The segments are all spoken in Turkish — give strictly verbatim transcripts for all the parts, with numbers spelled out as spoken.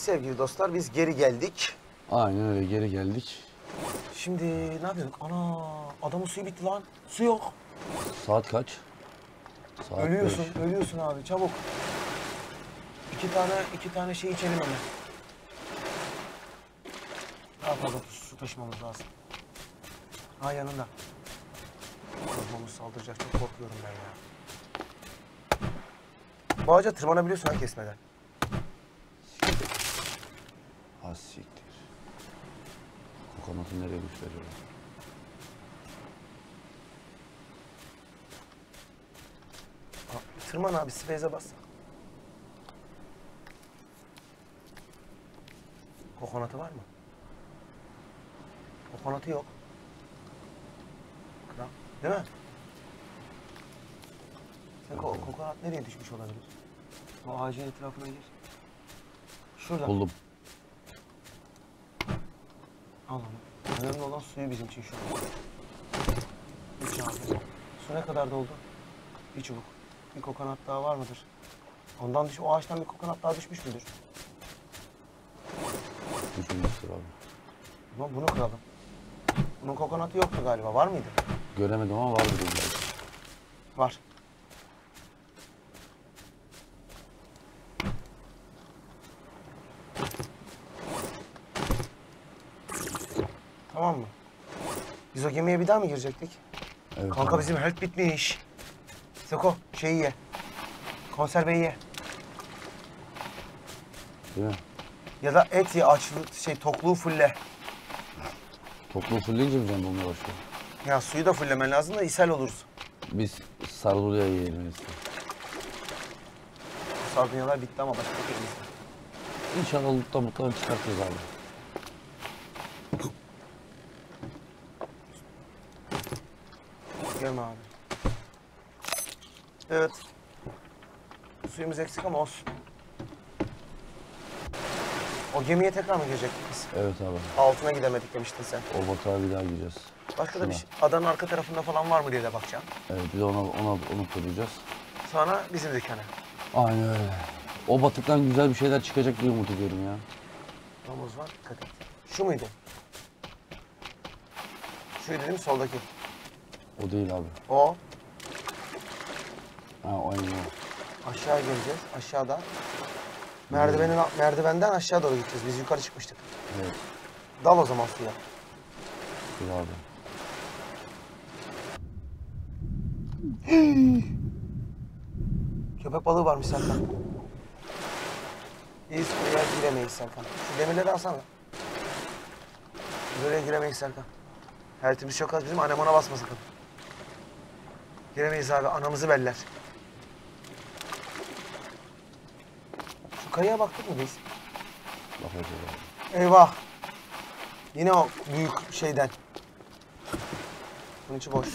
sevgili dostlar biz geri geldik. Aynen öyle, geri geldik. Şimdi ne yapıyorduk? Ana adamın suyu bitti lan. Su yok. Saat kaç? Saat Ölüyorsun, beş. ölüyorsun abi çabuk. İki tane, iki tane şey içelim hemen. Daha fazla su taşımamız lazım. Ha yanında. Korkmamız saldıracak, çok korkuyorum ben ya. Bu ağaca tırmanabiliyorsun ha kesmeden. Az siktir. Kokonatı nereye gösteriyor? Ha, tırman abi, space'e bas. Kokonatı var mı? Kokonatı yok. Kral, değil mi? Sen ko kokonat nereye düşmüş olabilir? O ağacın etrafına gir. Şurada. Buldum. Al onu. Önemli olan suyu bizim için şu an. İç abi. Su ne kadar doldu? Bir çubuk. Bir kokonat daha var mıdır? Ondan düş, o ağaçtan bir kokonat daha düşmüş müdür? Düşünmüştür abi. Ama bunu kıralım. Bunun kokonatı yoktu galiba. Var mıydı? Göremedim ama vardır illa. Var. Tamam mı? Biz o gemiye bir daha mı girecektik? Evet, Kanka abi. bizim health bitmiş. Seko şeyi ye. Konserveyi ye. Değil mi? Ya da et ye, açlı şey tokluğu fulle. Toplu fulleyince mi can dolmaya başlıyor? Ya suyu da fullemen lazım da ishal oluruz. Biz sarılıya yiyelim en iyisi. Bu sardunyalar bitti ama başka bir şey. İnşallah lütfen mutlaka çıkartırız abi. Gelme abi. Evet. Suyumuz eksik ama olsun. O gemiye tekrar mı girecektik biz? Evet abi. Altına gidemedik demiştin sen. O batağa bir daha gireceğiz. Başka da Şuna. bir şey. Adanın arka tarafında falan var mı diye de bakacağım. Evet, biz ona ona onu kuracağız. Sonra bizim dükkana. Aynen öyle. O batıktan güzel bir şeyler çıkacak diye umut ediyorum ya. Domuz var, dikkat et. Şu muydu? Şuydu değil mi soldaki? O değil abi. O. Ha, aynı o. Aşağı geleceğiz. Aşağıda. Merdivenin, merdivenden aşağı doğru gideceğiz. Biz yukarı çıkmıştık. Evet. Dal o zaman suya. Dur abi. Köpek balığı varmış Serkan. Biz buraya giremeyiz Serkan. Şu demirleri alsana. Buraya giremeyiz Serkan. Health'imiz çok az bizim. Annem ona basma sakın. Giremeyiz abi. Anamızı beller. Şu kayaya baktık mı biz? Bakacağız abi. Eyvah. Yine o büyük şeyden. Bunun içi boş.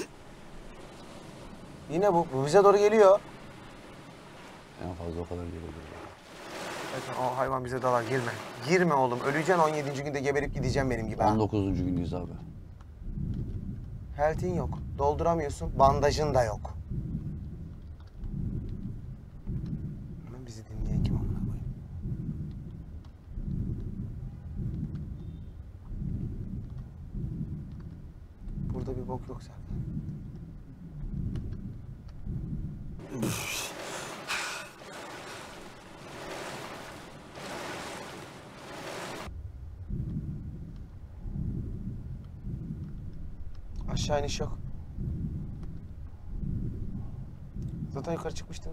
Yine bu. Bu bize doğru geliyor. En fazla o kadar geliyor. Zaten o hayvan bize dalar. Girme. Girme oğlum. Öleceksin on yedinci günde geberip gideceğim benim gibi. ha. on dokuzuncu gündeyiz abi. Health'in yok. Dolduramıyorsun. Bandajın da yok. Hemen bizi dinleyen kim amına koyayım? Burada bir bok yok zaten. Aşağı iniş yok. Zaten yukarı çıkmıştın.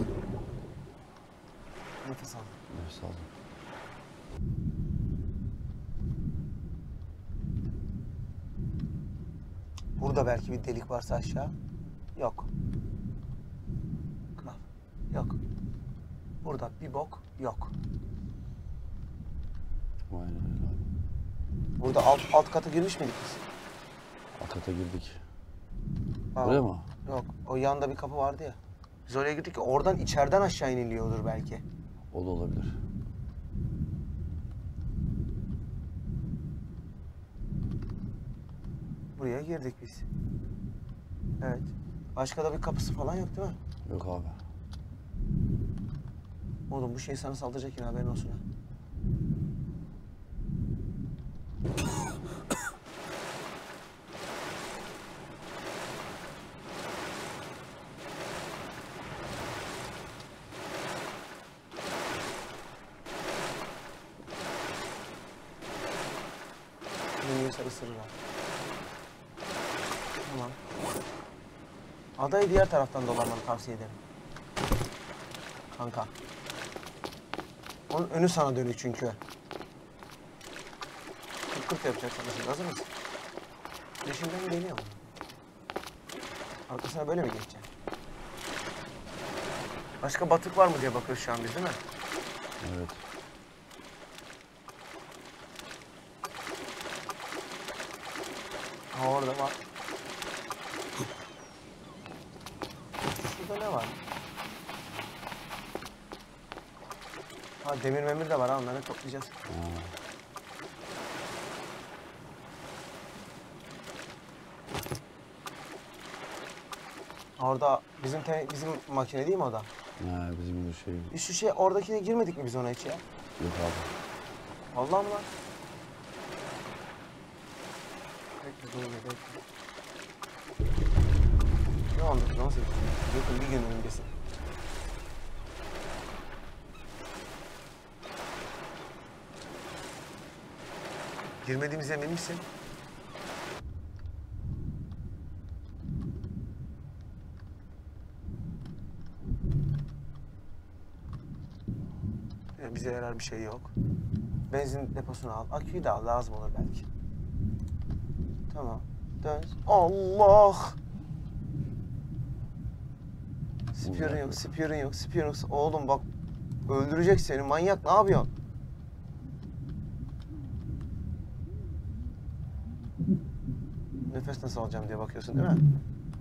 Nefes al. Nefes aldım. Burada belki bir delik varsa aşağı. Yok. Kral. Yok. Burada bir bok yok. Aynen öyle abi. Burada alt, alt kata girmiş miydik biz? Akata girdik. Ha, Öyle mi? Yok. O yanda bir kapı vardı ya. Biz oraya girdik ki oradan içeriden aşağı iniliyordur belki. O da olabilir. Buraya girdik biz. Evet. Başka da bir kapısı falan yok değil mi? Yok abi. Oğlum bu şey sana saldıracak yine haberin olsun ha. gelirse ısırır ha. Tamam. Adayı diğer taraftan dolanmanı tavsiye ederim. Kanka. Onun önü sana dönük çünkü. Kırt kırt yapacaksın mesela. Hazır mısın? Peşinden geliyor mu? Arkasına böyle mi geçeceksin? Başka batık var mı diye bakıyoruz şu an biz, değil mi? Evet. Ha, orada var. Şurada ne var? Ha, demir memir de var ha, onları toplayacağız. Ha. Orada bizim te- bizim makine değil mi o da? Ha, bizim bir şey yok Biz şu şey oradakine girmedik mi biz ona hiç ya? abi. Vallahi mi lan? Bekle, dur, bekle. Ne on dokuz, on sekiz. Yakın bir gün öncesin. Girmediğimize emin misin? Yani bize yarar bir şey yok. Benzin deposunu al. Aküyü de al. Lazım olur belki. Tamam. Dön. Allah! Spear'ın yok, spear'ın yok, spear'ın yok. Oğlum bak, öldürecek seni. Manyak, ne yapıyorsun? Nefes nasıl alacağım diye bakıyorsun değil mi?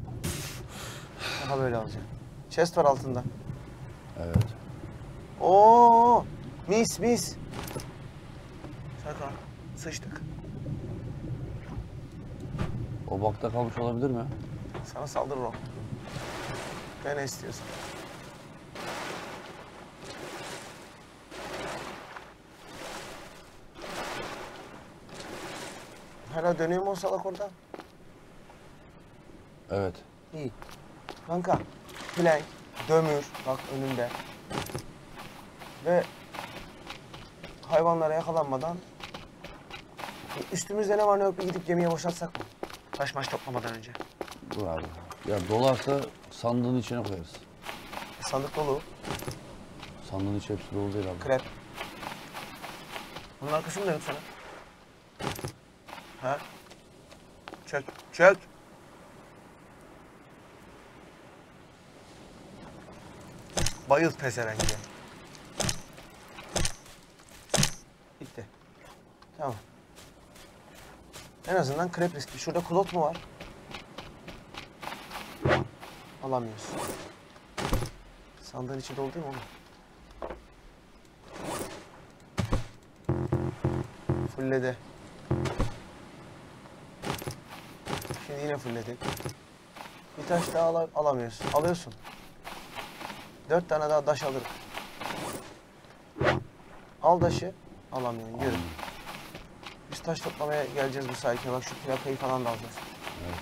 Daha böyle alacağım. Chest var altında. Evet. Oo! Mis mis. Şaka. Sıçtık. O bakta kalmış olabilir mi? Sana saldırır o. Ben ne istiyorsan. Hala dönüyor mu o salak orada? Evet. İyi. Kanka, plank, dömür, bak önünde. Ve hayvanlara yakalanmadan üstümüzde ne var ne yok bir gidip gemiye boşaltsak mı? Taş maş toplamadan önce. Dur abi. Ya dolarsa sandığın içine koyarız. Sandık dolu, Sandığın içi hepsi dolu değil abi. krep. Bunun arkasını dönüp sana. Ha? Çök, çök. Bayıl pezevenge. Bitti. Tamam. En azından krep riski. Şurada klot mu var? Alamıyoruz. Sandığın içi dolu değil mi oğlum? Fulledi. Şimdi yine fulledi. Bir taş daha al alamıyorsun. Alıyorsun. Dört tane daha taş alırım. Al taşı. Alamıyorum. Yürü. Biz taş toplamaya geleceğiz bu sahilde. Bak şu plakayı falan da alacağız. Evet.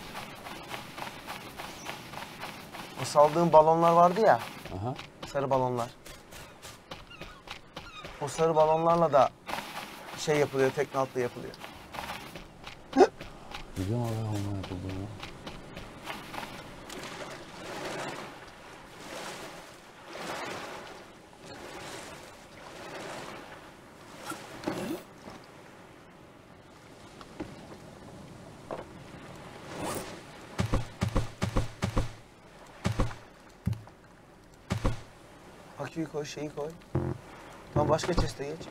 O saldığın balonlar vardı ya. Aha. Sarı balonlar. O sarı balonlarla da şey yapılıyor. Tekne altlı yapılıyor. Biliyorum abi onunla yapıldığını. Aküyü koy, şeyi koy. Tamam, başka chest'e geç.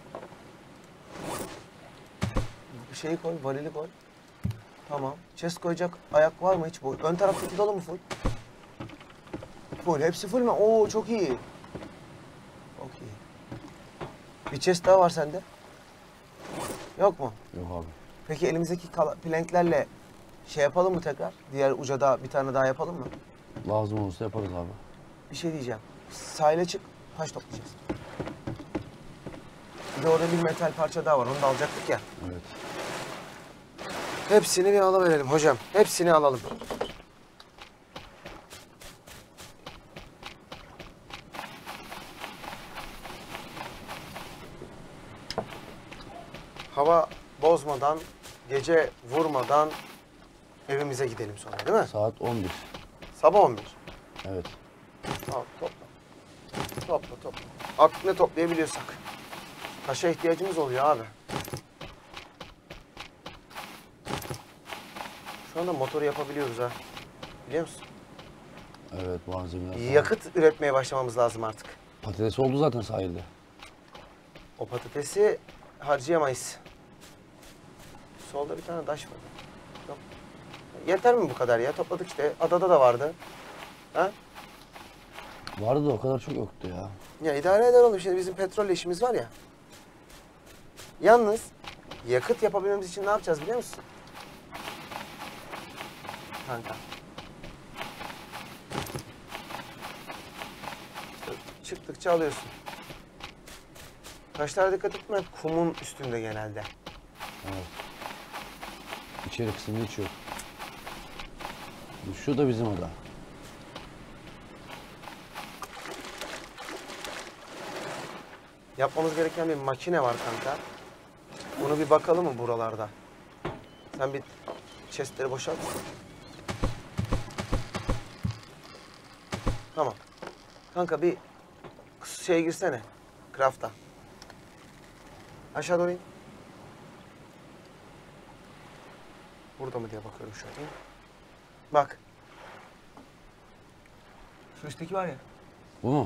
Bir şeyi koy, varili koy. Tamam. Chest koyacak ayak var mı hiç? Bu ön taraftaki dolu mu full? Full. Hepsi full mü? Oo, çok iyi. Çok iyi. Bir chest daha var sende. Yok mu? Yok abi. Peki elimizdeki kala- planklerle şey yapalım mı tekrar? Diğer uca da bir tane daha yapalım mı? Lazım olursa yaparız abi. Bir şey diyeceğim. Sahile çık, taş toplayacağız. Bir de orada bir metal parça daha var. Onu da alacaktık ya. Evet. Hepsini bir alıverelim hocam. Hepsini alalım. Hava bozmadan gece vurmadan evimize gidelim sonra değil mi? Saat on bir. Sabah on bir. Evet. Al topla. Topla topla. Artık ne toplayabiliyorsak. Taşa ihtiyacımız oluyor abi. Şu anda motoru yapabiliyoruz ha. Biliyor musun? Evet, malzemeler falan. Yakıt üretmeye başlamamız lazım artık. Patates oldu zaten sahilde. O patatesi harcayamayız. Solda bir tane taş var. Yok. Yeter mi bu kadar ya? Topladık işte. Adada da vardı. Ha? Vardı da o kadar çok yoktu ya. Ya idare eder oğlum. Şimdi bizim petrolle işimiz var ya. Yalnız yakıt yapabilmemiz için ne yapacağız biliyor musun? Kanka. Çıktıkça alıyorsun. Taşlara dikkat etme. Kumun üstünde genelde. Evet. İçeri kısmında hiç yok. Şu da bizim oda. Yapmamız gereken bir makine var kanka. Bunu bir bakalım mı buralarda? Sen bir chestleri boşalt. Tamam. Kanka bir şeye girsene. Craft'a. Aşağı doğru in. Burada mı diye bakıyorum şu an. İn. Bak. Şu üstteki var ya. Bu mu?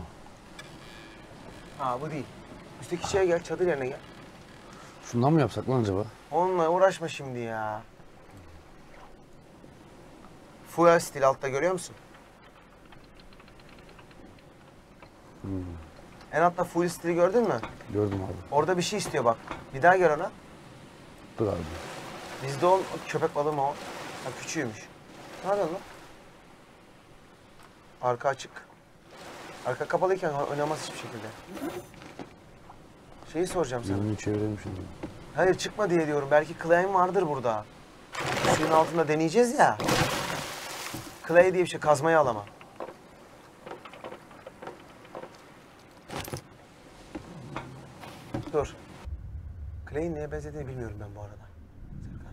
Ha bu değil. Üstteki şeye gel, çadır yerine gel. Şundan mı yapsak lan acaba? Onunla uğraşma şimdi ya. Fuel stil altta görüyor musun? Hmm. En altta fuel stili gördün mü? Gördüm abi. Orada bir şey istiyor bak. Bir daha gel ona. Dur abi. Bizde o köpek balığı mı o? Ha küçüğümüş. Ne yapıyorsun lan? Arka açık. Arka kapalıyken oynamaz hiçbir şekilde. Şeyi soracağım sana. Yönünü çevirelim şimdi. Hayır çıkma diye diyorum. Belki claim vardır burada. Suyun altında deneyeceğiz ya. Clay diye bir şey kazmayı al ama. Dur. Clay'in neye benzediğini bilmiyorum ben bu arada. Serkan.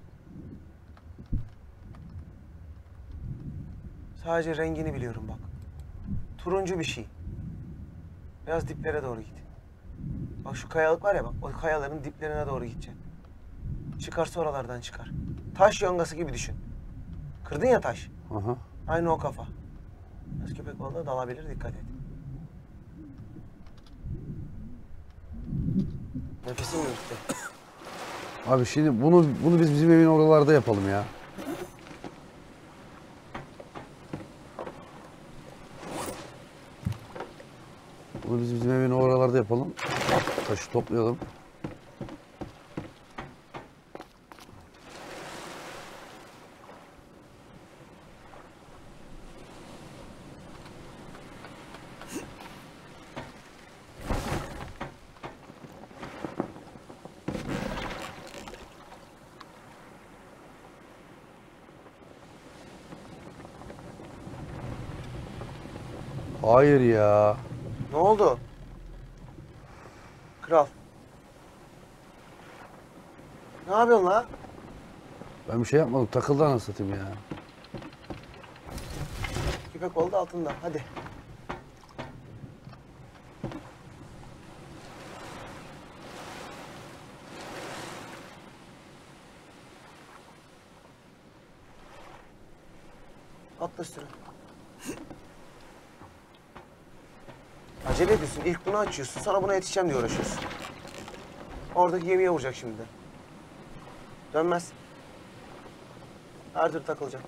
Sadece rengini biliyorum bak. Turuncu bir şey. Biraz diplere doğru git. Bak şu kayalık var ya bak. O kayaların diplerine doğru gideceksin. Çıkarsa oralardan çıkar. Taş yongası gibi düşün. Kırdın ya taş. Aha. Aynı o kafa. Biraz köpek balığı dalabilir, dikkat et. Nefesim yürüttü. Abi şimdi bunu bunu biz bizim evin oralarda yapalım ya. Bunu biz bizim evin oralarda yapalım. Taşı toplayalım. Hayır ya. Ne oldu? Kral. Ne yapıyorsun la? Ben bir şey yapmadım. Takıldı anasını satayım ya. Köpek balığı da altında. Hadi. Atla üstüne. Acele ediyorsun. İlk bunu açıyorsun. Sonra buna yetişeceğim diye uğraşıyorsun. Oradaki gemiye vuracak şimdi. Dönmez. Her türlü takılacak.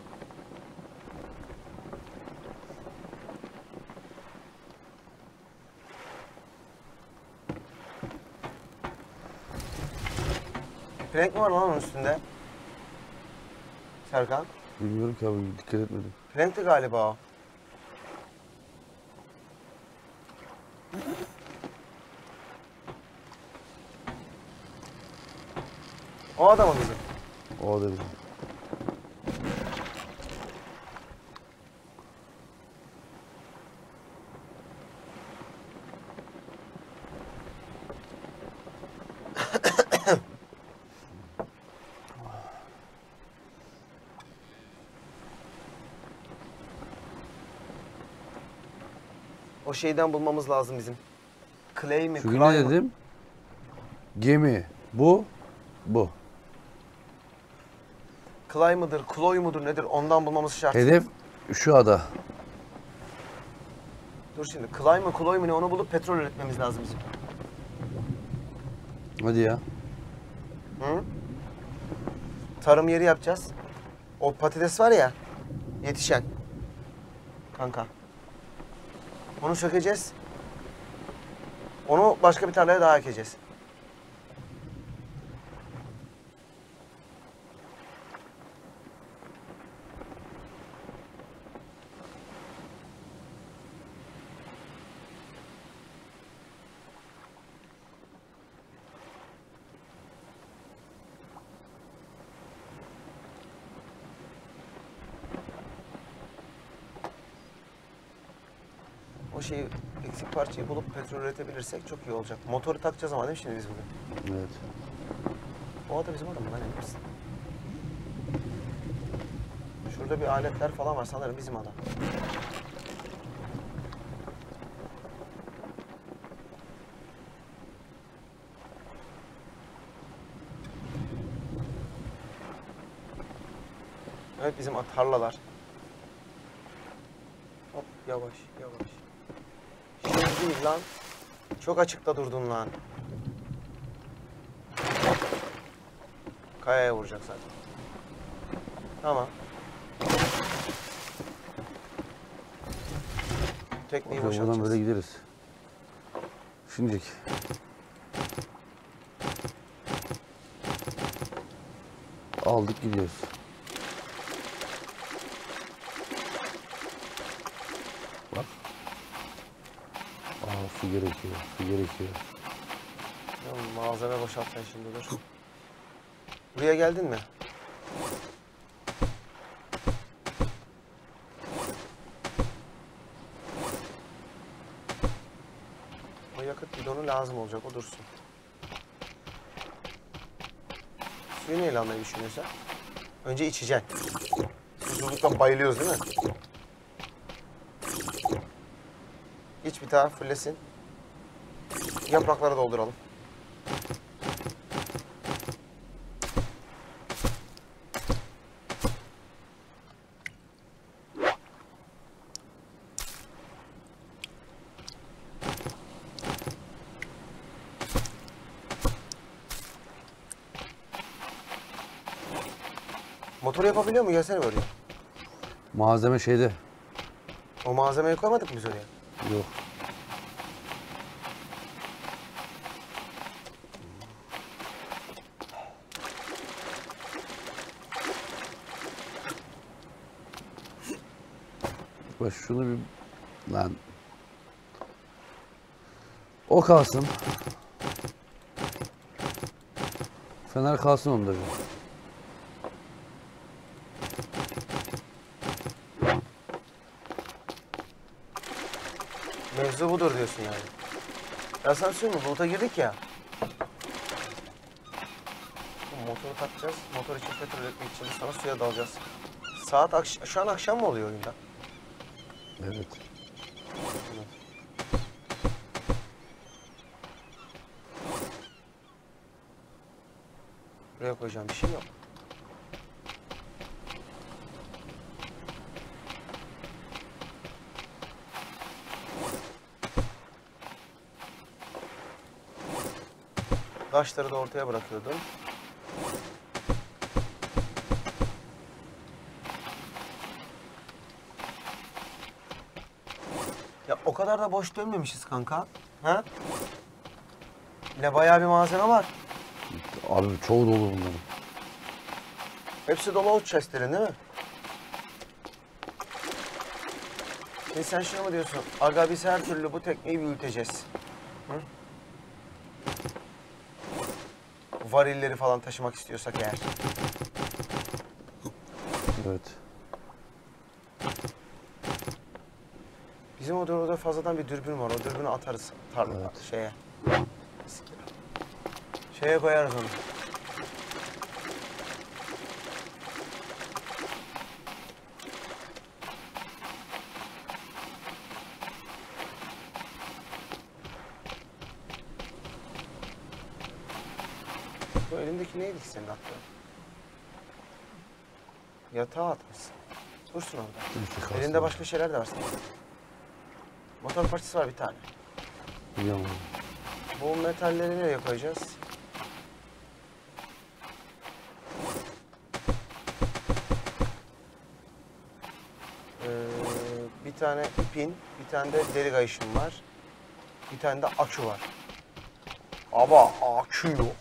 Plank mi var lan onun üstünde? Serkan. Bilmiyorum ki abi. Dikkat etmedim. Plank'ti galiba o. O adam mı bizim? O da bizim. O şeyden bulmamız lazım bizim. Clay mi? Çünkü Clay ne mı? dedim? Gemi. Bu. Bu. Clay mıdır? Chloe mudur? Nedir? Ondan bulmamız şart. Hedef şu ada. Dur şimdi. Clay mı? Chloe mu ne? Onu bulup petrol üretmemiz lazım bizim. Hadi ya. Hı? Tarım yeri yapacağız. O patates var ya. Yetişen. Kanka. Onu sökeceğiz. Onu başka bir tarlaya daha ekeceğiz. O şeyi, eksik parçayı bulup petrol üretebilirsek çok iyi olacak. Motoru takacağız ama değil mi şimdi biz bugün? Evet. O ada bizim ada mı lan, emin misin? Şurada bir aletler falan var sanırım bizim ada. Evet bizim tarlalar. Hop yavaş yavaş. Şimdi değil lan. Çok açıkta durdun lan. Kayaya vuracak zaten. Tamam. Tekneyi Buradan boşaltacağız. böyle gideriz. Şimdilik. Aldık gidiyoruz. Bak. Aa, su gerekiyor. Su gerekiyor. Ya, malzeme boşaltacaksın şimdi dur. Buraya geldin mi? O yakıt bidonu lazım olacak, o dursun. Suyu neyle almayı düşünüyorsun? Önce içeceksin. Susuzluktan bayılıyoruz değil mi? İç bir tane, fullesin. Yaprakları dolduralım. Motoru yapabiliyor mu? Gelsene böyle. Malzeme şeyde. O malzemeyi koymadık mı biz oraya? Yok. Bak şunu bir... Lan. O kalsın. Fener kalsın onda bir. Mevzu budur diyorsun yani. Ya sen söyleyeyim mi? Buluta girdik ya. Motoru takacağız. Motor için petrol üretmek için sana suya dalacağız. Saat akş şu an akşam mı oluyor oyunda? Evet. Buraya koyacağım bir şey yok. Taşları da ortaya bırakıyordum. Ya o kadar da boş dönmemişiz kanka. Ha? Yine bayağı bir malzeme var. Abi çoğu dolu bunların. Hepsi dolu o chestlerin değil mi? Şimdi sen şunu mu diyorsun? Aga biz her türlü bu tekneyi büyüteceğiz. Hı? Varilleri falan taşımak istiyorsak eğer. Evet. Bizim orada, orada fazladan bir dürbün var. O dürbünü atarız tarlada Evet. şeye. Şeye koyarız onu. Bu elindeki neydi ki senin attığın? Yatağa atmışsın. Dursun orada. Elinde başka şeyler de var senin. Motor parçası var bir tane. Biliyorum. Bu metalleri nereye koyacağız? Ee, bir tane ipin, bir tane de deri kayışım var. Bir tane de akü var. Ama akü yok.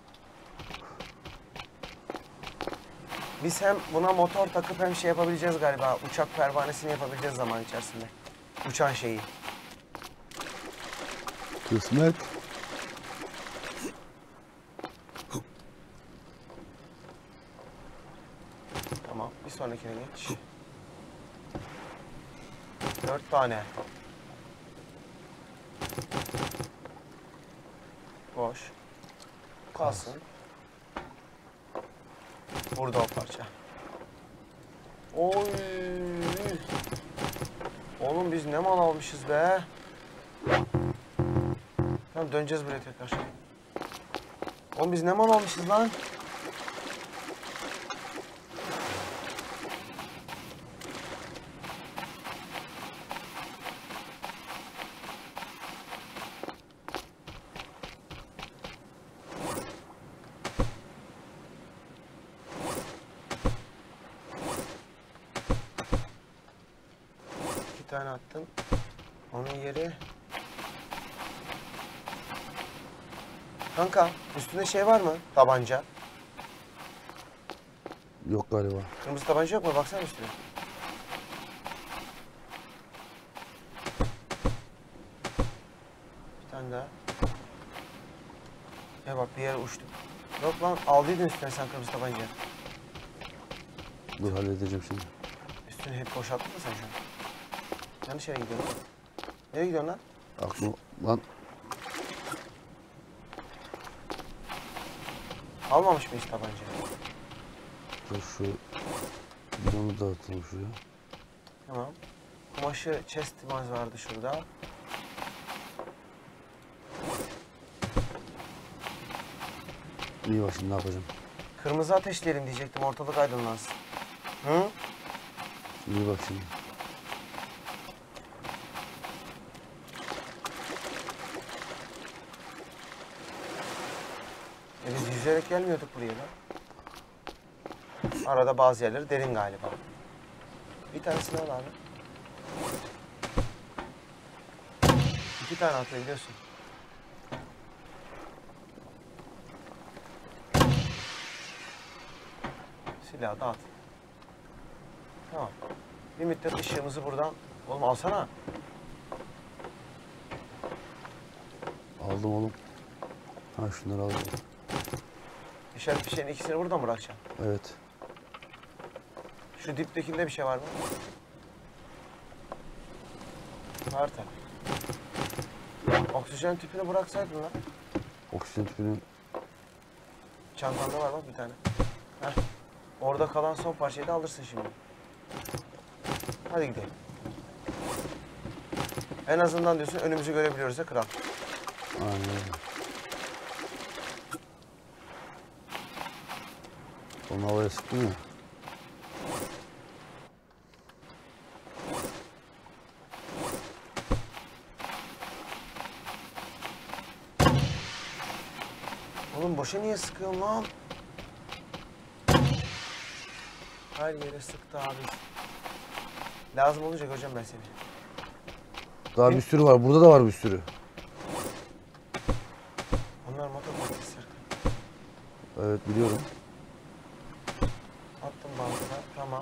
Biz hem buna motor takıp hem şey yapabileceğiz galiba. Uçak pervanesini yapabileceğiz zaman içerisinde. Uçan şeyi. Kısmet. Tamam, bir sonrakine geç. Dört tane. Boş. Kalsın. Burada o parça. Oy. Oğlum biz ne mal almışız be. Tamam döneceğiz buraya tekrar. Oğlum biz ne mal almışız lan. İki tane attım. Onun yeri... Kanka üstünde şey var mı? Tabanca. Yok galiba. Kırmızı tabanca yok mu? Baksana üstüne. Bir tane daha. Ya bak bir yere uçtum. Yok lan aldıydın üstüne sen kırmızı tabanca. Dur halledeceğim şimdi. Üstünü hep boşalttın mı sen şu an? Yanlış yere gidiyorsun. Nereye gidiyorsun lan? Aklım lan. Almamış mıyız tabancayı? Dur şu bidonu dağıtalım şuraya. Tamam. Kumaşı chestimiz vardı şurada. İyi bak şimdi ne yapacağım. Kırmızı ateşleyelim diyecektim ortalık aydınlansın. Hı? İyi bak şimdi. E biz yüzerek gelmiyorduk buraya lan. Arada bazı yerleri derin galiba. Bir tanesini al abi. İki tane atabiliyorsun. Silahı da at. Tamam. Bir müddet ışığımızı buradan... Oğlum alsana. Aldım oğlum. Ha şunları aldım. İşaret fişeğinin ikisini buradan mı bırakacaksın? Evet. Şu diptekinde bir şey var mı? Var tabii. Oksijen tüpünü bıraksaydın lan. Oksijen tüpünü Çantanda var bak bir tane. Heh. Orada kalan son parçayı da alırsın şimdi. Hadi gidelim. En azından diyorsun önümüzü görebiliyoruz ya kral. aynen öyle. Onu havaya sıktın ya. Oğlum boşa niye sıkıyorsun lan? Her yere sıktı abi. Lazım olunca göreceğim ben seni. Daha bir sürü var. Burada da var bir sürü. Onlar motor parçası. Evet biliyorum. Attım bantıda. Tamam.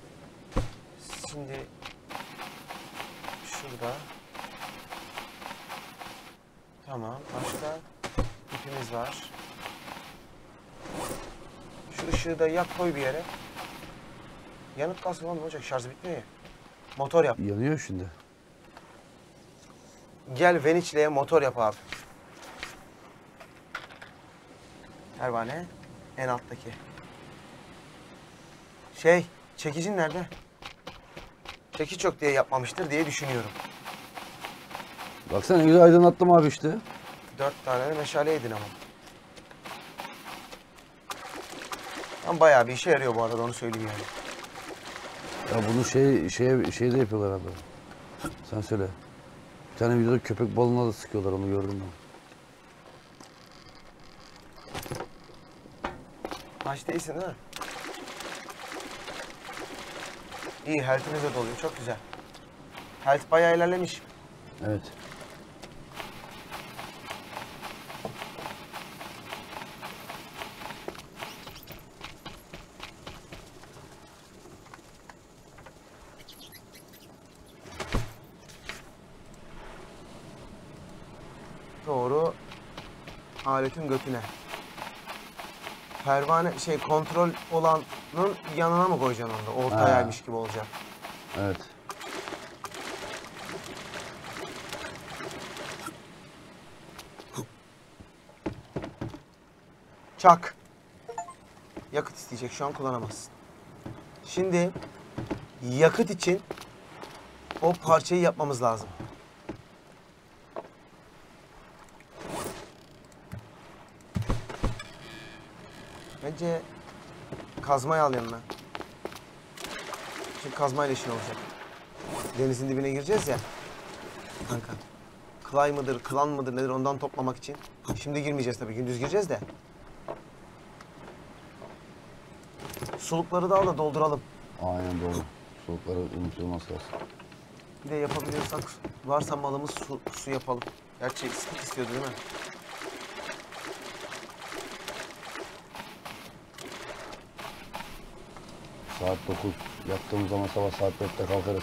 Şimdi şurada. Tamam. Başka ipimiz var. Şu ışığı da yak koy bir yere. Yanıp kalsın oğlum ne olacak? Şarjı bitmiyor ya. Motor yap. Yanıyor şimdi. Gel Veniçle'ye motor yap abi. Pervane en alttaki. Şey, çekicin nerede? Çekiç yok diye yapmamıştır diye düşünüyorum. Baksana ne güzel aydınlattım abi işte. Dört tane de meşale yedin ama. Ama bayağı bir işe yarıyor bu arada, onu söyleyeyim yani. Ya bunu şey şey şeyde yapıyorlar abi. Sen söyle. Bir tane videoda köpek balığına da sıkıyorlar, onu gördün mü? Aç değilsin değil mi? İyi, health'iniz de doluyor. Çok güzel. Health bayağı ilerlemiş. Evet. Doğru. Aletin götüne. Pervane şey kontrol olanın yanına mı koyacaksın onu da? Orta Ha. yaymış gibi olacak. Evet. Çak. Yakıt isteyecek. Şu an kullanamazsın. Şimdi yakıt için o parçayı yapmamız lazım. Bence kazmayı al yanına. Şimdi kazmayla işin olacak. Denizin dibine gireceğiz ya. Kanka. Clay mıdır, klan mıdır nedir ondan toplamak için. Şimdi girmeyeceğiz tabii. Gündüz gireceğiz de. Sulukları da al da dolduralım. Aynen doğru. Soğukları unutulmaz lazım. Bir de yapabiliyorsak varsa malımız su, su yapalım. Gerçi sıkıntı istiyordu değil mi? Saat dokuz. Yattığımız zaman sabah saat dörtte kalkarız.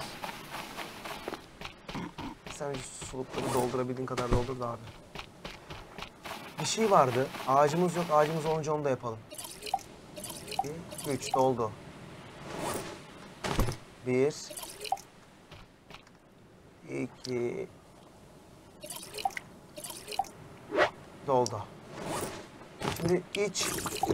Sen şu sulukları doldurabildiğin kadar doldur da abi. Bir şey vardı. Ağacımız yok. Ağacımız olunca onu da yapalım. İki, üç doldu. Bir. İki. Doldu. Şimdi iç.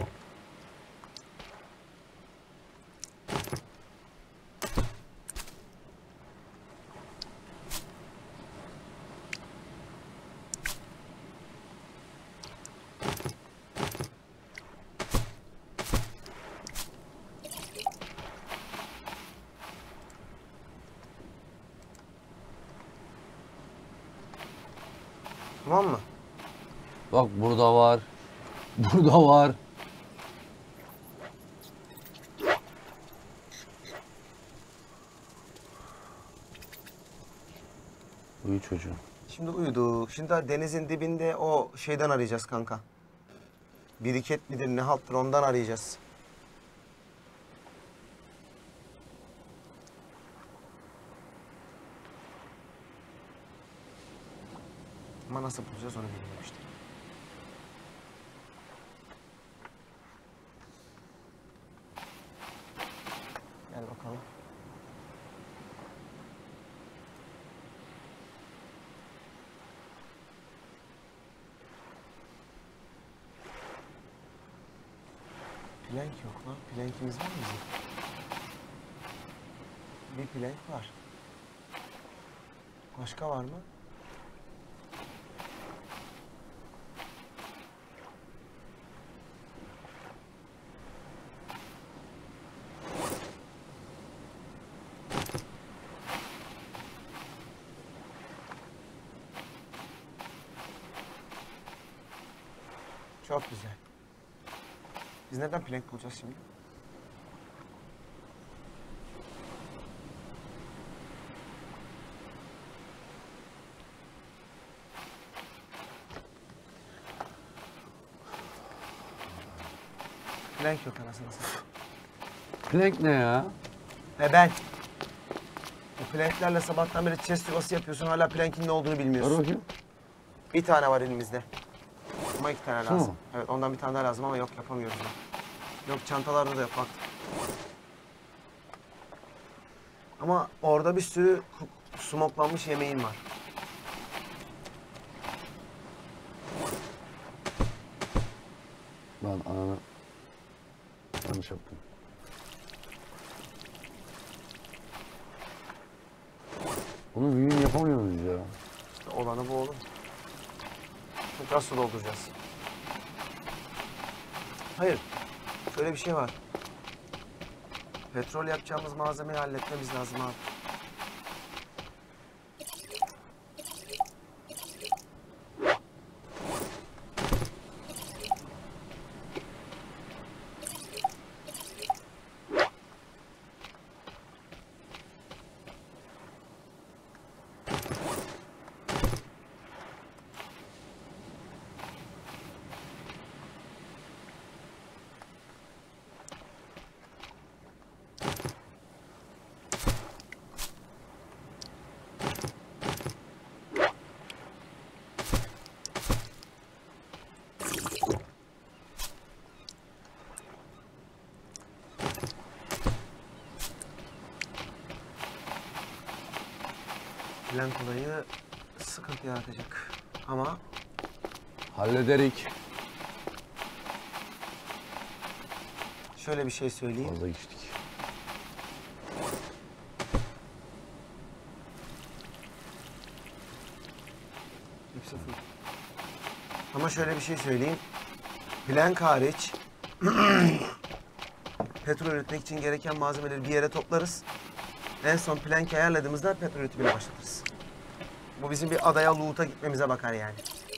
Tamam mı? Bak burada var. Burada var. Uyu çocuğum. Şimdi uyuduk. Şimdi denizin dibinde o şeyden arayacağız kanka. Biriket midir ne halttır ondan arayacağız. Ama nasıl bulacağız onu bilmiyorum işte. Gel bakalım. Plank yok lan. Plankimiz var mı bizim? Bir plank var. Başka var mı? Çok güzel. Biz neden plank bulacağız şimdi? Plank yok anasını satayım. Plank ne ya? Ve ben. O planklerle sabahtan beri chest yuvası yapıyorsun, hala plankin ne olduğunu Dur bilmiyorsun. bakayım. Bir tane var elimizde. Ama iki tane Şu lazım. mu? Evet, ondan bir tane daha lazım ama yok, yapamıyoruz. ya. Yok, çantalarda da yok bak. Ama orada bir sürü ku- smoklanmış yemeğin var. Ben ananı yanlış yaptım. Bunu büyüğünü yapamıyor muyuz ya? İşte olanı bu oğlum. Tekrar su dolduracağız. Hayır. Şöyle bir şey var. Petrol yapacağımız malzemeyi halletmemiz lazım abi. Plank olayı sıkıntı yaratacak. Ama Hallederik. şöyle bir şey söyleyeyim. Fazla geçtik. Hepsi full. Ama şöyle bir şey söyleyeyim. Plank hariç petrol üretmek için gereken malzemeleri bir yere toplarız. En son plank ayarladığımızda petrol üretimine başlatırız. Bu bizim bir adaya, loot'a gitmemize bakar yani.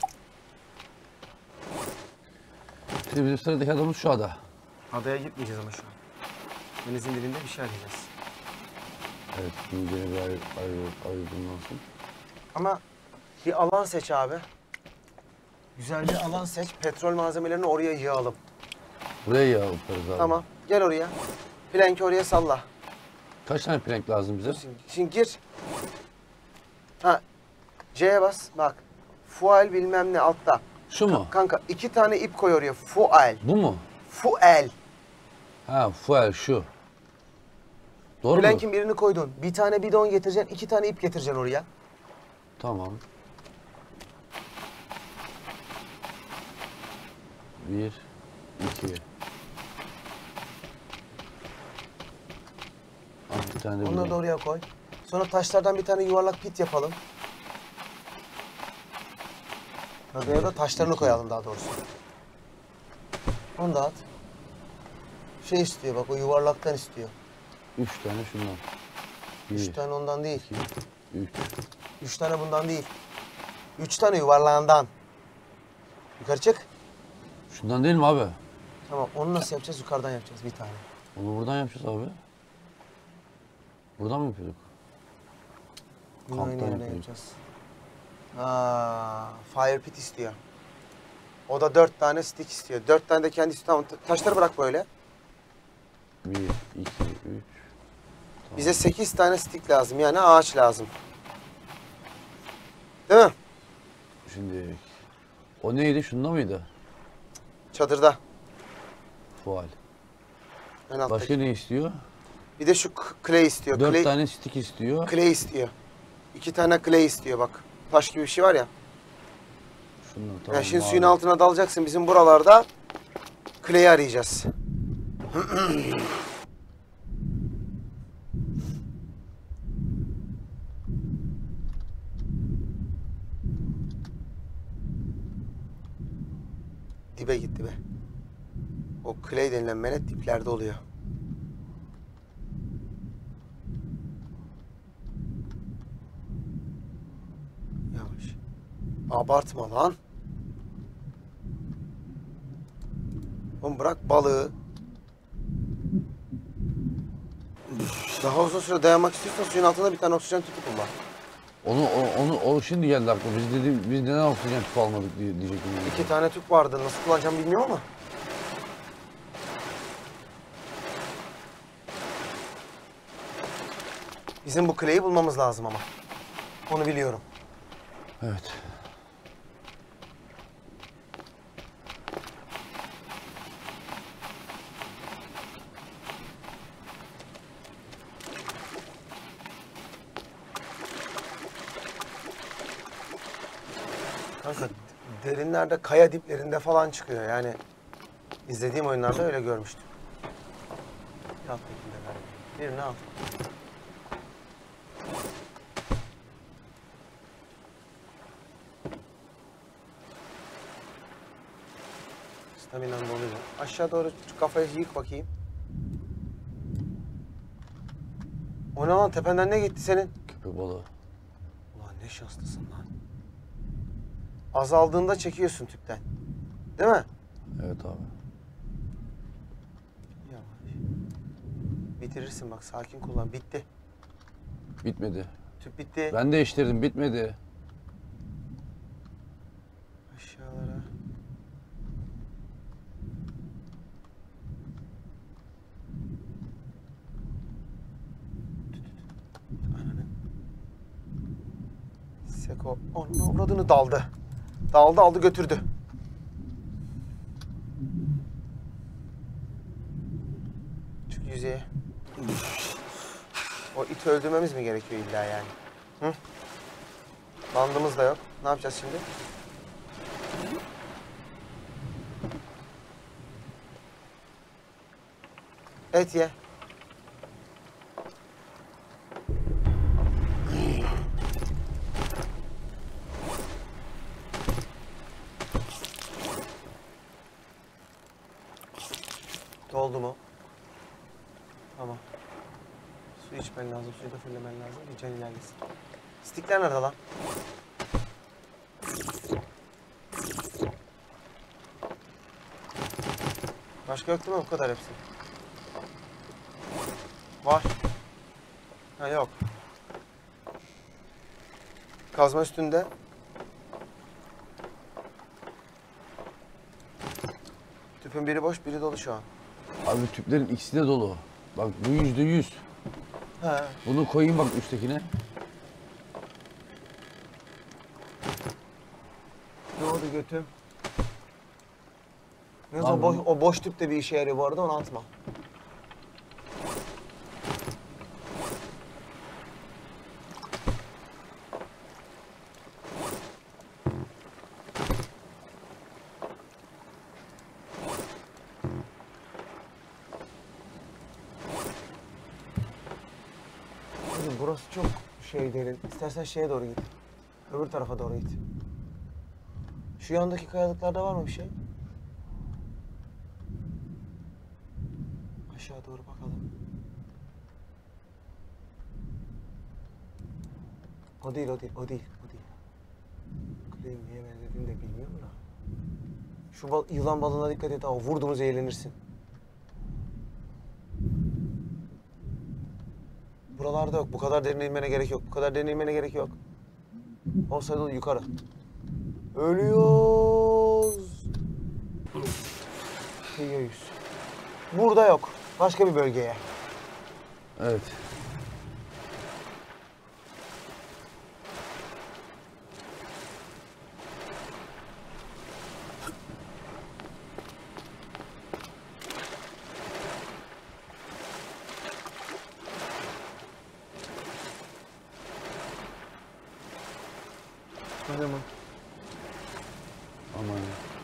Şimdi bizim sıradaki adamımız şu ada. Adaya gitmeyeceğiz ama şu an. Denizin dibinde bir şey arayacağız. Evet, şimdi gene bir ayrı, ayrı, ayrılmasın. Ama bir alan seç abi. Güzel bir alan seç. Petrol malzemelerini oraya yığalım. Buraya yağ yaparız abi. Tamam. Gel oraya. Plank'i oraya salla. Kaç tane plank lazım bize? Şimdi, şimdi gir. Ha. C'ye bas. Bak. Fuel bilmem ne altta. Şu mu? Kanka iki tane ip koy oraya. Fuel. Bu mu? Fuel. Ha, fuel şu. Doğru mu? Plank'in birini koydun. Bir tane bidon getireceksin. iki tane ip getireceksin oraya. Tamam. Bir, iki. Al bir tane de Onları bunu. da oraya koy. Sonra taşlardan bir tane yuvarlak pit yapalım. Oraya da taşlarını koyalım daha doğrusu. Onu da at. Şey istiyor bak, o yuvarlaktan istiyor. Üç tane şundan. Bir, Üç tane ondan değil. iki, üç. Üç tane bundan değil. Üç tane yuvarlağından. Yukarı çık. Şundan değil mi abi? Tamam, onu nasıl yapacağız? Yukarıdan yapacağız bir tane. Onu buradan yapacağız abi. Buradan mı yapıyorduk? Bunu Kamptan aynı yerden yapıyorduk. yapacağız. Aa, fire pit istiyor. O da dört tane stick istiyor. Dört tane de kendi istiyor. Tamam, ta- taşları bırak böyle. Bir, iki, üç. Bize sekiz tane stick lazım. Yani ağaç lazım. Değil mi? Şimdi o neydi? Şunda mıydı? Çadırda. Fual. En alttaki. Başka ne istiyor? Bir de şu k- clay istiyor. Dört clay, tane stick istiyor. clay istiyor. İki tane clay istiyor bak. Taş gibi bir şey var ya. Şundan tamam. Yani şimdi mavi. suyun altına dalacaksın. Bizim buralarda clay'i arayacağız. Dibe git dibe. O clay denilen menet diplerde oluyor. Yavaş. Abartma lan. Oğlum bırak balığı. Daha uzun süre dayanmak istiyorsan suyun altında bir tane oksijen tüpü kullan. Onu, o- onu, o şimdi geldi aklıma. Biz dedi, biz neden oksijen tüpü almadık diye, diyecektim. yani. İki tane tüp vardı. Nasıl kullanacağımı bilmiyorum ama. Bizim bu clay'i bulmamız lazım ama. Onu biliyorum. Evet. Kanka derinlerde, kaya diplerinde falan çıkıyor. Yani izlediğim oyunlarda öyle görmüştüm. Bir alttakinde galiba. Birini al. Tahminen doluydu. Aşağı doğru şu kafayı yık bakayım. O ne lan, tependen ne gitti senin? Köpek balığı. Ulan ne şanslısın lan. Azaldığında çekiyorsun tüpten. Değil mi? Evet abi. Yavaş. Bitirirsin bak, sakin kullan. Bitti. Bitmedi. Tüp bitti. Ben değiştirdim, bitmedi. Aşağılara. Ananı. Seko onun avradını daldı. Daldı aldı götürdü. Çık yüzeye. O iti öldürmemiz mi gerekiyor illa yani? Hı? Bandımız da yok. Ne yapacağız şimdi? Et ye. Doldu mu? Tamam. Su içmen lazım, suyu da fullemen lazım ki can ilerlesin. Stikler nerede lan? Başka yok değil mi? Bu kadar hepsi. Var. Ha yok. Kazma üstünde. Tüpün biri boş, biri dolu şu an. Abi tüplerin ikisi de dolu. Bak bu yüzde yüz. He. Bunu koyayım bak üsttekine. Ne oldu götüm? Yalnız Abi o boş, bu- o boş tüp de bir işe yarıyor bu arada, onu atma. Oğlum burası çok şey derin. İstersen şeye doğru git. Öbür tarafa doğru git. Şu yandaki kayalıklarda var mı bir şey? Aşağı doğru bakalım. O değil, o değil, o değil, o değil. Clay niye benzediğini de bilmiyorum da. Şu bal yılan balığına dikkat et, ama vurdu mu zehirlenirsin. Buralarda yok, bu kadar derine inmene gerek yok. Bu kadar derine inmene gerek yok. Olsaydı yukarı. Ölüyoruz. Kıyıyoruz. Burada yok. Başka bir bölgeye. Evet. Ne zaman? Aman ya.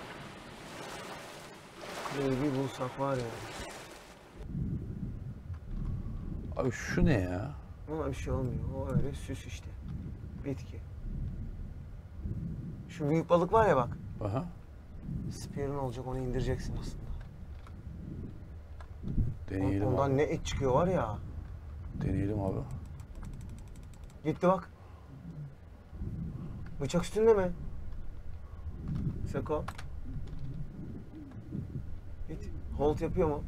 Kıyıyı bir bulsak var ya. Abi şu ne ya? Ona bir şey olmuyor. O öyle süs işte. Bitki. Şu büyük balık var ya bak. Aha. Spear'ın olacak, onu indireceksin aslında. Deneyelim Ondan abi. ne et çıkıyor var ya. Deneyelim abi. Gitti bak. Bıçak üstünde mi? Seko. Git. Hold yapıyor mu?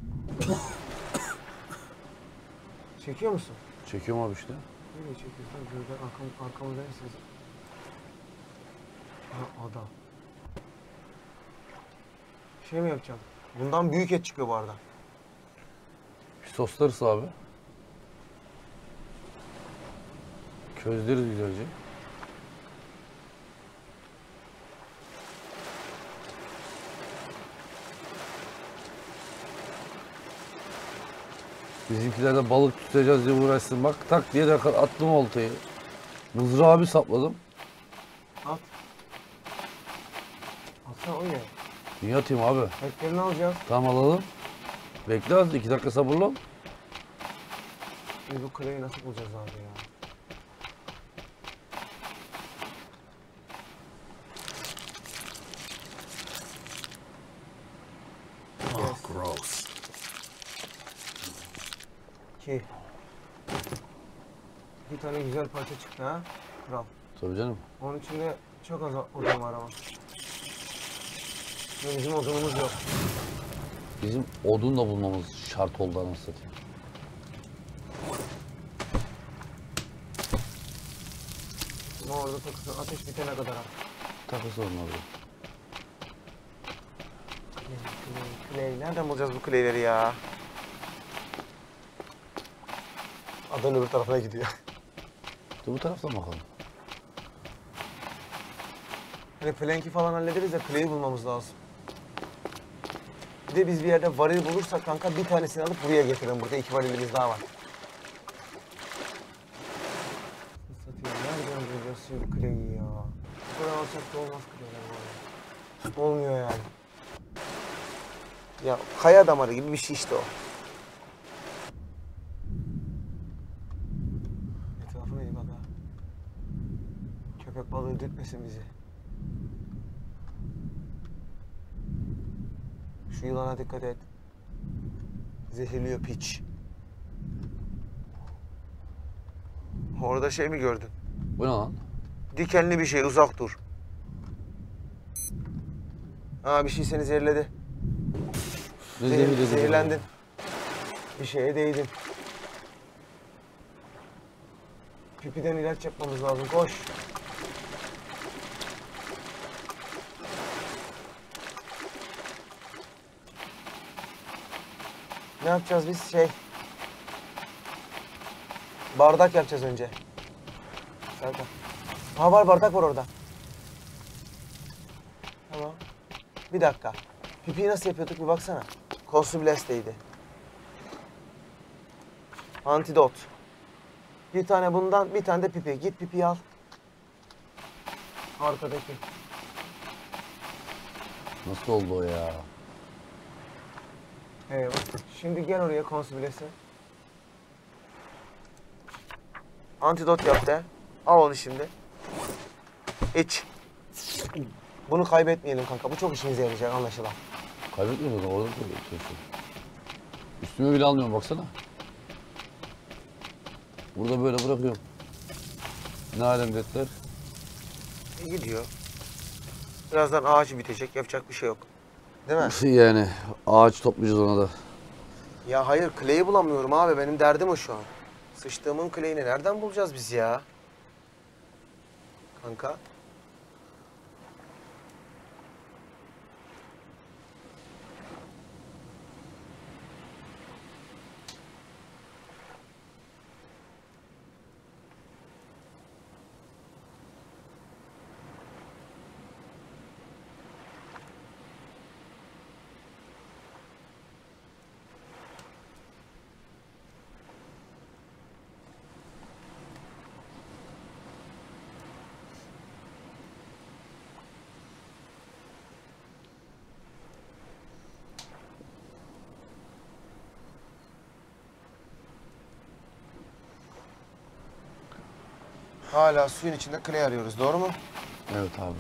Çekiyor musun? Çekiyorum abi işte. Nereye çekiyorsun? Burada arkam, arkamı verirsiniz. Ha, ada. Şey mi yapacağım? Bundan büyük et çıkıyor bu arada. Bir soslarız abi. Közleriz güzelce. Bizimkiler de balık tutacağız diye uğraşsın. Bak tak diye de attım oltayı. Mızrağı bir sapladım. At. Atsana o ya. Niye atayım abi? Etlerini alacağız. Tamam alalım. Bekle az iki dakika sabırlı ol. Biz bu kaleyi nasıl bulacağız abi ya? İki. Bir tane güzel parça çıktı ha. Kral. Tabii canım. Onun içinde çok az odun var ama. Ve bizim odunumuz yok. Bizim odun da bulmamız şart oldu anasını satayım. Ama orada takılsın. Ateş bitene kadar abi. Takısı olmadı. Clay, clay. Nereden bulacağız bu clayleri ya? Adanın öbür tarafına gidiyor. Dur bu taraftan bakalım. Hani plank'i falan hallederiz de clay'i bulmamız lazım. Bir de biz bir yerde varil bulursak kanka bir tanesini alıp buraya getirelim. Burada iki varilimiz daha var. Satayım. Nereden bulacağız şimdi clay'i ya? Bu kadar alçak da olmaz clay'ler bu arada. Olmuyor yani. Ya kaya damarı gibi bir şey işte o. Etrafına iyi bak ha. Köpek balığı dürtmesin bizi. Şu yılana dikkat et. Zehirliyor piç. Orada şey mi gördün? Bu ne lan? Dikenli bir şey, uzak dur. Aa bir şey seni zehirledi. Ne Zehir- zehirledi bu zehirlendin. ya? Bir şeye değdin. Pipiden ilaç yapmamız lazım, koş. Ne yapacağız biz? Şey... Bardak yapacağız önce. Serkan. Ha var, bardak var orada. Tamam. Bir dakika. Pipiyi nasıl yapıyorduk bir baksana. Konsubleste'ydi. Antidot. Bir tane bundan, bir tane de pipi. Git pipiyi al. Arkadaki. Nasıl oldu o ya? Evet. Şimdi gel oraya konsüblesi. Antidot yap de. Al onu şimdi. İç. Bunu kaybetmeyelim kanka. Bu çok işimize yarayacak anlaşılan. Kaybetmiyorsun orada da geçiyorsun. Üstüme bile almıyorum baksana. Burada böyle bırakıyorum. Ne alem dediler? İyi gidiyor. Birazdan ağaç bitecek. Yapacak bir şey yok. Değil mi? Yani ağaç toplayacağız ona da. Ya hayır, clay'i bulamıyorum abi. Benim derdim o şu an. Sıçtığımın clay'ini nereden bulacağız biz ya? Kanka. Hala suyun içinde clay arıyoruz. Doğru mu? Evet abi.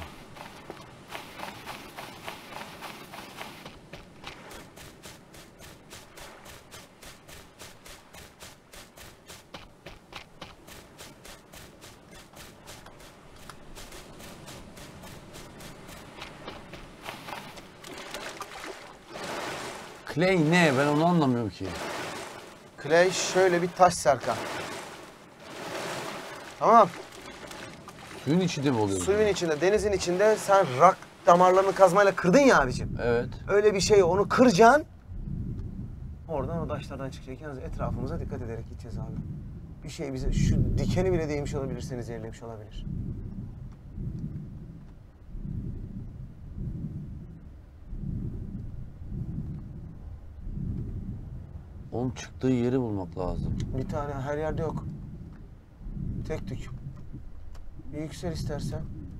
Clay ne? Ben onu anlamıyorum ki. Clay şöyle bir taş Serkan. Tamam. Suyun içinde mi oluyor? Suyun içinde, denizin içinde sen rak damarlarını kazmayla kırdın ya abicim. Evet. Öyle bir şey, onu kıracaksın. Oradan o taşlardan çıkacak. Yalnız etrafımıza dikkat ederek gideceğiz abi. Bir şey bize, şu dikeni bile değmiş olabilir, seni zehirlemiş olabilir. Onun çıktığı yeri bulmak lazım. Bir tane her yerde yok. Tek tük. Bir yüksel istersen.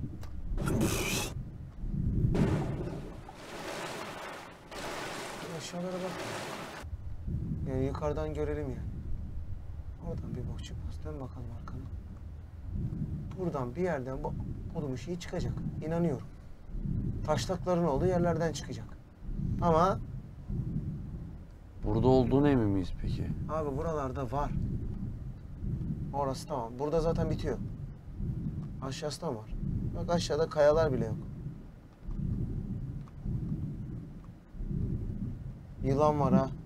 Aşağılara bak. Yani yukarıdan görelim yani. Oradan bir bok çıkmaz. Dön bakalım arkana. Buradan bir yerden bu odun şeyi çıkacak. İnanıyorum. Taşlakların olduğu yerlerden çıkacak. Ama Burada olduğuna emin miyiz peki? Abi buralarda var. Orası tamam. Burada zaten bitiyor. Aşağısı da var. Bak aşağıda kayalar bile yok. Yılan var ha.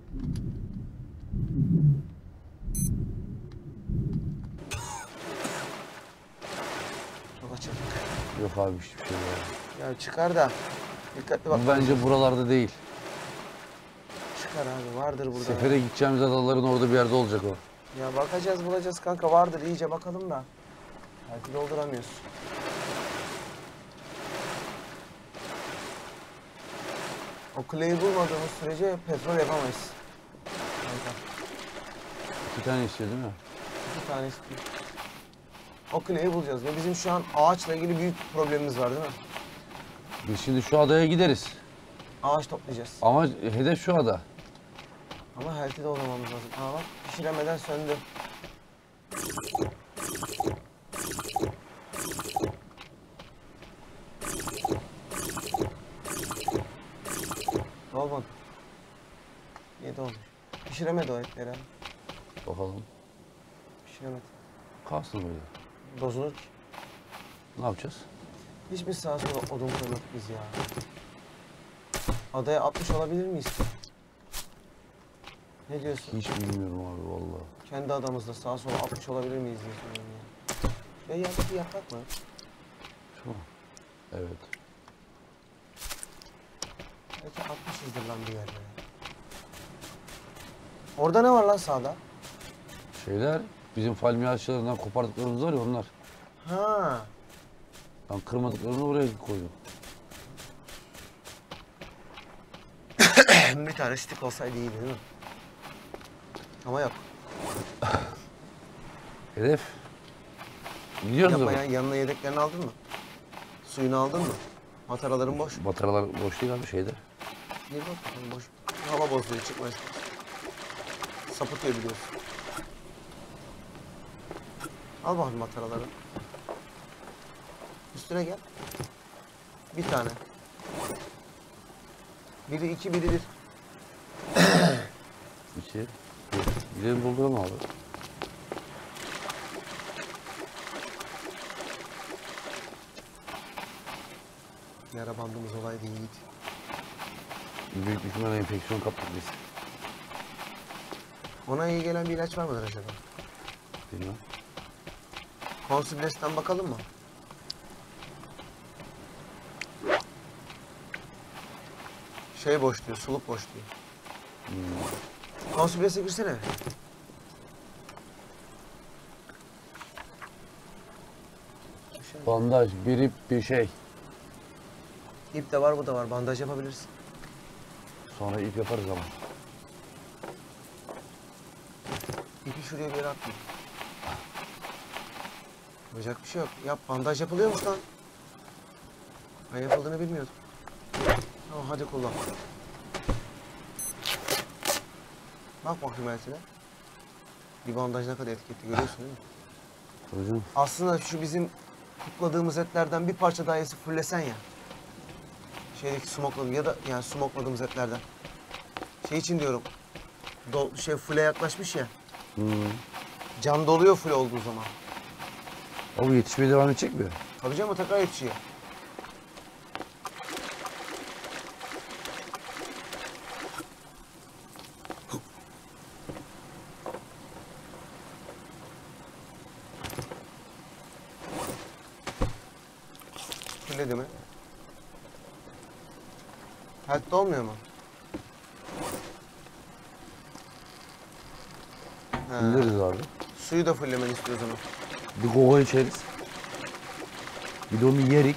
Çok açık. Yok abi hiçbir şey yok. Ya çıkar da. Dikkatli bak. Bu bence buralarda değil. Çıkar abi. Vardır burada. Sefere gideceğimiz adaların orada bir yerde olacak o. Ya bakacağız bulacağız kanka. Vardır. İyice bakalım da. Belki dolduramıyoruz. O kuleyi bulmadığımız sürece petrol yapamayız. Kanka. İki tane istiyor değil mi? İki tanesi değil. O kuleyi bulacağız. Ve bizim şu an ağaçla ilgili büyük problemimiz var değil mi? Biz şimdi şu adaya gideriz. Ağaç toplayacağız. Ama hedef şu ada. Ama health'i doldurmamız lazım. Aa bak pişiremeden söndü. Dolmadı. Niye dolmuş? Pişiremedi o etleri abi. Bakalım. Pişiremedi. Kalsın böyle. Bozulur ki. Ne yapacağız? Hiçbir sağa sola odun koymadık biz ya. Adaya atmış olabilir miyiz ki? Ne diyorsun? Hiç bilmiyorum abi vallahi. Kendi adamızda sağa sola atmış olabilir miyiz diye soruyorum ya. Ve yerde bir yaprak mı? Şu mu? Evet. Belki atmışızdır lan bir yerlere. Orada ne var lan sağda? Şeyler bizim palmiye ağaçlarından kopardıklarımız var ya onlar. Ha. Ben kırmadıklarını oraya koydum. Bir tane stik olsaydı iyiydi değil mi? Ama yok. Hedef. Gidiyoruz Yapma ama. ya, yanına yedeklerini aldın mı? Suyunu aldın mı? Mataraların boş. Bataralar boş değil abi şeyde. Bir bak bakalım boş. Hava bozuyor çıkmaz. Sapıtıyor biliyorsun. Al bakayım mataraları. Üstüne gel. Bir tane. Biri iki, biri bir. İki. Bir. Gidelim dolduralım abi. Yara bandımız olaydı yiğit. Büyük ihtimalle enfeksiyon kaptık biz. Ona iyi gelen bir ilaç var mıdır acaba? Bilmem. Konsibles'ten bakalım mı? Şey boş diyor, suluk boş diyor. Hmm. Konsibles'e girsene. Bandaj, bir ip, bir şey. İp de var, bu da var. Bandaj yapabilirsin. Sonra ip yaparız ama. İpi şuraya bir yere atma. Yapacak bir şey yok. Yap, bandaj yapılıyormuş lan. Ben yapıldığını bilmiyordum. Tamam, hadi kullan. Bak bakayım eltine. Bir bandaj ne kadar etkili görüyorsun değil mi? Tabii canım. Aslında şu bizim kutladığımız etlerden bir parça daha yesi fullesen ya. Şeydeki smokladığım ya da yani smokladığımız etlerden. Şey için diyorum. Dol, şey fulle yaklaşmış ya. Hmm. Can doluyor full olduğu zaman. O yetişmeye devam edecek mi? Tabii canım o tekrar yetişiyor. Fulledi mi? Health'te olmuyor mu? Ha. Fulleriz abi. Suyu da fullemeni istiyor o zaman. Bir kova içeriz. Bir de onu yerik.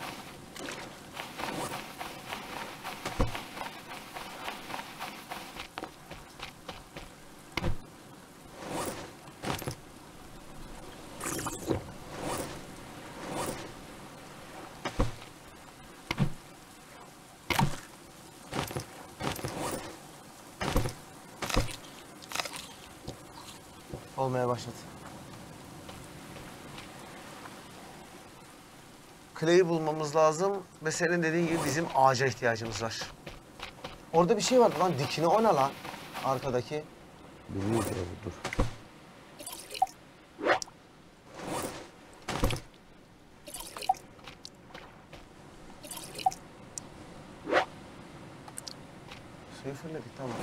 Olmaya başladı. Clay'i bulmamız lazım ve senin dediğin gibi bizim ağaca ihtiyacımız var. Orada bir şey vardı lan, dikine o ne lan? arkadaki. Biliyor ki abi, dur. Suyu fırladık, tamam.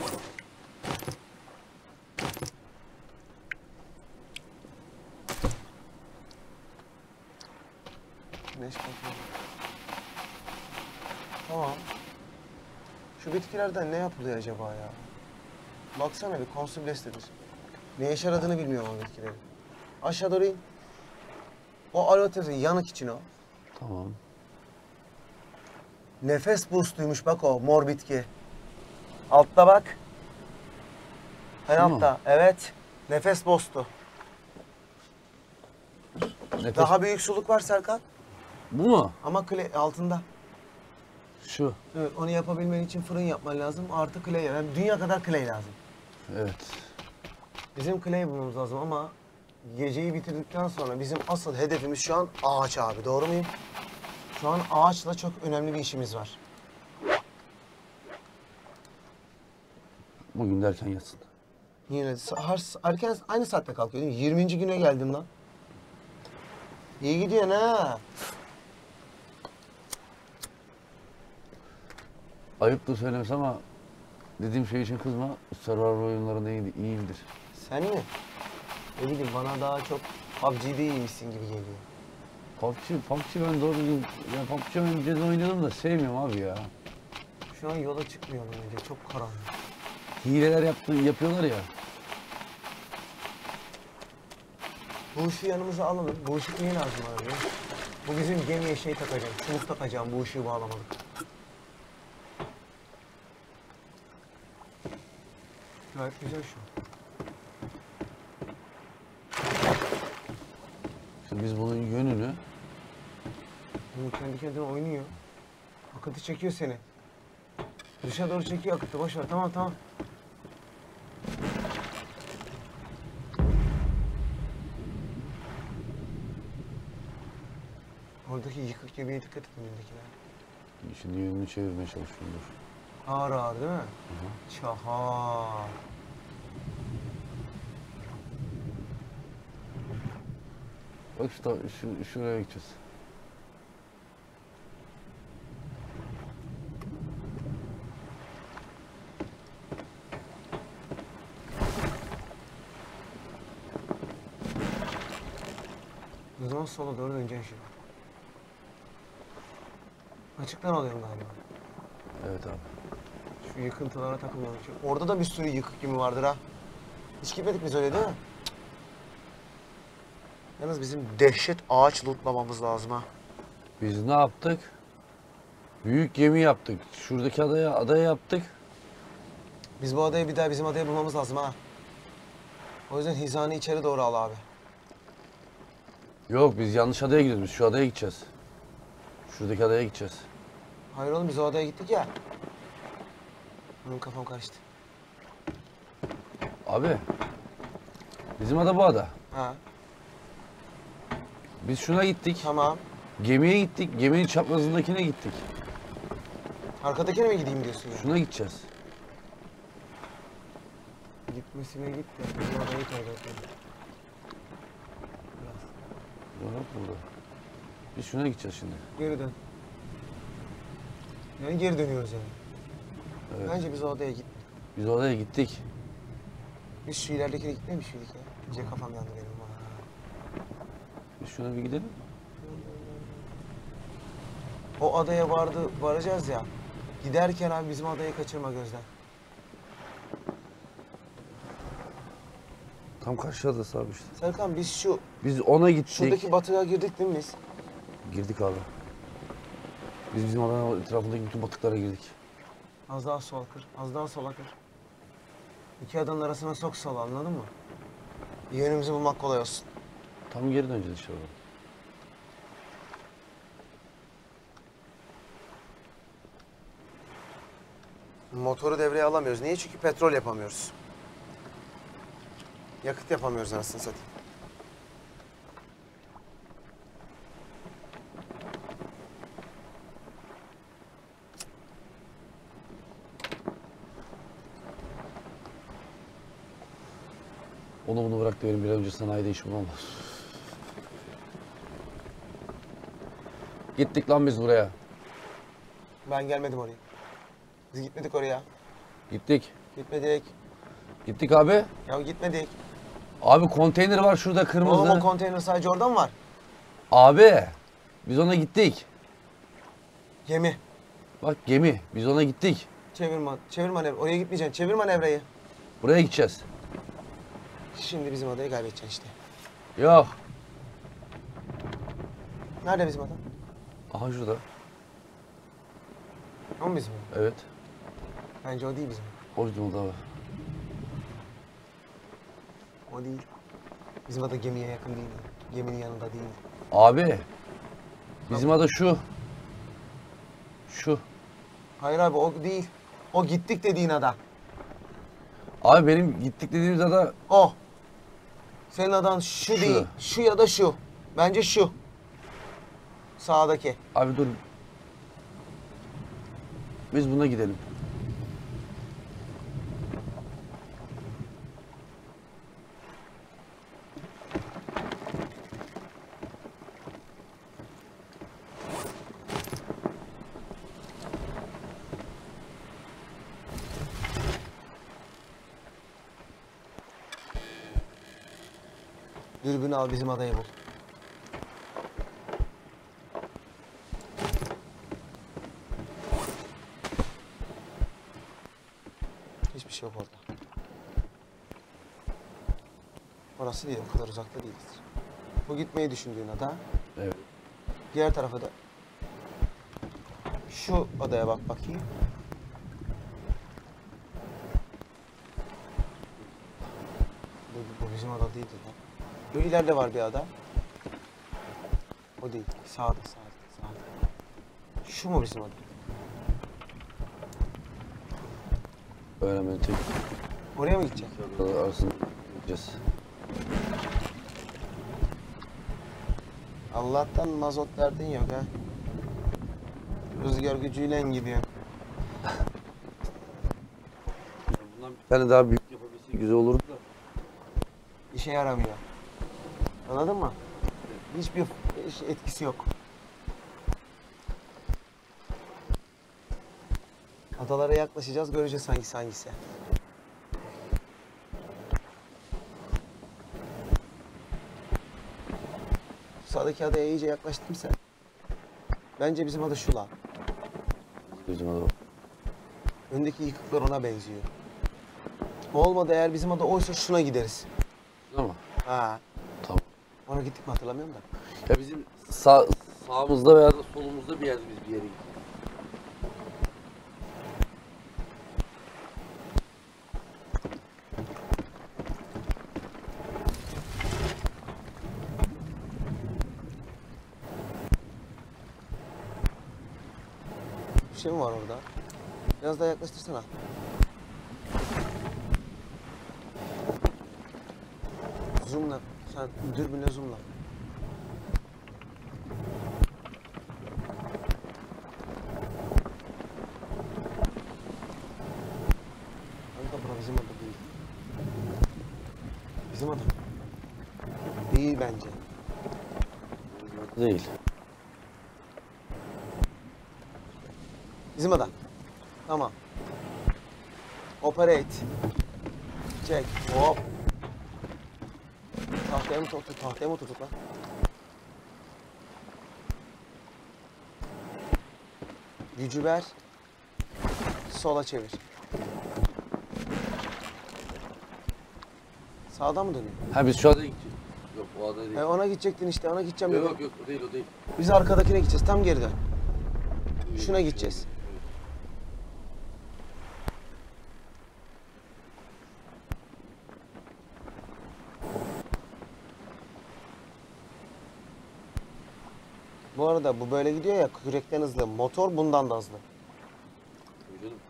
Güneş batıyor. Tamam. Şu bitkilerden ne yapılıyor acaba ya? Baksana bir konsüblestedir. Ne işe yaradığını bilmiyorum o bitkilerin. Aşağı doğru in. O aloe yanık için o. Tamam. Nefes boostuymuş bak o mor bitki. Altta bak. En Şu mu? altta. Evet. Nefes boostu. Nefes... Daha büyük suluk var Serkan. Bu mu? Ama clay altında. Şu. Evet, onu yapabilmen için fırın yapman lazım. Artı clay. Yani dünya kadar clay lazım. Evet. Bizim clay bulmamız lazım ama geceyi bitirdikten sonra bizim asıl hedefimiz şu an ağaç abi. Doğru muyum? Şu an ağaçla çok önemli bir işimiz var. Bugün de erken yatsın. Yine her, erken aynı saatte kalkıyor değil mi? yirminci güne geldim lan. İyi gidiyorsun ha. Ayıptır söylemesi ama dediğim şey için kızma. Survivor oyunlarında iyi, iyiyimdir. Sen mi? Ne bileyim bana daha çok P U B G'de iyiymişsin gibi geliyor. P U B G, P U B G ben doğru düzgün... Ya P U B G önceden oynadım da sevmiyorum abi ya. Şu an yola çıkmayalım önce. Çok karanlık. Hileler yaptı, yapıyorlar ya. Bu ışığı yanımıza alalım. Bu ışık niye lazım abi? Bu bizim gemiye şey takacağım. Çubuk takacağım bu ışığı bağlamadık. Gayet güzel şu. İşte biz bunun yönünü... Bu kendi kendine oynuyor. Akıtı çekiyor seni. Dışa doğru çekiyor akıtı. Boş ver. Tamam tamam. Oradaki yıkık gemiye dikkat et önündekiler. Şimdi yönünü çevirmeye çalışıyorum. Dur. Ağır ağır değil mi? Hı hı. Çahar. Bak işte şu, şuraya gideceğiz. O zaman sola doğru döneceksin şimdi. Açıktan alıyorum galiba. Evet abi. Şu yıkıntılara takılmamak için. Orada da bir sürü yıkık gemi vardır ha. Hiç gitmedik biz öyle değil mi? Yalnız bizim dehşet ağaç lootlamamız lazım ha. Biz ne yaptık? Büyük gemi yaptık. Şuradaki adaya adaya yaptık. Biz bu adayı bir daha bizim adayı bulmamız lazım ha. O yüzden hizanı içeri doğru al abi. Yok biz yanlış adaya gidiyoruz. Biz şu adaya gideceğiz. Şuradaki adaya gideceğiz. Hayır oğlum biz o adaya gittik ya. Benim kafam karıştı. Abi. Bizim ada bu ada. Ha Biz şuna gittik. tamam. Gemiye gittik. Geminin çaprazındakine gittik. Arkadakine mi gideyim diyorsun ya? Şuna gideceğiz. Gitmesine git de bizim adayı kaybetmedim. Biraz. Yok burada. Biz şuna gideceğiz şimdi. Geri dön. Yani geri dönüyoruz yani. Evet. Bence biz o adaya gitmedik. Biz oraya gittik. Biz şu ileridekine gitmemiş miydik ya? İyice kafam yandı benim. Ha. Biz şuna bir gidelim. O adaya vardı, varacağız ya. Giderken abi bizim adayı kaçırma gözden. Tam karşı adası abi işte. Serkan biz şu, Biz ona gittik. şuradaki batığa girdik değil mi biz? Girdik abi. Biz bizim adanın etrafındaki bütün batıklara girdik. Az daha sola kır, az daha sola kır. İki adanın arasına sok sola, anladın mı? Yönümüzü bulmak kolay olsun. Tam geri döneceğiz işte oradan. Motoru devreye alamıyoruz. Niye? Çünkü petrol yapamıyoruz. Yakıt yapamıyoruz anasını satayım. Onu bunu bırak da benim bir an önce sanayide işim olmaz. Gittik lan biz buraya. Ben gelmedim oraya. Biz gitmedik oraya. Gittik. Gitmedik. Gittik abi. Ya gitmedik. Abi konteyner var şurada kırmızı. Oğlum o konteyner sadece orada mı var? Abi biz ona gittik. Gemi. Bak gemi. Biz ona gittik. Çevirme, çevir manevra. Oraya gitmeyeceksin. Çevir manevrayı. Buraya gideceğiz. Şimdi bizim adayı kaybedeceksin işte. Yok. Nerede bizim ada? Aha şurada. O mu bizim ada? Evet. Bence o değil bizim. O yüzden oldu abi. O değil. Bizim ada gemiye yakın değil. Geminin yanında değil. Abi. Bizim ada şu. Şu. Hayır abi o değil. O gittik dediğin ada. Abi benim gittik dediğimiz ada O. Senin adan şu, Şu. değil. Şu ya da şu. Bence şu. Sağdaki. abi dur. Biz buna gidelim. Dürbünü al bizim adayı bul. Hiçbir şey yok orada. Orası değil, o kadar uzakta değiliz. Bu gitmeyi düşündüğün ada. Evet. Diğer tarafa da şu adaya bak bakayım. Bu, bu bizim ada değildi lan. Bu ileride var bir ada. O değil. Sağda, sağda, sağda. Şu mu bizim ada? Öğrenmeyi tek Oraya mı gidecek? arasında gideceğiz. Allah'tan mazot derdin yok ha. Rüzgar gücüyle gidiyorsun. Bundan bir tane daha büyük yapabilsek güzel olurdu da. İşe yaramıyor. Anladın mı? Hiçbir etkisi yok. Adalara yaklaşacağız, göreceğiz hangisi hangisi. Sağdaki adaya iyice yaklaştın sen. Bence bizim ada şu lan. Bizim ada. Öndeki yıkıklar ona benziyor. Olmadı eğer bizim ada oysa şuna gideriz. Ama Ha. tamam. Ona gittik mi hatırlamıyorum da. Ya bizim sağ, sağımızda veya da solumuzda bir yerde biz bir yere gittik. Bir şey mi var orada? Biraz daha yaklaştırsana. Zoomla. Sen dürbünle zoomla. Kanka bura bizim ada değil. Bizim ada. Değil bence. Değil. Bizim ada. Tamam. Operate. Çek. Hop. Tahtaya mı tuttuk? Tahtaya mı tuttuk lan? Gücü ver. Sola çevir. Sağdan mı dönüyor? Ha biz şu adaya gideceğiz. Yok o adaya değil. E ona gidecektin işte. Ona gideceğim Yok dedim. yok yok o değil o değil. Biz arkadakine gideceğiz. Tam geri dön. Şuna gideceğiz. Bu arada bu böyle gidiyor ya, kürekten hızlı. Motor bundan da hızlı. Tabii canım.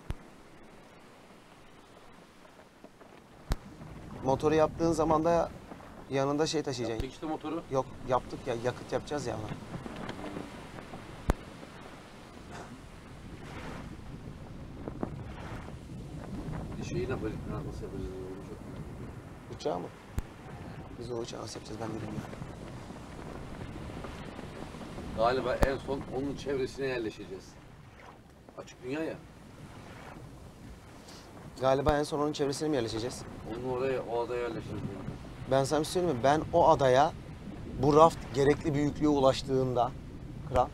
Motoru yaptığın zaman da yanında şey taşıyacaksın. Yaptık işte motoru. Yok yaptık ya, yakıt yapacağız ya ona. Bir şeyi ne yapacağız? Nasıl yapacağız? Olacak. Uçağı mı? Biz o uçağı nasıl yapacağız ben bilmiyorum ya. Galiba en son onun çevresine yerleşeceğiz. Açık dünya ya. Galiba en son onun çevresine mi yerleşeceğiz? Onun oraya, o adaya yerleşeceğiz. Ben sana bir şey söyleyeyim mi? Ben o adaya bu raft gerekli büyüklüğe ulaştığında kral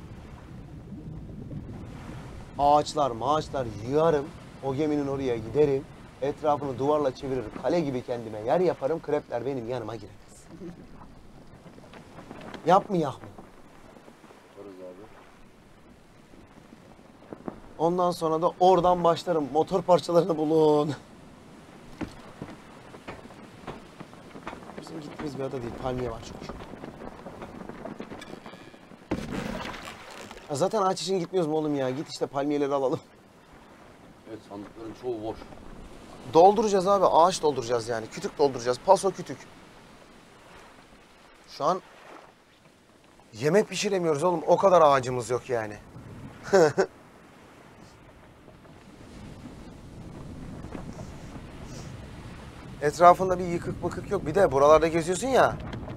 ağaçlar mağaçlar yığarım. O geminin oraya giderim. Etrafını duvarla çeviririm. Kale gibi kendime yer yaparım. Krepler benim yanıma giremez. Yap mı yak mı? Yaparız abi. Ondan sonra da oradan başlarım. Motor parçalarını bulun. Bizim gittiğimiz bir ada değil. Palmiye var çünkü. Ya zaten ağaç için gitmiyoruz mu oğlum ya? Git işte palmiyeleri alalım. Evet, sandıkların çoğu boş. Dolduracağız abi. Ağaç dolduracağız yani. Kütük dolduracağız. Paso kütük. Şu an yemek pişiremiyoruz oğlum. O kadar ağacımız yok yani. Etrafında bir yıkık mıkık yok. Bir de buralarda geziyorsun ya.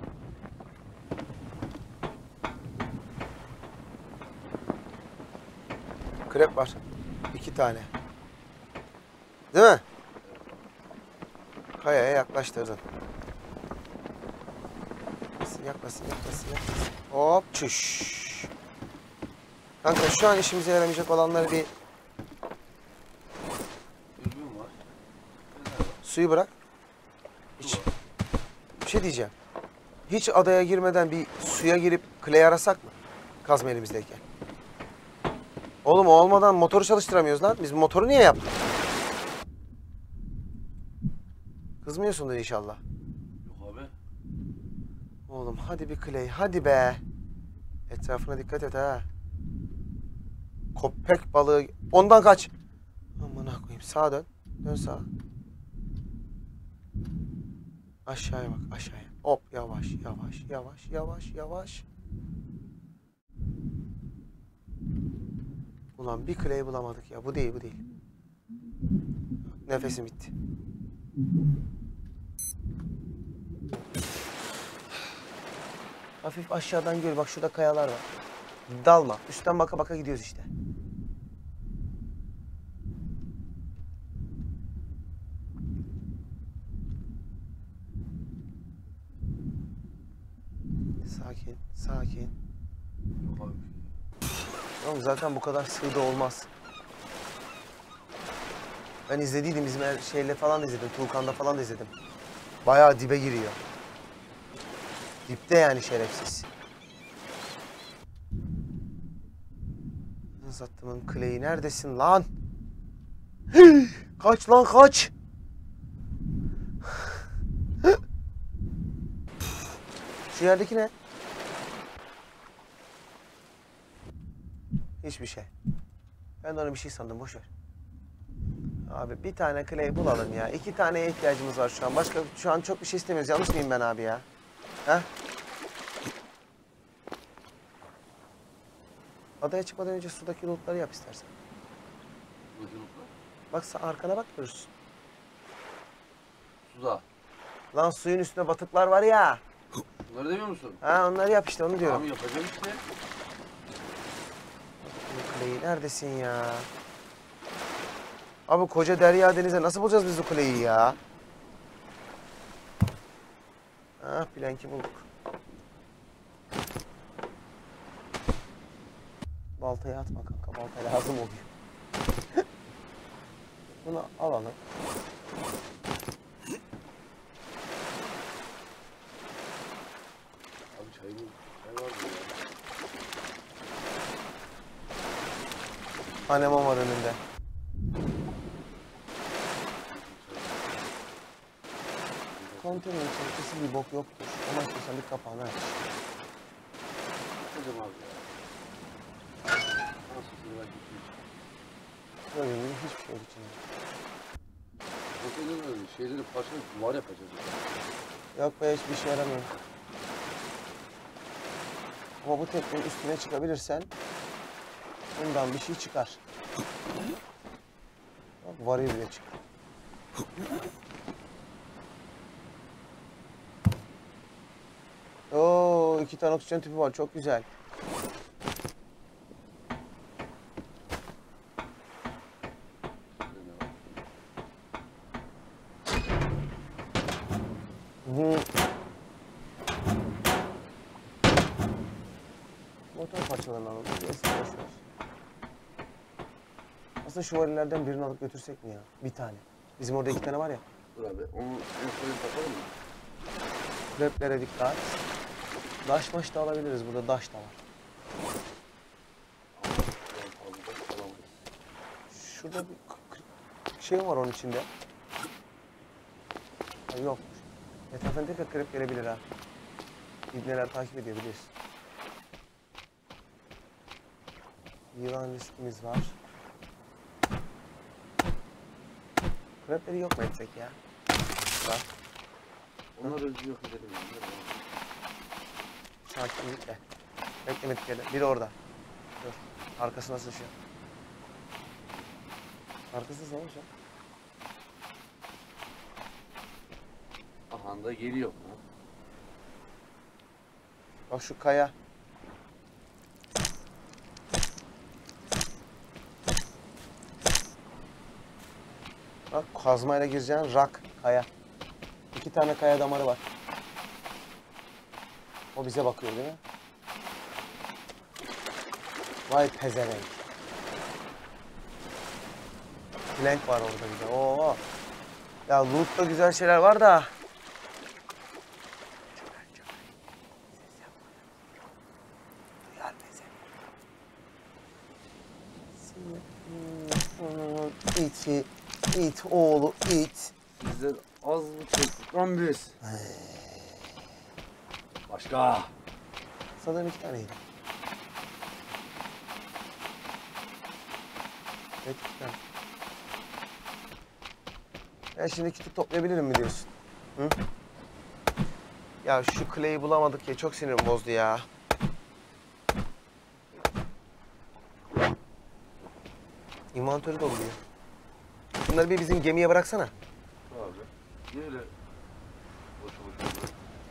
Krep var. İki tane. Değil mi? Kayaya yaklaştırdın. Yaklasın, yaklasın, yaklasın, yaklasın. Hop, çüş. Kanka şu an işimize yaramayacak olanları bir Üzgün var. suyu bırak. Hiç. Bir şey diyeceğim. Hiç adaya girmeden bir suya girip Clay arasak mı? Kazma elimizdeyken. Oğlum o olmadan motoru çalıştıramıyoruz lan. Biz motoru niye yaptık? Kızmıyorsundur inşallah. Yok abi. Oğlum hadi bir Clay, hadi be. Etrafına dikkat et ha. Köpek balığı. Ondan kaç. Amına koyayım. Sağa dön. Dön sağa. Aşağıya bak, aşağıya. Hop, yavaş, yavaş, yavaş, yavaş, yavaş. Ulan bir Clay bulamadık ya. Bu değil, bu değil. Nefesim bitti. Hafif aşağıdan gör. Bak şurada kayalar var. Dalma. Üstten baka baka gidiyoruz işte. Sakin, sakin. Yok abi. Oğlum zaten bu kadar sığ da olmaz. Ben izlediydim. Bizim her şeyle falan da izledim. Tuğkan'da falan da izledim. Bayağı dibe giriyor. Dipte yani şerefsiz. Sattımın Clay'i neredesin lan? Hii! Kaç lan kaç. Şu yerdeki ne? Hiçbir şey. Ben de ona bir şey sandım, boş ver. Abi bir tane Clay bulalım ya. İki taneye ihtiyacımız var şu an. Başka şu an çok bir şey istemiyoruz. Yanlış mıyım ben abi ya? Ha? Adaya çıkmadan önce sudaki lootları yap istersen. Bak sen arkana bak görürsün. Suda. Lan suyun üstünde batıklar var ya. Bunları demiyor musun? Ha onları yap işte onu diyorum. Tamam, yapacağım işte. Kuleyi neredesin ya? Abi koca derya denize nasıl bulacağız biz bu kuleyi ya? Ah planki bulduk. Baltayı atma kanka. Balta lazım oluyor. Bunu alalım. Abi çay mı? Çay var mı ya? Anemon var önünde. Konteynerin içinde kesin bir bok yoktur. Ama istiyorsan bir kapağını aç. Yapacağım abi ya. Nasıl sıra gitmiş? Böyle gibi hiçbir şey yok içinde. Konteynerin şeyleri parçalayıp duvar yapacağız. Yok be hiçbir şey yaramıyor. Ama bu teknenin üstüne çıkabilirsen bundan bir şey çıkar. Bak varil bile çıktı. Oo, iki tane oksijen tüpü var. Çok güzel. Hı. Motor parçalarını alalım. Neyse, boş ver. Aslında şu valilerden birini alıp götürsek mi ya? Bir tane. Bizim orada iki tane var ya. Dur abi onu en son takalım mı? Kreplere dikkat. Daş maş da alabiliriz. Burada daş da var. Şurada bir k- k- şey var onun içinde. Ha, yok. Etrafına tekrar krep gelebilir ha. İbneler takip ediyor biliyorsun. Yılan riskimiz var. Krepleri yok mu etsek ya? Var. Onları özü yok edelim. Sakinlikle. Beklemedik yerde. Biri orada. Dur. Arkası nasıl şu? Arkası nasıl olmuş ya? Aha da geliyor. Bak şu kaya. Bak kazmayla gireceğin rak kaya. İki tane kaya damarı var. O bize bakıyor değil mi? Vay pezevenk. Plank var orada bir de. Oo. Ya loot'ta güzel şeyler var da. Duyar pezevenk. İti, it oğlu it. Bizler az mı çektik lan biz? Başka. Sanırım iki taneydi. Evet iki tane. Ya şimdi kiti toplayabilirim mi diyorsun? Hı? Ya şu Clay'i bulamadık ya çok sinirim bozdu ya. İnvantörü dolu diyor. Bunları bir bizim gemiye bıraksana. Abi. Niye öyle boşu boşuna?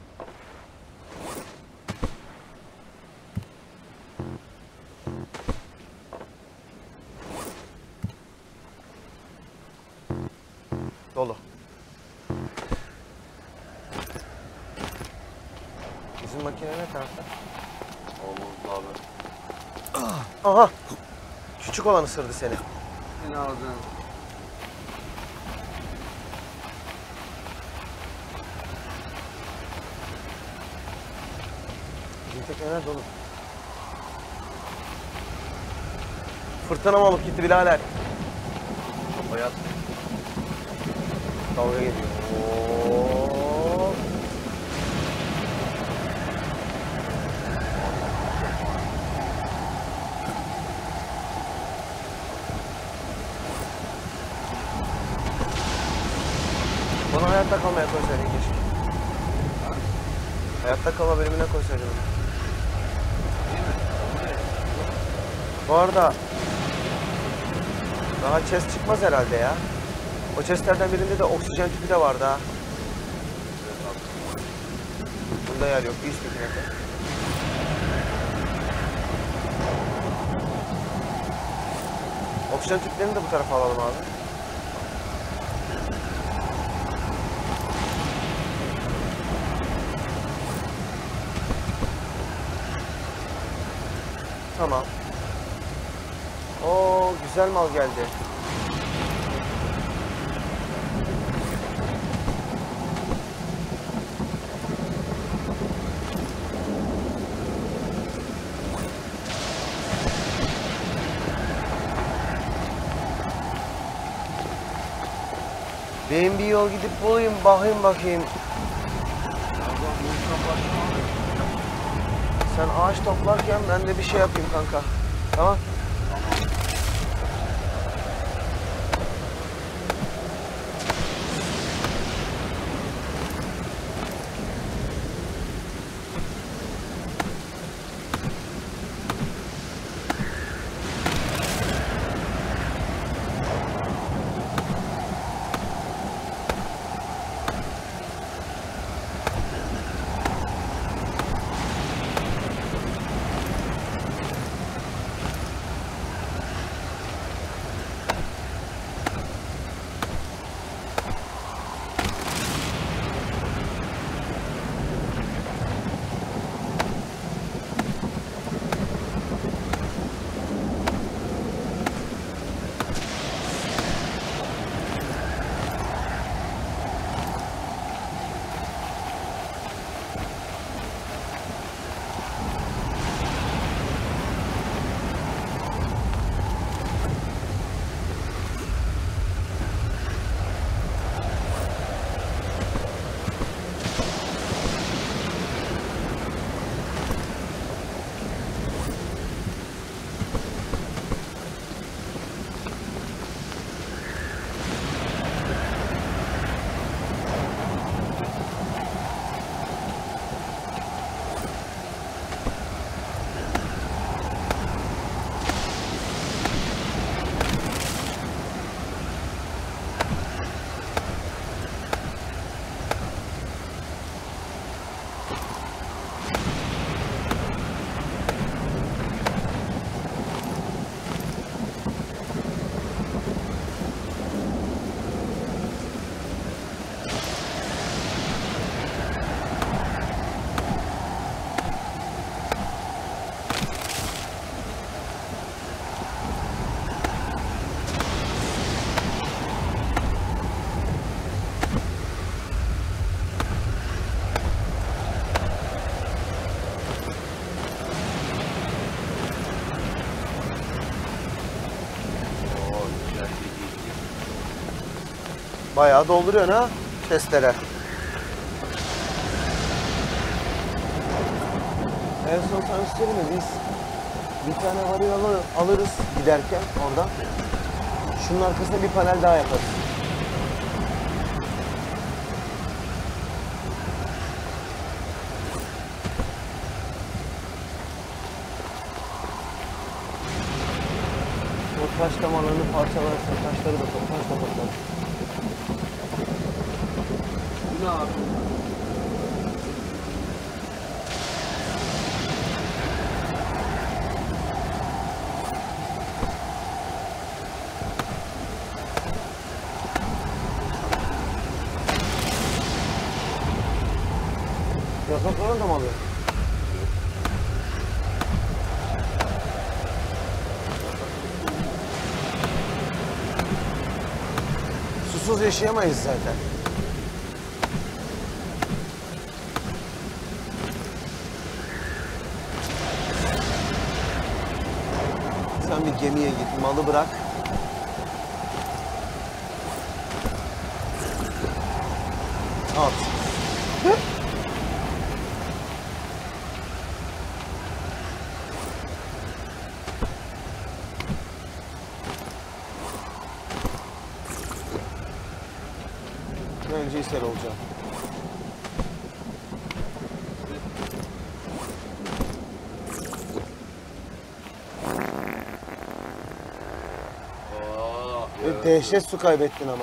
Dolu. Bizim makine ne tarafta? Olmaz abi. Aha! Küçük olan ısırdı seni. Yine alacaksın. Bizim tekneler dolu. Fırtına mı alıp gitti birader? Hayat. Dalga geliyor. Oo. Bana hayatta kalmaya koysaydın keşke. Hayatta kalma bölümüne koysaydın onu. Bu arada daha chest çıkmaz herhalde ya. O chestlerden birinde de oksijen tüpü de vardı ha. Bunda yer yok. Bir üst tüpüne. Oksijen tüplerini de bu tarafa alalım abi. Tamam. Oo, güzel mal geldi. Ben bir yol gidip bulayım, bakayım bakayım. Sen ağaç toplarken ben de bir şey yapayım kanka. Tamam? Bayağı dolduruyorsun ha testere. En son sana söyleyeyim mi? Biz bir tane varıyor alır, alırız giderken oradan. Şunun arkasına bir panel daha yaparız. O taş damarlarını parçalarsa taşları da taş da toplarız. Bu ne abi? Yapraklarını da mı alıyor? Susuz yaşayamayız zaten. Sen bir gemiye git, malı bırak. At. Önce ishal olacağım. Ve dehşet su kaybettin ama.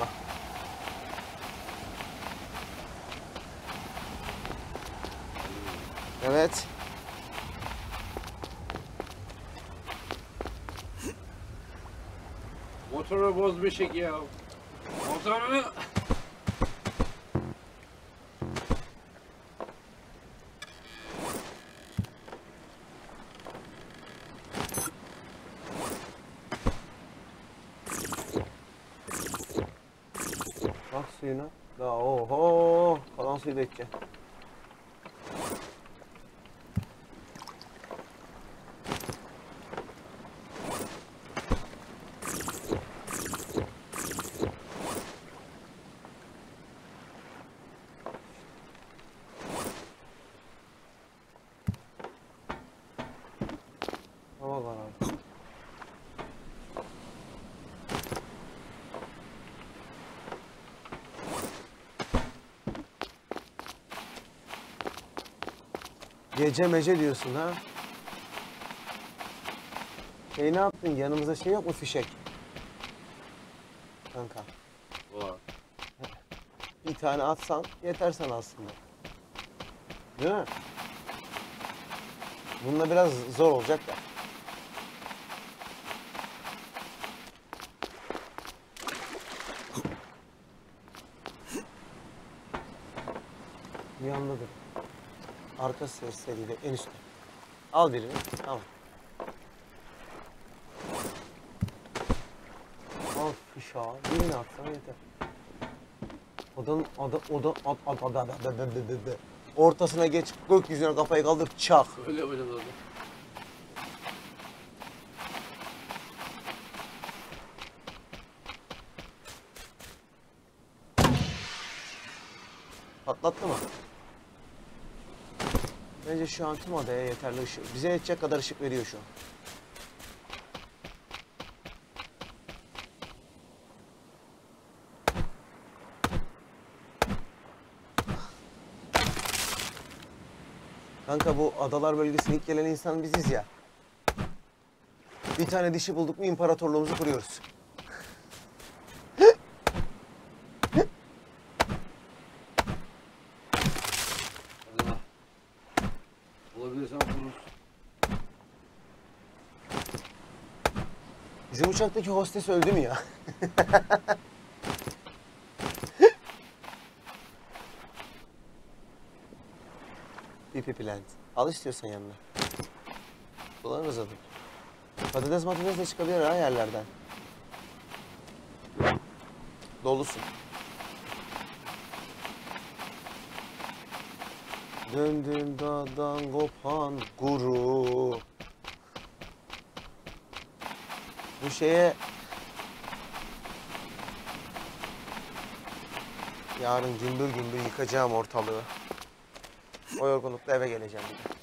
Evet. Motoru bozmuşuk ya. Motoru. Bak suyuna. Daha oho. Kalan suyu da içeceğim. Hava var abi. Gece mece diyorsun ha? Şey ne yaptın? Yanımızda şey yok mu fişek? Kanka. Var. Bir tane atsan yeter sana aslında. Değil mi? Bununla biraz zor olacak da. Yandadır. Arka serseriyle en üstte. Al birini. Tamam. Al fişağı. Birini atsan yeter. Odanın oda oda ad ad ad ad ad ad ad ad. Ortasına geç, gökyüzüne kafayı kaldır, çak. Öyle yapacağız abi. Patlattı mı? Bence şu an tüm adaya yeterli ışık. Bize yetecek kadar ışık veriyor şu an. Kanka bu adalar bölgesine ilk gelen insan biziz ya. Bir tane dişi bulduk mu imparatorluğumuzu kuruyoruz. Hadi lan. Olabilirsen kururuz. Bizim uçaktaki hostes öldü mü ya? Pipi plant. Al istiyorsan yanına. Kullanırız adı. Patates matates de çıkabilir ha yerlerden. Dolusun. Döndüm dağdan kopan guru. Bu şeye Yarın gümbür gümbür yıkacağım ortalığı. O yorgunlukla eve geleceğim bir de.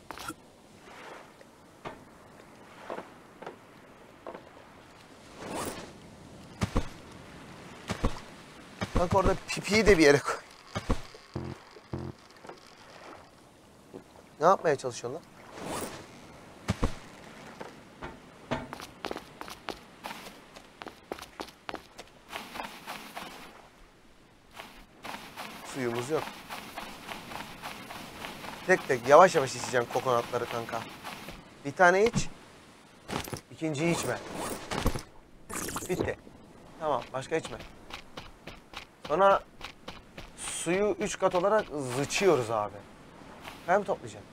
Bak orada pipiyi de bir yere koy. Ne yapmaya çalışıyorsun lan? Suyumuz yok. Tek tek yavaş yavaş içeceğim kokonatları kanka. Bir tane iç. İkinciyi içme. Bitti. Tamam, başka içme. Sonra suyu üç kat olarak zıçıyoruz abi. Ben mi toplayacağım?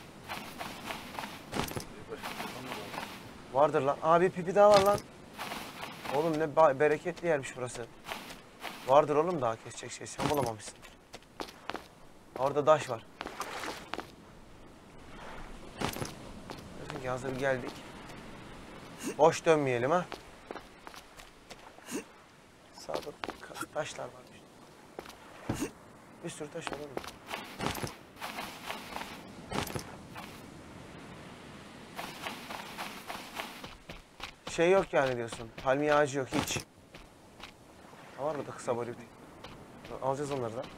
Vardır lan. Abi pipi daha var lan. Oğlum ne bereketli yermiş burası. Vardır oğlum daha kesecek şey. Sen bulamamışsın. Orada taş var. Diyorsun ki hazır geldik. Boş dönmeyelim ha. Sağda taşlar varmış. Bir sürü taş var oğlum. Şey yok yani diyorsun. Palmiye ağacı yok hiç. Ha var burada kısa boylu. Alacağız onları da.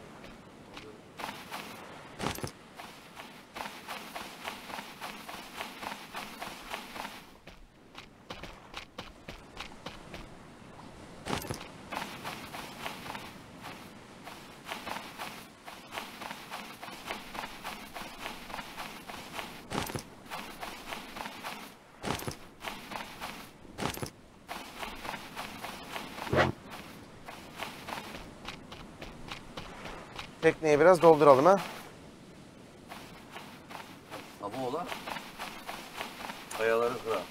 Tekneyi biraz dolduralım ha. Ama ola kayaları kırar.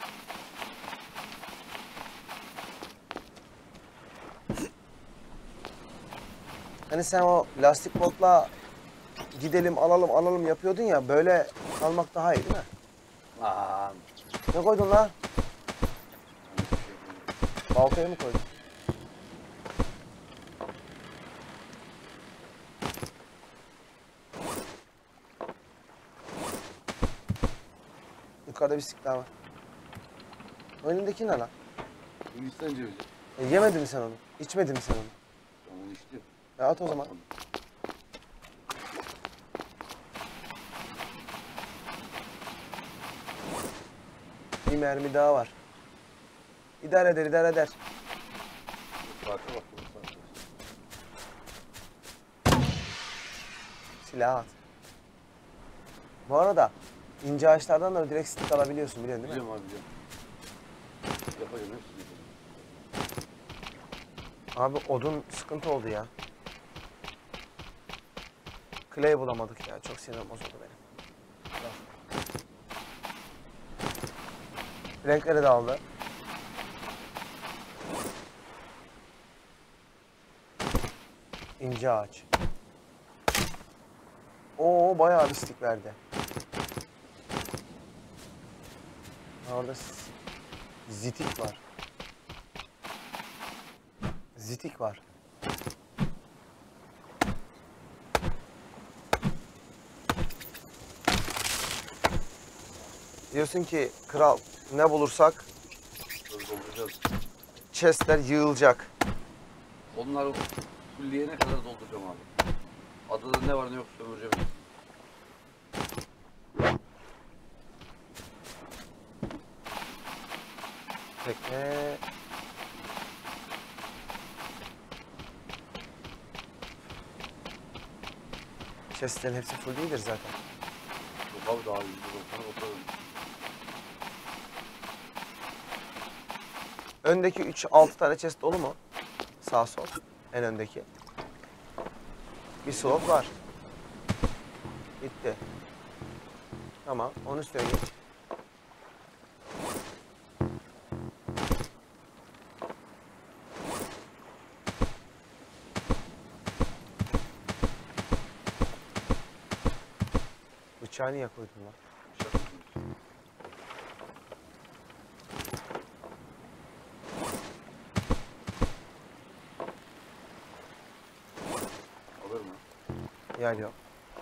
Hani sen o lastik botla gidelim alalım alalım yapıyordun ya, böyle almak daha iyi değil mi? Aa, Ne koydun lan? Baltaya mı koydun? Yukarıda bir sik daha var. O elindeki ne lan? Hindistan cevizi. E, yemedin mi sen onu? İçmedin mi sen onu? Onu içtim. E, at o zaman. Bir mermi daha var. İdare eder, idare eder. Saate bak. Silah at. Bu arada ince ağaçlardan da direkt stick alabiliyorsun, biliyorsun değil mi? Biliyorum abi biliyorum. Yapacağım hepsini. Abi odun sıkıntı oldu ya. Clay bulamadık ya. Çok sinirim bozuldu benim. Renkleri de aldı. İnce ağaç. Oo bayağı bir stick verdi. Orada zitik var. Zitik var. Diyorsun ki kral ne bulursak Dolduracağız. chestler yığılacak. Onları kulliyene kadar dolduracağım abi. Adada ne var ne yok sömüreceğim. Tekne. Chestlerin hepsi full değildir zaten. Yok abi daha yüzde doksanı oturalım. Öndeki üç altı tane chest dolu mu? Sağ sol. En öndeki. Bir slot var. Bitti. Tamam. Onun üstüne geç. Bıçağı niye koydun lan? Yer yok.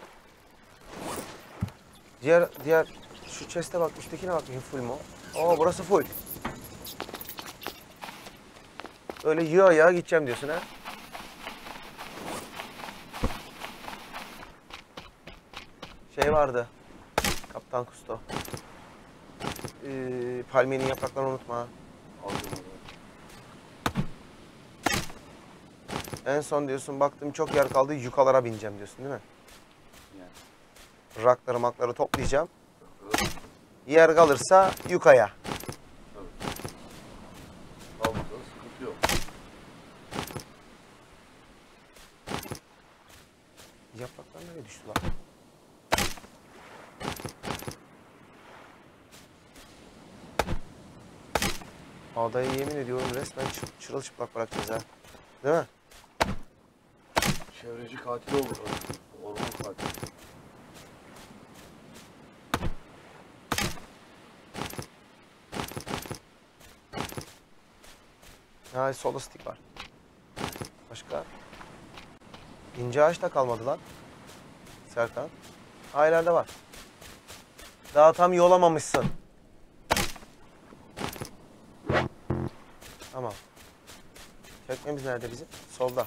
Diğer diğer şu chest'e bak, üsttekine bak, full mu? Oo, burası full. Öyle yağ yağ gideceğim diyorsun ha? Şey vardı. Kaptan Kusto. Ee, palmiyenin yapraklarını unutma. Aldım onu. En son diyorsun baktım çok yer kaldı, yukalara bineceğim diyorsun değil mi? Yani. Rakları makları toplayacağım. Yer kalırsa yukaya. Tabii. Kalmasa da sıkıntı yok. Yapraklar nereye düştü lan? Adayı yemin ediyorum resmen çı- çırılçıplak bırakacağız ha. Değil mi? Çevreci katil olur. Orman katili. Ha, solo stick var. Başka? İnce ağaç da kalmadı lan. Serkan. Ha, ileride var. Daha tam yolamamışsın. Tamam. Çekmemiz nerede bizim? Solda.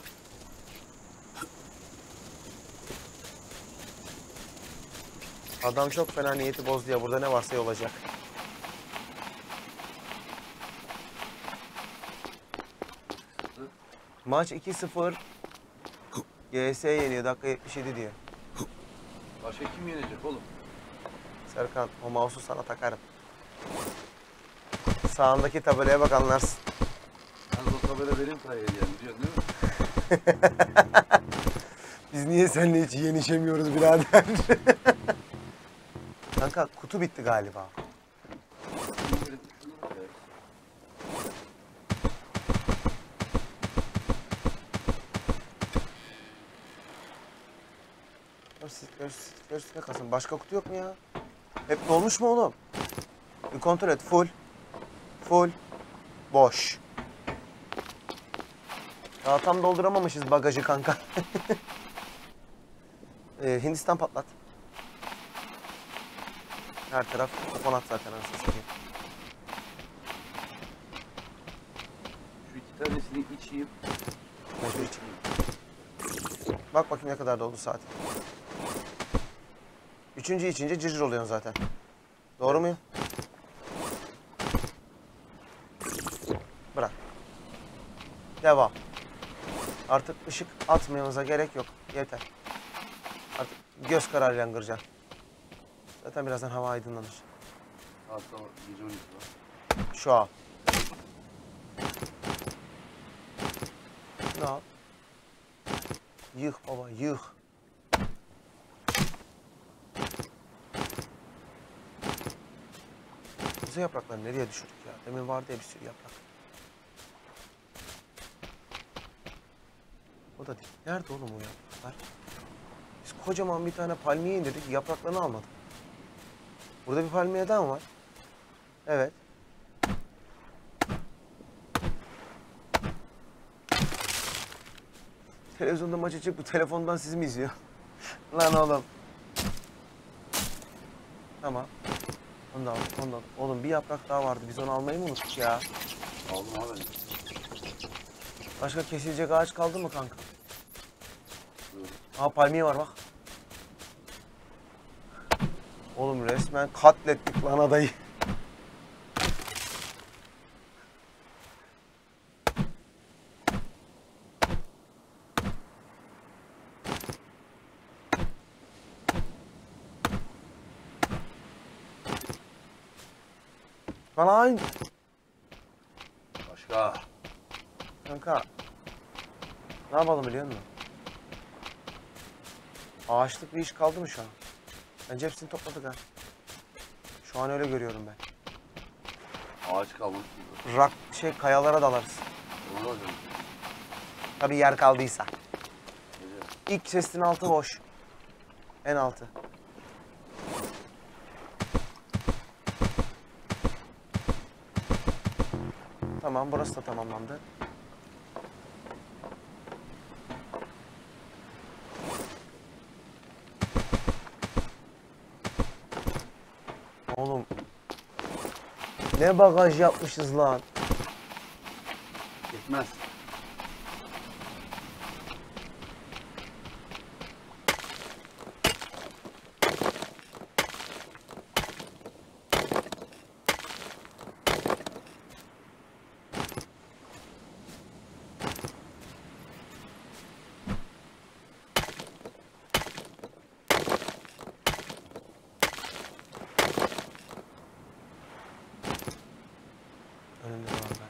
Adam çok fena niyeti bozdu ya. Burada ne varsa olacak. Maç iki sıfır. G S yeniyor. Dakika yetmiş yedi diyor. Başka kim yenecek oğlum? Serkan, o mouse'u sana takarım. Sağındaki tabelaya bak anlarsın. Yalnız o tabela benim sayede yani, biliyorsun değil mi? Biz niye seninle hiç yenişemiyoruz birader? Kanka kutu bitti galiba. Üstüne kalsın. Başka kutu yok mu ya? Hep dolmuş mu oğlum? Bir kontrol et. Full. Full. Boş. Daha tam dolduramamışız bagajı kanka. ee, Hindistan patlat. Her taraf kokonat zaten anasını satayım. Şu iki tanesini içeyim. Mecbur içeyim. Bak bakayım ne kadar doldu saat. Üçüncü içince cırcır oluyorsun zaten. Doğru muyum? Bırak. Devam. Artık ışık atmamıza gerek yok. Yeter. Artık göz kararıyla kıracaksın. Zaten birazdan hava aydınlanır. Hatta gece on iki var. Şu an. Ne al? Yık baba, yık. Bu yaprakları nereye düşürdük ya? Demin vardı ya bir sürü yaprak. O da değil. Nerede oğlum o yapraklar? Biz kocaman bir tane palmiye indirdik, yapraklarını almadık. Burada bir palmiye daha mı var? Evet. Televizyonda maç açıp bu telefondan sizi mi izliyor? Lan oğlum. Tamam. Onu da al, onu da al. Oğlum bir yaprak daha vardı. Biz onu almayı mı unuttuk ya? Aldım abi. Başka kesilecek ağaç kaldı mı kanka? Dur. Aa, palmiye var bak. Oğlum resmen katlettik lan adayı. Lan Başka. kanka. Ne yapalım biliyor musun? Ağaçlık bir iş kaldı mı şu an? Bence hepsini topladık ha. Şu an öyle görüyorum ben. Ağaç kalmış. Rak şey kayalara dalarız. Onu alacağım. Tabii yer kaldıysa. Gece. İlk chest'in altı boş. En altı. Tamam, burası da tamamlandı. Ne bagaj yapmışız lan. Gitmez. Önümde var ben.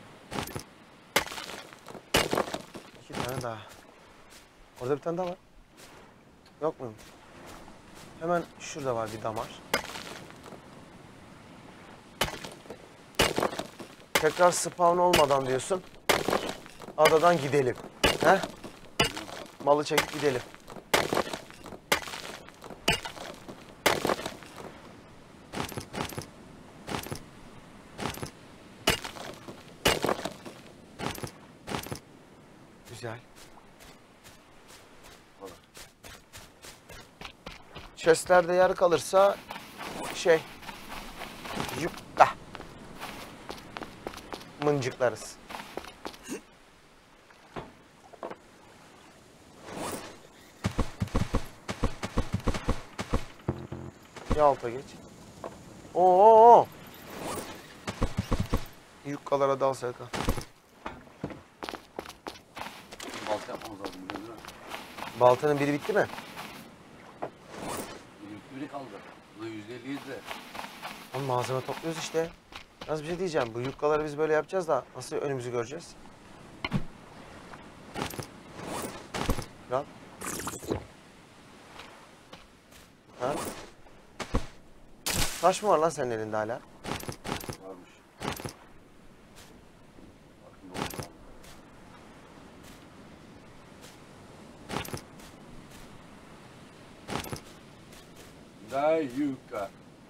İki tane daha. Orada bir tane daha var. Yok muymuş? Hemen şurada var bir damar. Tekrar spawn olmadan diyorsun. Adadan gidelim. He? Malı çekip gidelim. Güzel. Chestlerde yer kalırsa şey yupta mıncıklarız. Bir alta geç. Oo! Yukkalara dal Serkan. Balta yapmamız lazım bugün değil mi? Baltanın biri bitti mi? Bir biri kaldı. Bu da yüzde elliydi de. Oğlum malzeme topluyoruz işte. Nasıl bir şey diyeceğim. Bu yukkaları biz böyle yapacağız da nasıl önümüzü göreceğiz? Lan. Ha? Taş mı var lan senin elinde hala? Varmış. Bakın boş kaldı. Dayuka.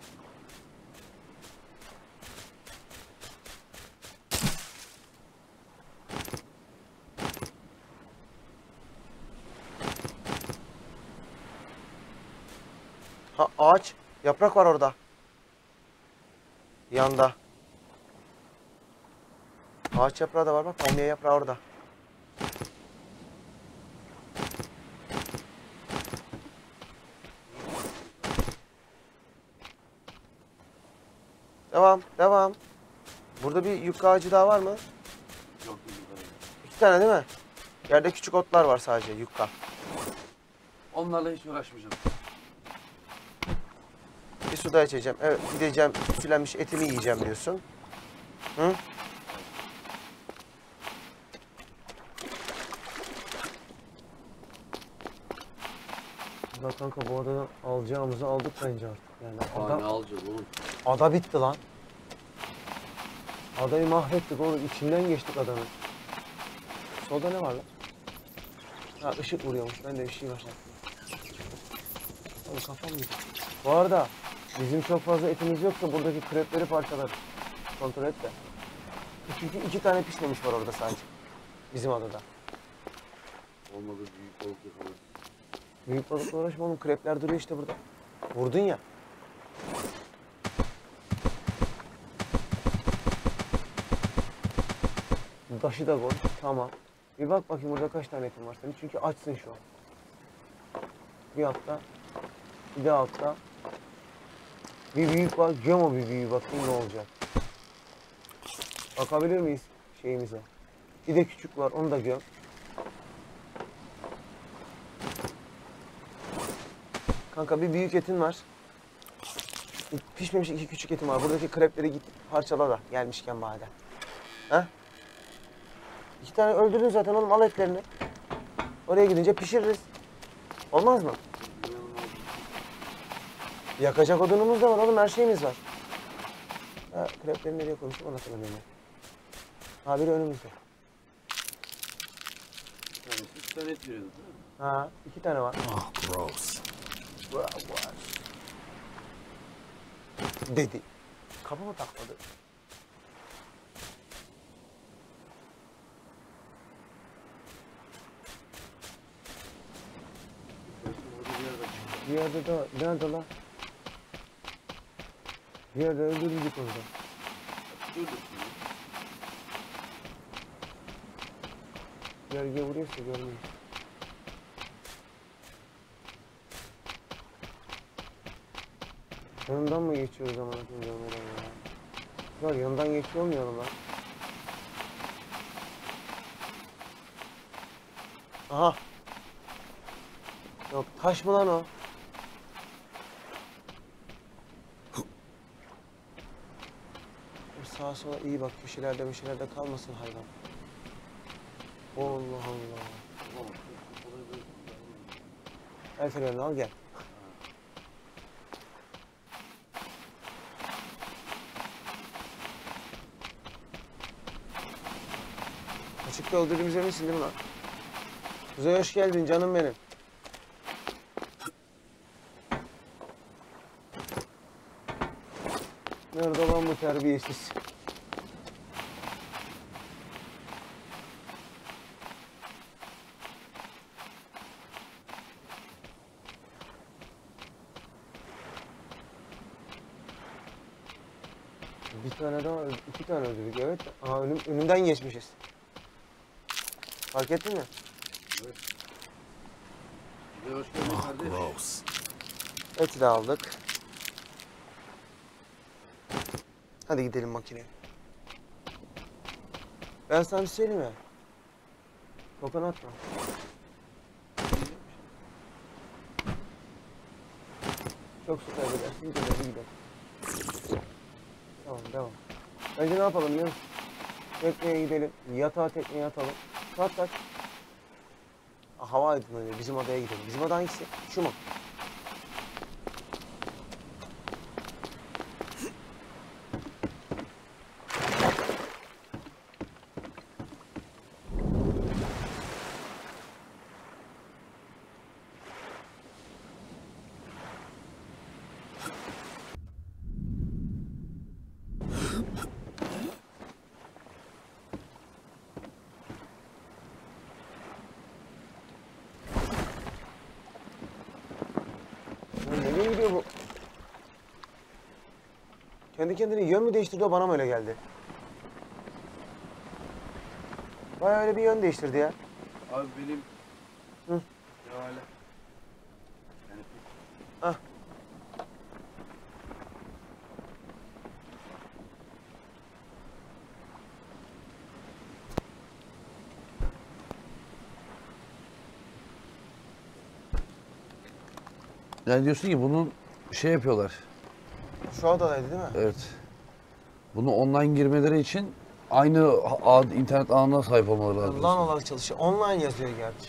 Ha ağaç. Yaprak var orada. Yanda. Ağaç yaprağı da var bak. Palmiye yaprağı orada. Devam, devam. Burada bir yukka ağacı daha var mı? Yok değil yukarıda. İki tane değil mi? Yerde küçük otlar var sadece yukka. Onlarla hiç uğraşmayacağım. Bir su daha içeceğim. Evet, gideceğim, tütsülenmiş etimi yiyeceğim diyorsun. Hı? Burada kanka bu adadan alacağımızı aldık bence artık. Yani Aa, ne ada, alacağız oğlum? ada bitti lan. Adayı mahvettik oğlum. İçinden geçtik adanın. Solda ne var lan? Ha ışık vuruyormuş. Ben de bir şey var. Oğlum kafam gitti. Bu arada bizim çok fazla etimiz yoksa buradaki krepleri parçalar. Kontrol et de. Çünkü iki tane pişmemiş var orada sadece. Bizim adada. Olmadı büyük balık yakalarız. Büyük balıkla uğraşma oğlum. Krepler duruyor işte burada. Vurdun ya. Daşı da koy. Tamam. Bir bak bakayım burada kaç tane etin var senin. Çünkü açsın şu an. Bir altta. Bir de altta. Bir büyük var. Göm o bir büyüğü bakayım ne olacak. Bakabilir miyiz şeyimize? Bir de küçük var. Onu da göm. Kanka bir büyük etin var. Pişmemiş iki küçük etim var. Buradaki krepleri git parçala da gelmişken madem. Ha? İki tane öldürdün zaten oğlum, al etlerini. Oraya gidince pişiririz. Olmaz mı? Yakacak odunumuz da var oğlum, her şeyimiz var. Ha, krepleri nereye koymuşum onu hatırlamıyorum. Ha biri önümüzde. Yani üç tane et veriyorduk değil mi? Ha iki tane var. Oh, gross. Dedi. Kafama takmadı. Orada bir yerde çıktı. Bir yerde de nerede lan? Bir yerde öldürüldük orada. Gölge vuruyorsa görmeyiz. Yanından mı geçiyoruz ama bakın görmeden ya? Var yanından geçiyor olmayalım lan. Aha. Yok taş mı lan o? Sağa sola iyi bak, köşelerde köşelerde kalmasın hayvan. Allah Allah. El fenerini al gel. Açıkta öldürdüğümüz eminsin değil mi lan? Kuzey hoş geldin canım benim. Nerede lan bu terbiyesiz? Bir tane daha, öldü- iki tane öldürdük evet. Aa önüm, önümden geçmişiz. Fark ettin mi? Hoş geldin kardeş. Eti de aldık. Hadi gidelim makineye. Ben sana bir şey söyleyeyim mi? Kokonat atma. Çok su kaybedersin, gidelim gidelim. Tamam, devam. Önce ne yapalım biliyor musun? Tekneye gidelim, yatağa tekneye yatalım. Saat kaç? Aa, hava aydınlanıyor, bizim adaya gidelim. Bizim ada hangisi? Şu mu? Ya nereye gidiyor bu? Kendi kendine yön mü değiştirdi o bana mı öyle geldi? Bayağı öyle bir yön değiştirdi ya. Abi benim... Hı. Ya hala. Yani... Hah. Yani diyorsun ki bunun şey yapıyorlar. Şu adadaydı değil mi? Evet. Bunu online girmeleri için aynı ağ, internet ağına sahip olmaları lazım. Lan olarak çalışıyor. Online yazıyor gerçi.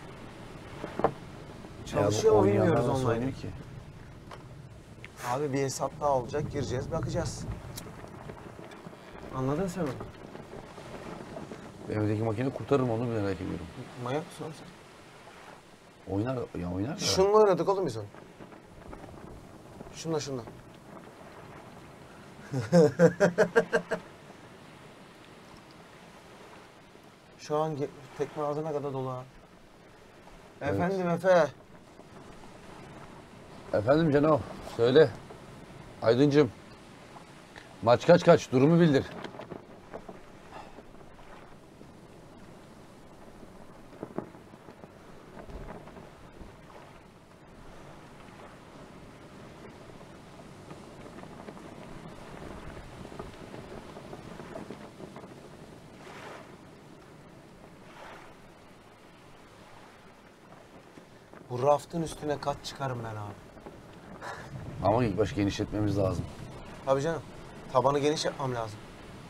Ya bu Çalışıyor mu oynayanlar bilmiyoruz nasıl online. oynuyor ki? Abi bir hesap daha olacak. Gireceğiz, bakacağız. Anladın sen onu? Evdeki makine kurtarır mı onu merak ediyorum. Manyak mısın oğlum sen? Oynar ya oynar da. Şununla oynadık oğlum biz onu. Şunla şunla. Şu an ge- tekme ağzına kadar dolu ha. Evet. Efendim Efe. Efendim Cano söyle. Aydıncığım. Maç kaç kaç durumu bildir. Bu raftın üstüne kat çıkarım ben abi. Ama ilk baş genişletmemiz lazım. Tabii canım. Tabanı geniş yapmam lazım.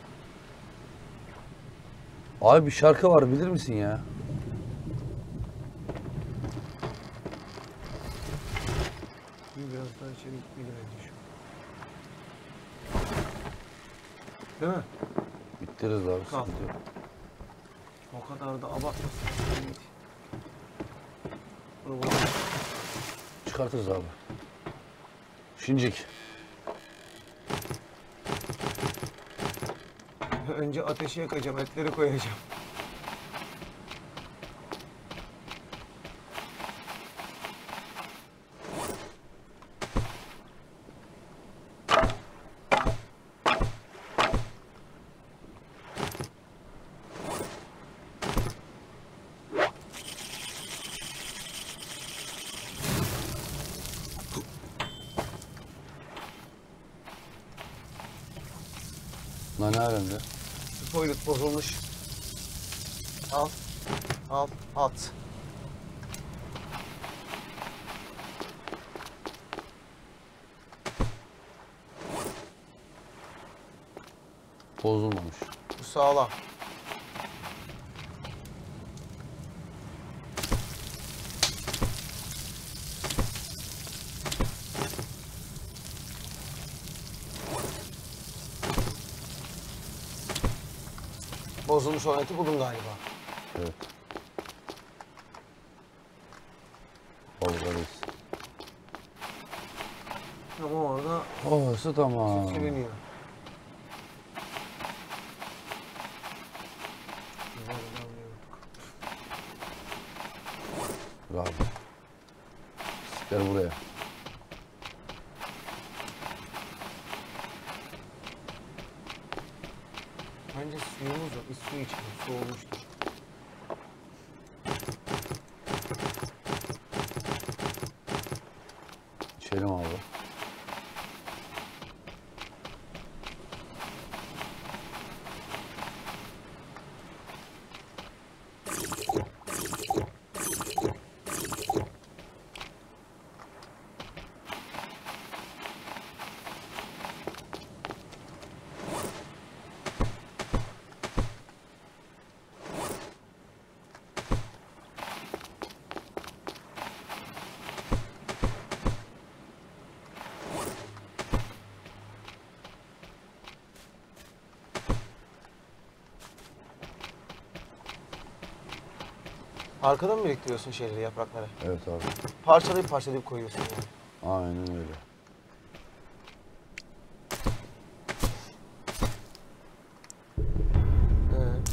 Abi bir şarkı var bilir misin ya? Biraz daha içeri gitmeli bence şu. Değil mi? Bitiririz abi Kal. sıkıntı yok. O kadar da abartmasın. Bunu bunu. Çıkartırız abi. Şincik. Önce ateşi yakacağım, etleri koyacağım. alemde? Spoiler bozulmuş. Al. Al. At. Bozulmamış. Bu sağlam. Bozulmuş olan eti buldum galiba. Evet. Balıklarız. Ama orada Orası tamam. siliniyor. Güzel bir anlıyorduk. Bravo. Gel buraya. Bence suyumuz yok. Biz su içelim. Su olmuştur. İçelim abi. Arkada mı biriktiriyorsun şeyleri, yaprakları? Evet abi. Parçalayıp parçalayıp koyuyorsun yani. Aynen öyle. Evet.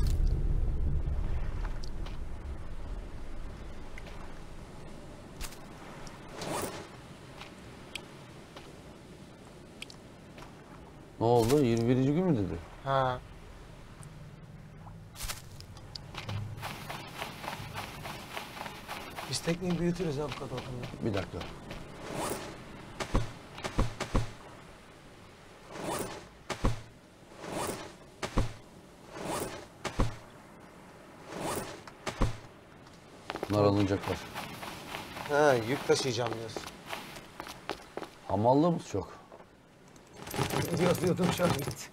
Ne oldu? yirmi birinci gün mü dedi? Ha. Biz tekneyi büyütürüz ya bu kadar ortamda. Bir dakika. Bunlar alınacaklar. Ha, yük taşıyacağım diyorsun. Hamallığımız çok. Yazıyordum şu an gitti.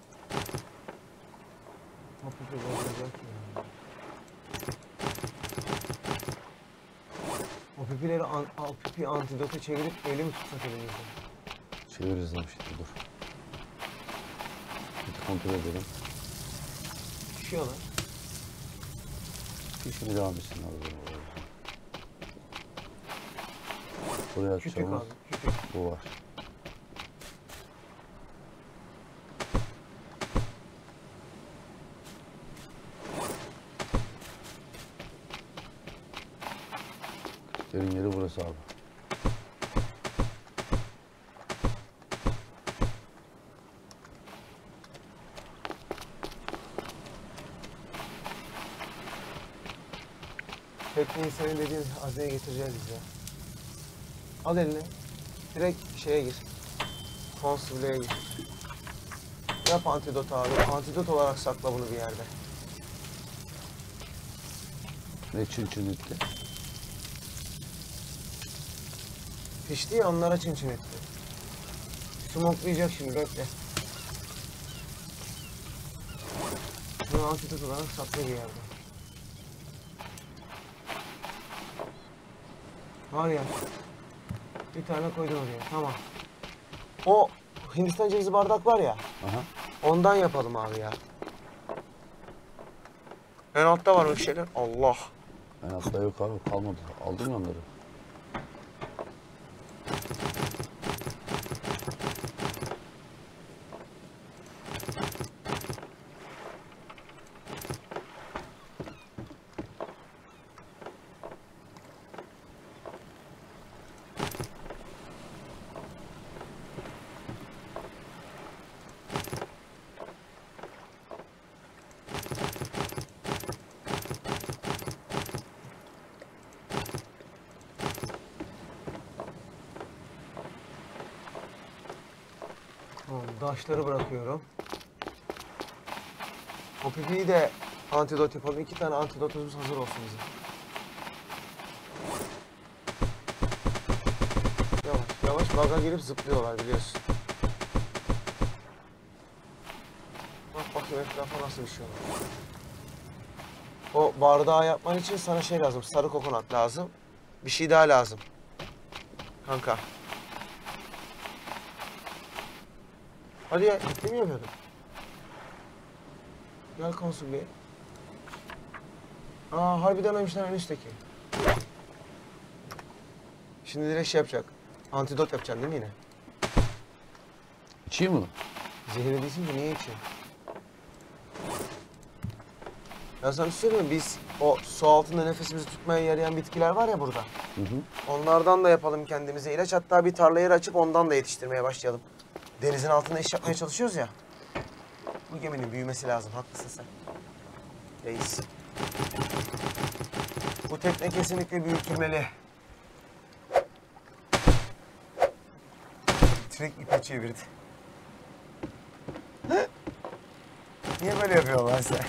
Hafif bozulacak ya. O pipileri an, al pipi antidota çevirip öyle mi tutsak elimizde? Çeviririz lan şimdi dur. Bir kontrol edelim. Düşüyorlar. Bir şimdi devam etsin abi. Buraya Kütük atacağımız abi, kütük. bu var. Kütüklerin yeri burası abi. Tekneyi senin dediğin hazneye getireceğiz biz ya. Al eline. Direkt şeye gir. Konsubleye gir. Yap antidot abi. Antidot olarak sakla bunu bir yerde. Ne çin çin etti? Pişti ya, onlara çin çin etti. Smoklayacak şimdi, bekle. Bunu antidot olarak sakla bir yerde. Var ya. Bir tane koydum oraya. Tamam. O Hindistan cevizi bardak var ya. Aha. Ondan yapalım abi ya. En altta var mı bir şeyler? Allah. Ben hatta yok abi kalmadı. Aldın mı onları? Tamam, daşları bırakıyorum. O pipiyi de antidot yapalım. İki tane antidotumuz hazır olsun bizim. Yavaş yavaş baga gelip zıplıyorlar biliyorsun. Bak bakayım etrafa nasıl bir şey olur. O bardağı yapman için sana şey lazım. Sarı kokonat lazım. Bir şey daha lazım. Kanka. Hadi ya, iple mi yapıyordun? Gel konsul bey. Aa harbiden oymuş lan en üstteki. Şimdi direkt şey yapacak. Antidot yapacaksın değil mi yine? İçeyim mi? Zehirli değilsin ki niye içiyorsun? Ya sana bir şey söyleyeyim mi? Biz o su altında nefesimizi tutmaya yarayan bitkiler var ya burada. Hı hı. Onlardan da yapalım kendimize ilaç. Hatta bir tarla yeri açıp ondan da yetiştirmeye başlayalım. Denizin altında iş yapmaya çalışıyoruz ya. Bu geminin büyümesi lazım. Haklısın sen. Reis. Bu tekne kesinlikle büyütülmeli. Direkt ipe çevirdi. Niye böyle yapıyorsun lan sen?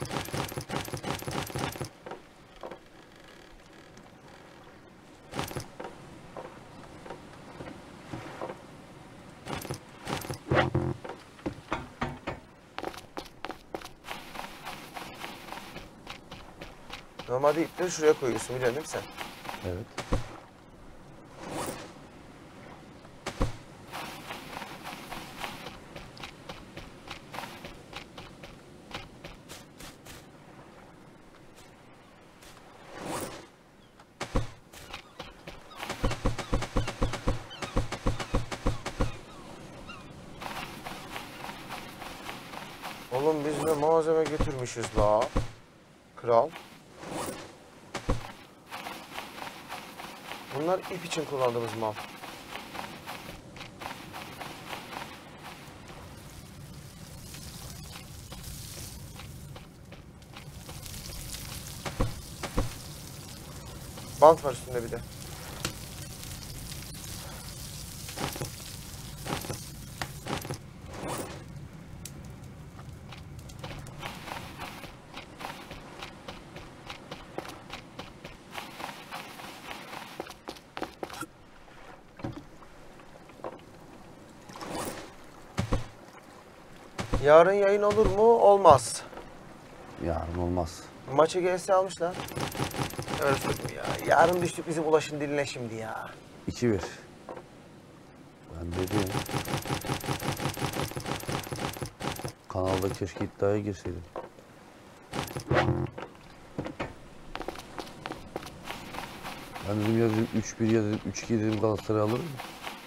Normalde ipleri şuraya koyuyorsun biliyorsun değil mi sen? Evet. Oğlum biz ne malzeme götürmüşüz la. Kral. Bunlar ip için kullandığımız mal. Bant var üstünde bir de. Yarın yayın olur mu? Olmaz. Yarın olmaz. Maçı G S almışlar. Öyle söyleyeyim ya. Yarın düştük bizim Ulaş'ın diline şimdi ya. iki bir. Ben dedim. Kanalda keşke iddiaya girseydim. Ben dedim ya dedim üç bir ya dedim üç iki dedim Galatasaray alır mı?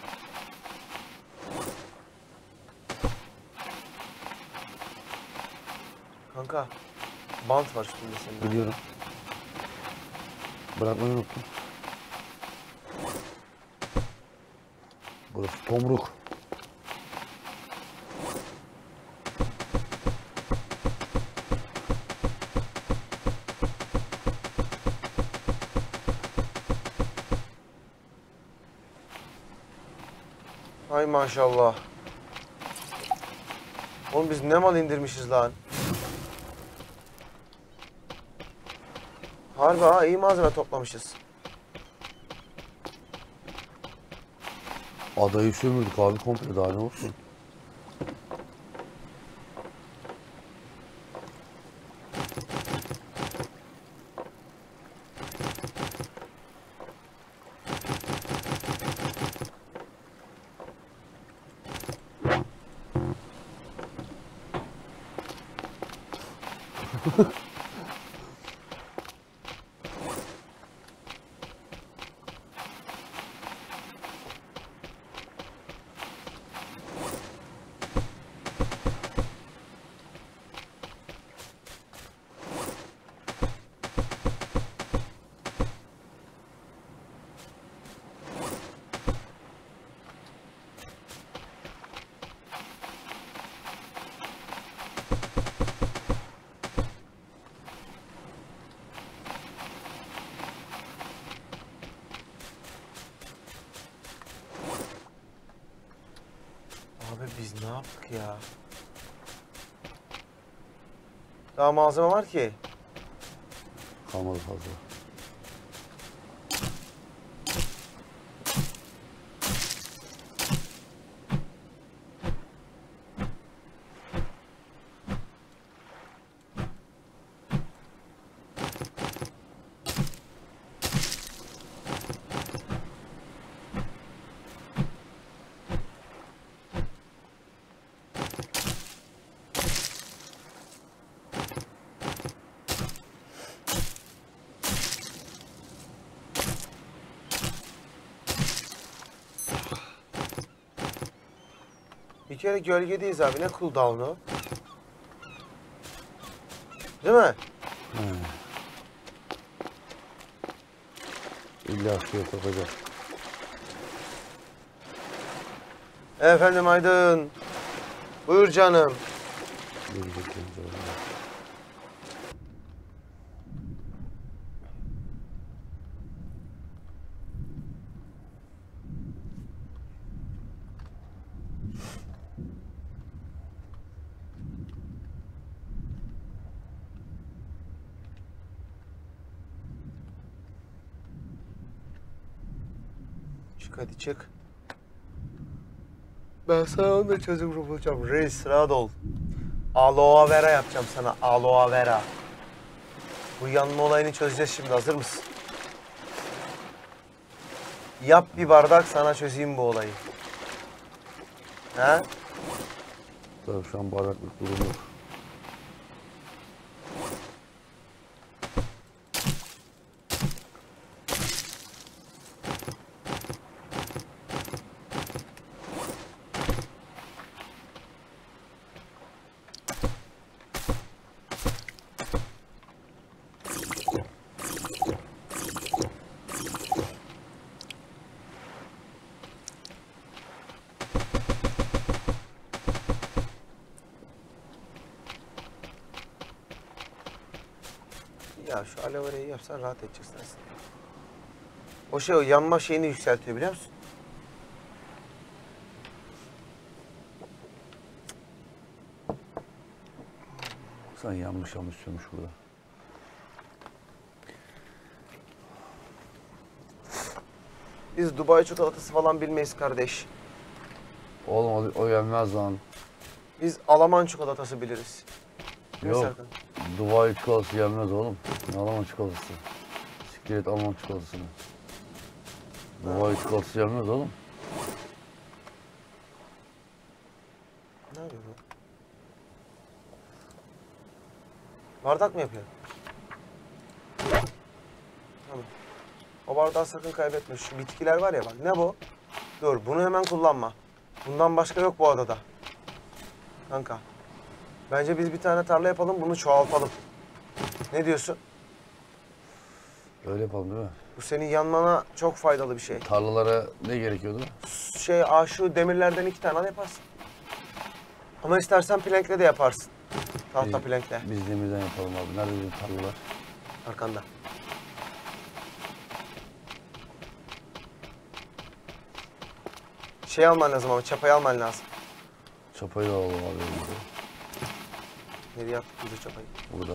Kanka, bant var üstünde senin. Biliyorum. Bırakmayı unuttum. Burası tomruk. Ay maşallah. Oğlum biz ne mal indirmişiz lan. Harbi ha iyi malzeme toplamışız. Adayı sömürdük abi komple daha ne olsun. Abi biz ne yaptık ya? Daha malzeme var ki. Kalmadı fazla. Bir kere gölgedeyiz abi. Ne cooldown'u? Değil mi? He. İlla suya sokacak. Efendim Aydın. Buyur canım. Gelecek gelince orada. Çık hadi çık. Ben sana onda çözüm bulacağım. Reis rahat ol. Aloe vera yapacağım sana. Aloe vera. Bu yanma olayını çözeceğiz şimdi. Hazır mısın? Yap bir bardak sana çözeyim bu olayı. He? Tabii şu an bardaklık durum yok. Ya şu aloe verayı yapsan rahat edeceksin aslında. O şey o yanma şeyini yükseltiyor biliyor musun? Sen yanmış yanmış sönmüş burada. Biz Dubai çikolatası falan bilmeyiz kardeş. Oğlum o, o yenmez lan. Biz Alman çikolatası biliriz. Ne Yok. Serkan? Dubai çikolatası yenmez oğlum. Ne Alman çikolatası? Siktir et Alman çikolatasını. Dubai çikolatası yenmez oğlum. Ne yapıyor bu? Bardak mı yapıyor? Tamam. O bardağı sakın kaybetme. Şu bitkiler var ya bak. Ne bu? Dur bunu hemen kullanma. Bundan başka yok bu adada. Kanka. Bence biz bir tane tarla yapalım bunu çoğaltalım. Ne diyorsun? Öyle yapalım değil mi? Bu senin yanmana çok faydalı bir şey. Tarlalara ne gerekiyordu? Şey aa, şu demirlerden iki tane al yaparsın. Ama istersen plankle de yaparsın. Tahta Biz- plankle. Biz demirden yapalım abi. Nerede bizim tarlalar? Arkanda. Şey alman lazım ama çapayı alman lazım. Çapayı da alalım abi elimizde. Nereye attık biz o çapayı? Burada.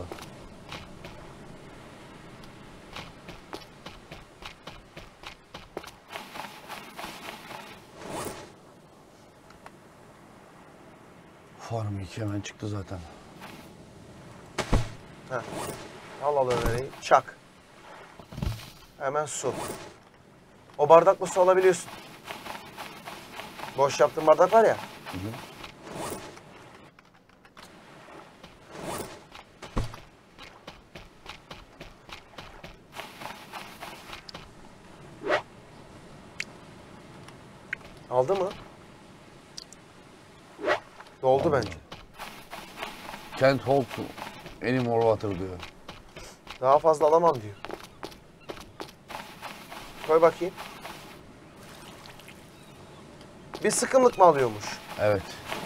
Farm iki hemen çıktı zaten. Heh. Al al önereyi. Çak. Hemen su. O bardakla su alabiliyorsun. Boş yaptığın bardak var ya. Hı hı. Aldı mı? Doldu Aldı. bence. Can't hold any more water diyor. Daha fazla alamam diyor. Koy bakayım. Bir sıkımlık mı alıyormuş? Evet.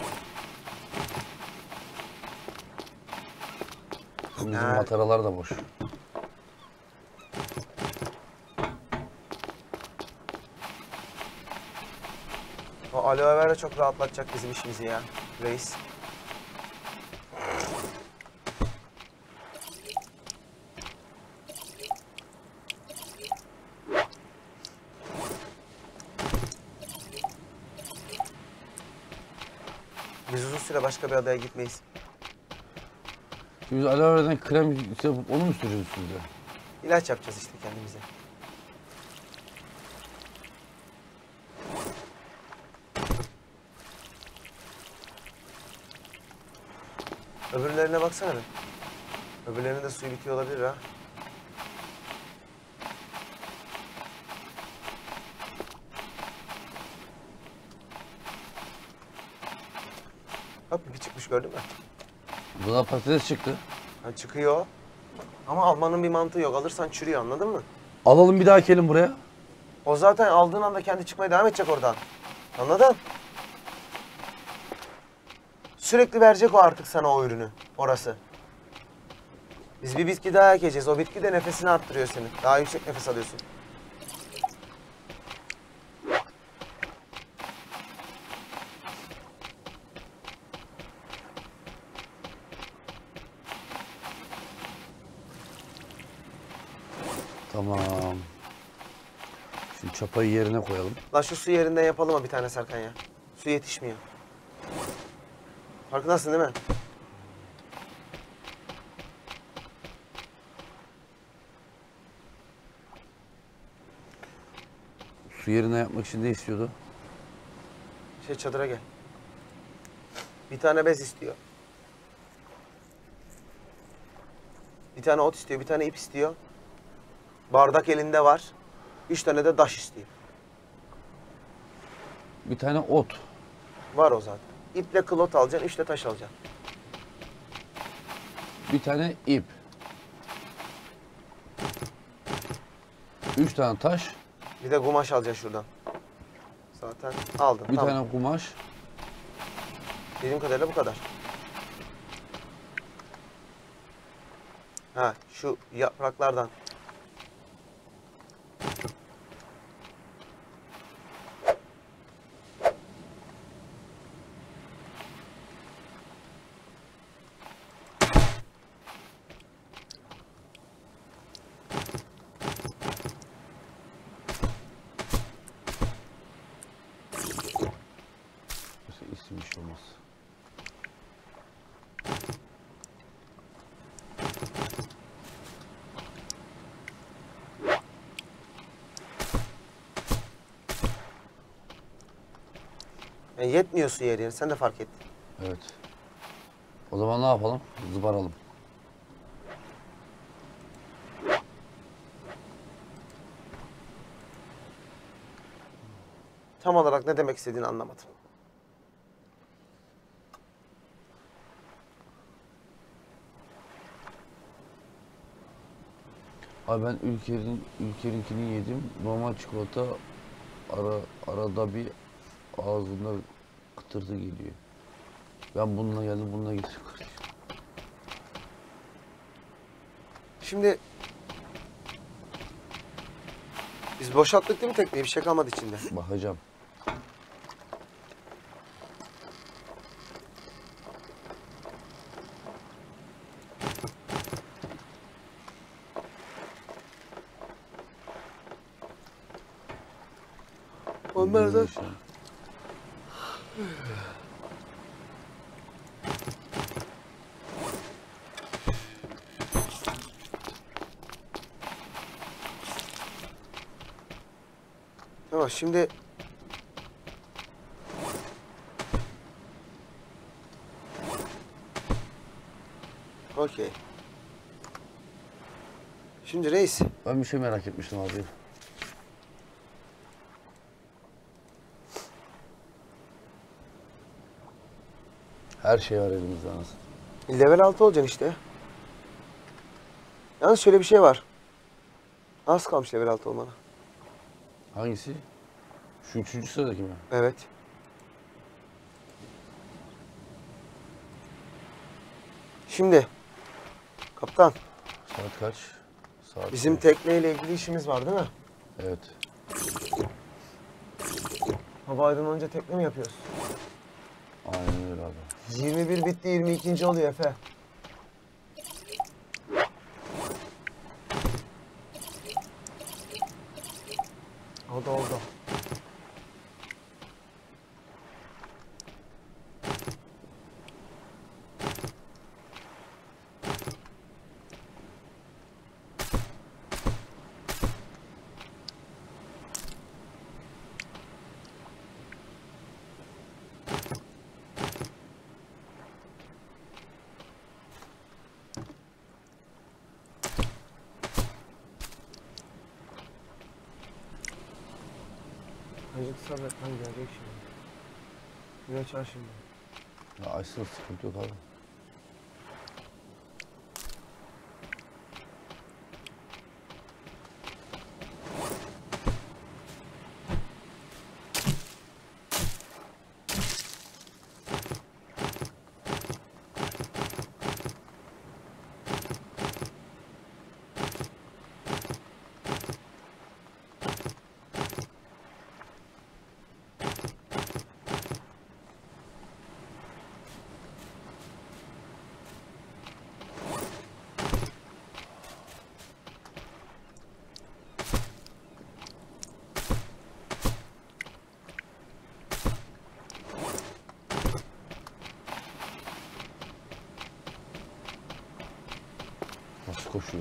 Bizim Ha. mataralar da boş. O aloe vera çok rahatlatacak bizim işimizi ya reis. Biz uzun süre başka bir adaya gitmeyiz. Şimdi biz aloe vera'dan krem yapıp onu mu sürüyoruz üstümüze? İlaç yapacağız işte kendimize. Öbürlerine baksana bir. Öbürlerinin de suyu bitiyor olabilir ha. Bak bir çıkmış gördün mü? Buna patates çıktı. Ha, çıkıyor. Ama almanın bir mantığı yok. Alırsan çürüyor, anladın mı? Alalım bir daha ekelim buraya. O zaten aldığın anda kendi çıkmaya devam edecek oradan. Anladın? Sürekli verecek o artık sana o ürünü. Orası. Biz bir bitki daha ekeceğiz. O bitki de nefesini arttırıyor senin. Daha yüksek nefes alıyorsun. Tamam. Şimdi çapayı yerine koyalım. Lan şu su yerinden yapalım mı bir tane Serkan ya? Su yetişmiyor. Farkındasın değil mi? Su yerine yapmak için ne istiyordu? Şey çadıra gel. Bir tane bez istiyor. Bir tane ot istiyor, bir tane ip istiyor. Bardak elinde var. Üç tane de taş istiyor. Bir tane ot. Var o zaten. İple klot alacaksın, üçle taş alacaksın. Bir tane ip. Üç tane taş. Bir de kumaş alacaksın şuradan. Zaten aldın. Bir tamam. tane kumaş. Dediğim kadarıyla bu kadar. Ha, şu yapraklardan. İsim iş olmaz. Yani yetmiyor su yeri. Sen de fark ettin. Evet. O zaman ne yapalım? Zıbaralım. Tam olarak ne demek istediğini anlamadım. Abi ben Ülker'in Ülker'inkini yedim. Normal çikolata ara arada bir ağzımda kıtırtı geliyor. Ben bununla geldim, bununla gittim. Şimdi biz boşalttık değil mi tekneyi? Bir şey kalmadı içinde. Bakacağım. Onlar da Neyse. tamam şimdi okey. Şimdi reis. Ben bir şey merak etmiştim abi. Her şey var elimizde anasını. Level altı olacaksın işte. Yalnız şöyle bir şey var. Az kalmış level altı olmana. Hangisi? Şu üçüncü sıradaki mi? Evet. Şimdi kaptan, Saat kaç? Saat bizim kaç? tekneyle ilgili işimiz var değil mi? Evet. Hava aydınlanınca tekne mi yapıyoruz? Aynen öyle abi. yirmi bir bitti, yirmi ikinci oluyor Efe. Oldu oldu. Azıcık sabret lan, gelecek şimdi. Bir açar şimdi. Ya açsın, sıkıntı yok abi. Nasıl koşuyor?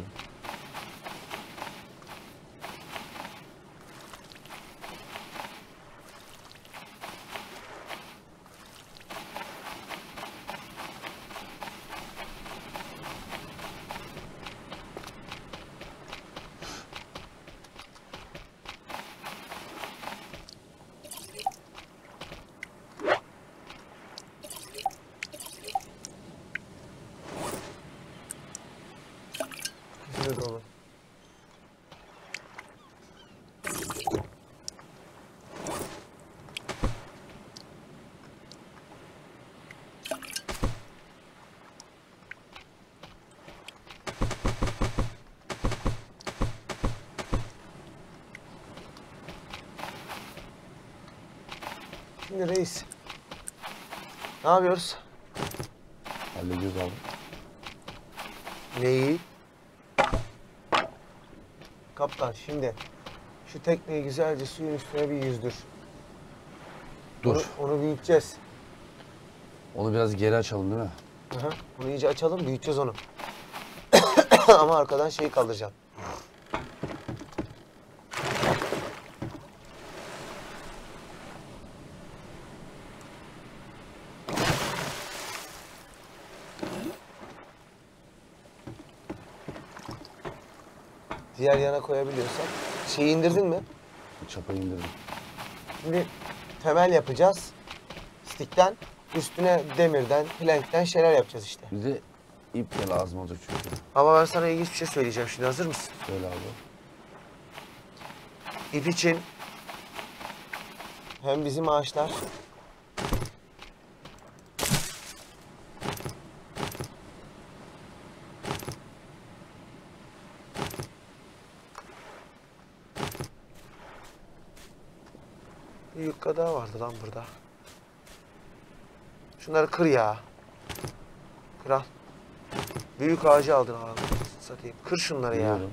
Kesinlikle dolu. Şimdi reis, ne yapıyoruz? Hallediyoruz abi. Neyi? Kaptan, şimdi şu tekneyi güzelce suyun üstüne bir yüzdür. Dur. Onu, onu büyüteceğiz. Onu biraz geri açalım değil mi? Hı hı. Bunu iyice açalım, büyüteceğiz onu. Ama arkadan şeyi kaldıracağım. Diğer yana koyabiliyorsak. Şeyi indirdin mi? Çapayı indirdim. Şimdi temel yapacağız. Stikten, üstüne demirden, plankten şeyler yapacağız işte. Bize ip de lazım olacak çünkü. Ama ben sana ilginç bir şey söyleyeceğim şimdi. Hazır mısın? Söyle abi. İp için hem bizim ağaçlar bir yukka daha vardı lan burada. Şunları kır ya. Kral. Büyük ağacı aldın abi. Satayım. Kır şunları ya. Biliyorum.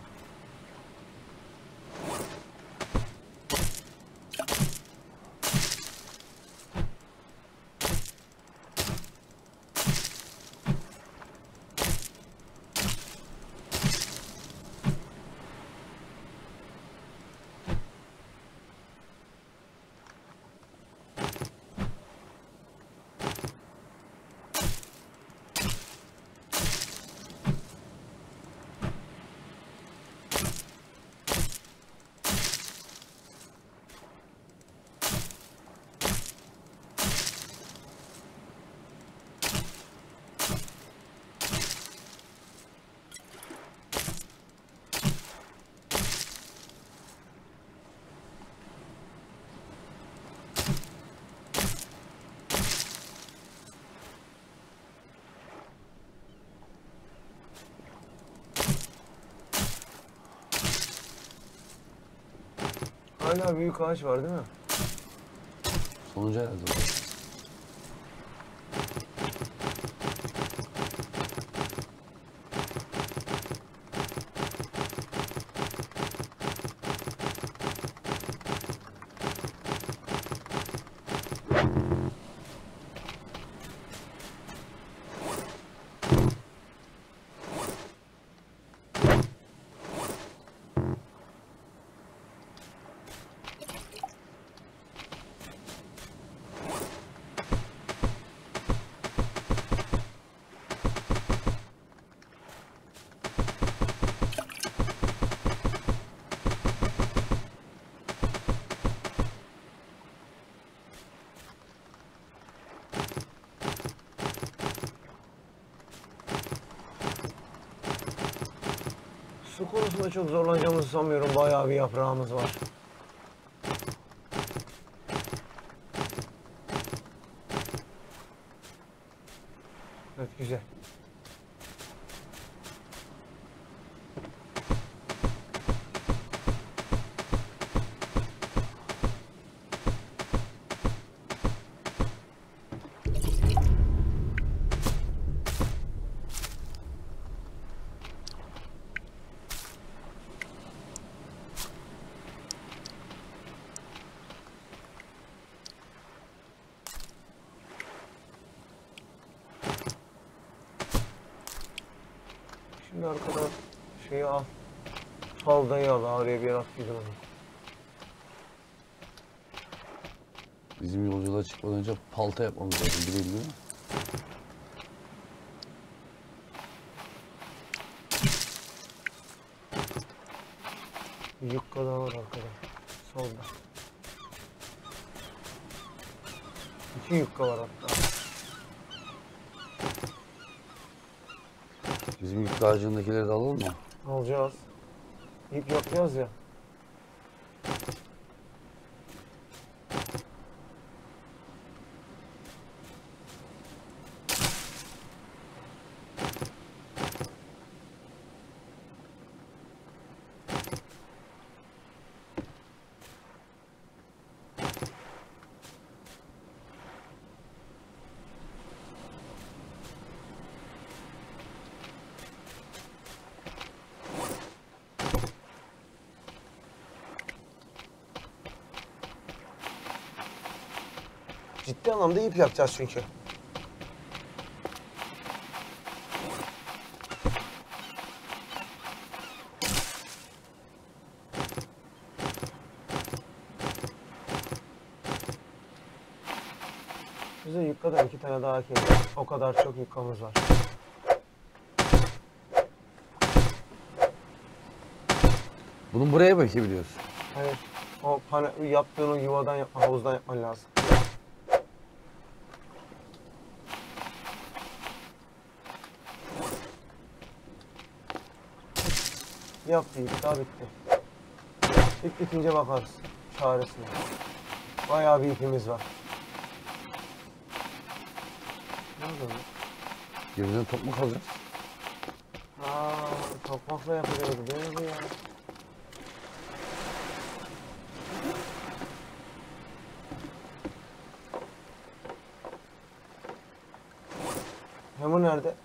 Hala büyük ağaç var değil mi? Sonuncu herhalde. bu. konusunda çok zorlanacağımızı sanmıyorum. Bayağı bir yaprağımız var. Evet, güzel. Şimdi arkadan şeyi al. Havdayı al. Oraya bir yer attıydın onu. Bizim yolculuğa çıkmadan önce palta yapmamız lazım, biliyor musun? Bir yukka daha var arkada. Solda. İki yukka var hatta. Bizim yük ağacındakileri de alalım mı? Alacağız. İp yapacağız ya. Ciddi anlamda ip yapacağız çünkü. Bize yukkadan iki tane daha ekleyelim. O kadar çok yukkamız var. Bunu buraya mı ekebiliyoruz? Hayır. O pane, yaptığın o yuvadan yapma, havuzdan yapman lazım. Yaptı, ip daha bitti. İp bitince bakarız çaresine. Bayağı bir ipimiz var. Ne oldu? Geriden top mu kalacağız? Aa, tokmakla yapılıyordu değil mi bu ya? Hamur nerede?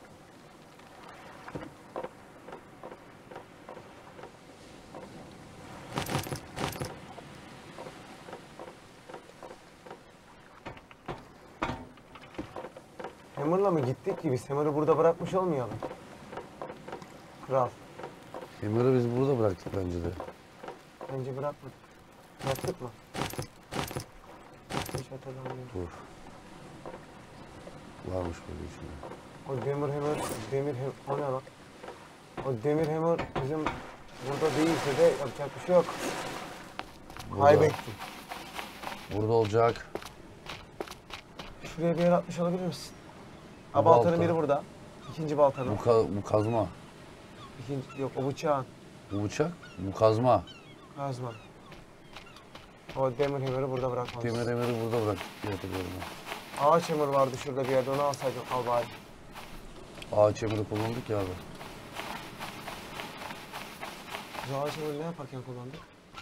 Hamur'la mı gittik ki biz? Hamur'u burada bırakmış olmayalım. Kral. Emir'i biz burada bıraktık bence de. Bence bırakmadık. Bıraktık mı? Hiç hatırlamıyorum. Dur. Varmış böyle içinde. O demir hamur, demir hamur, o ne lan? O demir hamur bizim burada değilse de yapacak bir şey yok. Burada. Kaybettik. Burada olacak. Şuraya bir yer atmış olabilir misin? Bu Ha, baltanın balta. biri burada. İkinci baltanın. Bu, ka bu kazma. İkinci, yok o bıçağın. Bu bıçak. Bu kazma. Kazma. O demir hamuru burada bırakmalısın. Demir Emir'i burada bıraktık diye hatırlıyorum ben. Ağaç hamuru vardı şurada bir yerde, onu alsaydın al bari. Ağaç Emir'i kullandık ya abi. Biz ağaç hamuru ne yaparken kullandık?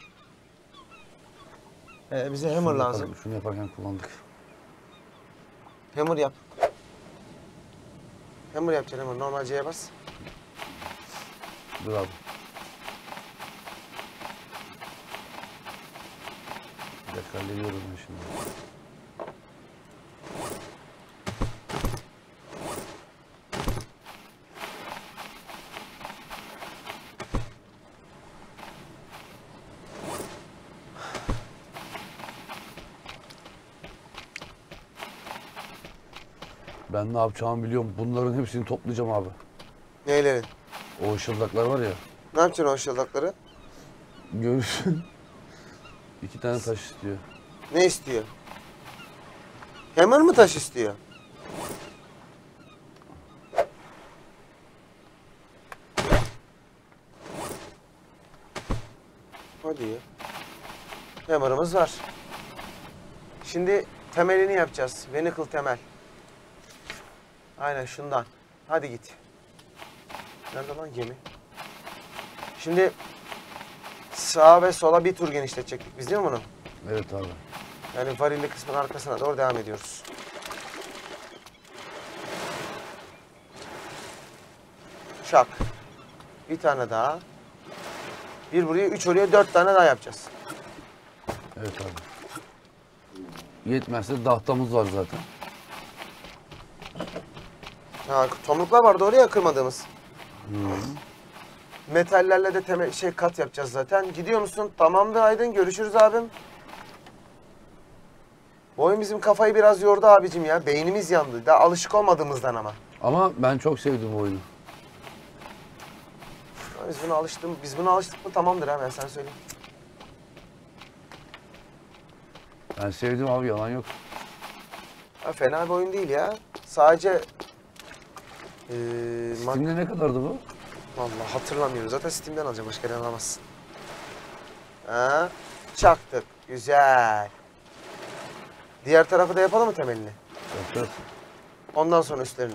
Ee, bize hammer Şunu lazım. yaparken- Şunu yaparken kullandık. Hammer yap. Hammer yapacaksın hammer. Normal C'ye bas. Dur abi. Bir dakika hallediyorum ben şimdi. Ben ne yapacağımı biliyorum. Bunların hepsini toplayacağım abi. Neylerin? O ışıldaklar var ya. Ne yapacaksın o ışıldakları? Görürsün. İki tane taş istiyor. Ne istiyor? Hammer mı taş istiyor? Hadi ya. Hammer'ımız var. Şimdi temelini yapacağız. Vernicle temel. Aynen şundan. Hadi git. Nerede lan gemi? Şimdi sağa ve sola bir tur genişletecektik biz değil mi bunu? Evet abi. Yani varilli kısmın arkasına doğru devam ediyoruz. Şak. Bir tane daha. Bir buraya, üç oraya, dört tane daha yapacağız. Evet abi. Yetmezse dahtamız var zaten. Ha, tomruklar vardı oraya kırmadığımız. Hı. Metallerle de temel şey kat yapacağız zaten. Gidiyor musun? Tamamdır Aydın. Görüşürüz abim. Bu oyun bizim kafayı biraz yordu abicim ya. Beynimiz yandı. Daha alışık olmadığımızdan ama. Ama ben çok sevdim bu oyunu. Biz buna alıştık, biz buna alıştık mı tamamdır ha ben sana söyleyeyim. Ben sevdim abi, yalan yok. Ha, fena bir oyun değil ya. Sadece ee, ma- Steam'de ne kadardı bu? vallahi hatırlamıyorum. Zaten Steam'den alacağım. Başka yerden alamazsın. Ha, çaktık. Güzel. Diğer tarafı da yapalım mı temelini? Evet, evet. Ondan sonra üstlerini.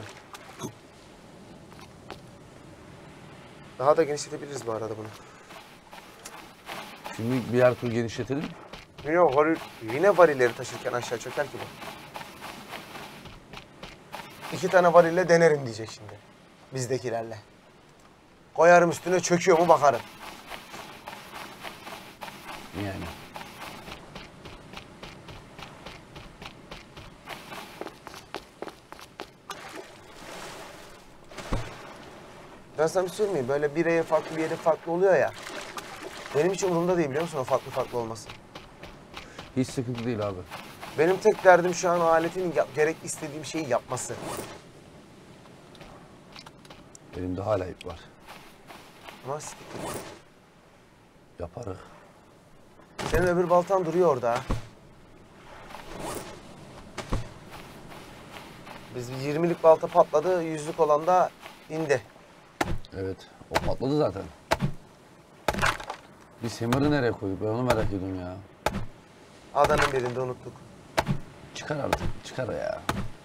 Daha da genişletebiliriz bu arada bunu. Şimdi birer tur genişletelim. Yine, varil, yine varilleri taşırken aşağı çöker ki bu. İki tane varille denerim diyecek şimdi. Bizdekilerle. Koyarım üstüne çöküyor mu bakarım. Yani. Ben sana bir söyleyeyim mi? Böyle bir yere farklı bir yere farklı oluyor ya. Benim hiç umurumda değil biliyor musun o farklı farklı olması. Hiç sıkıntı değil abi. Benim tek derdim şu an o aletin yap- gerek istediğim şeyi yapması. Elimde hala ip var. Ama siktir. Yaparız. Senin öbür baltan duruyor orada ha. Biz bir yirmilik balta patladı, yüzlük olan da indi. Evet. O patladı zaten. Biz hammer'ı nereye koyduk? Ben onu merak ediyorum ya. Adanın birinde unuttuk. Çıkar artık. Çıkar ya.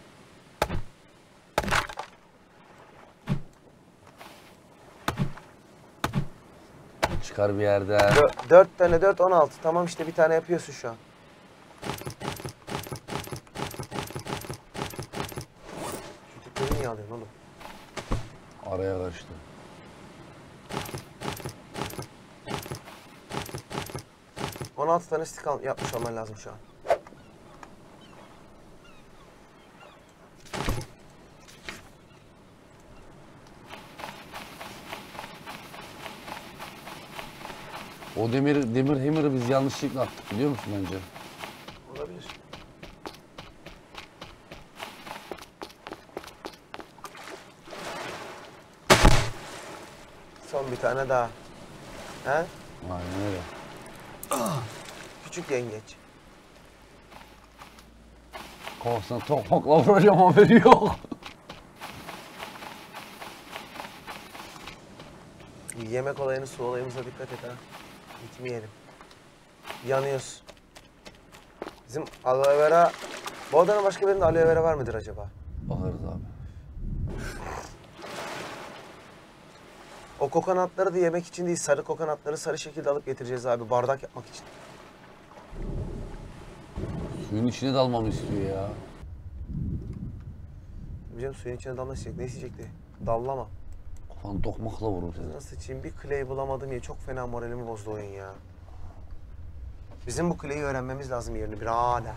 Çıkar bir yerden. Dö- dört tane dört, on altı. Tamam işte bir tane yapıyorsun şu an. Şu tüpleri niye alıyorsun oğlum? Araya karıştı. on altı tane stick al- yapmış olman lazım şu an. O demir demir hammer'ı biz yanlışlıkla attık biliyor musun bence? Olabilir. Son bir tane daha. He? Aynen öyle. Küçük yengeç. Kafasına tokmakla vuracağım haberi yok. Yemek olayını, su olayımıza dikkat et ha. Gitmeyelim. Yanıyoruz. Bizim aloe vera... Bu odanın başka birinde aloe vera var mıdır acaba? Bakarız abi. O kokonatları da yemek için değil, sarı kokonatları sarı şekilde alıp getireceğiz abi. Bardak yapmak için. Suyun içine dalmamı istiyor ya. Hocam suyun içine damla isteyecek. Ne isteyecekti? Dallama. Kafanı tokmakla vurur seni. Nasıl için bir clay bulamadım ya. Çok fena moralimi bozdu oyun ya. Bizim bu clay'i öğrenmemiz lazım yerini birader.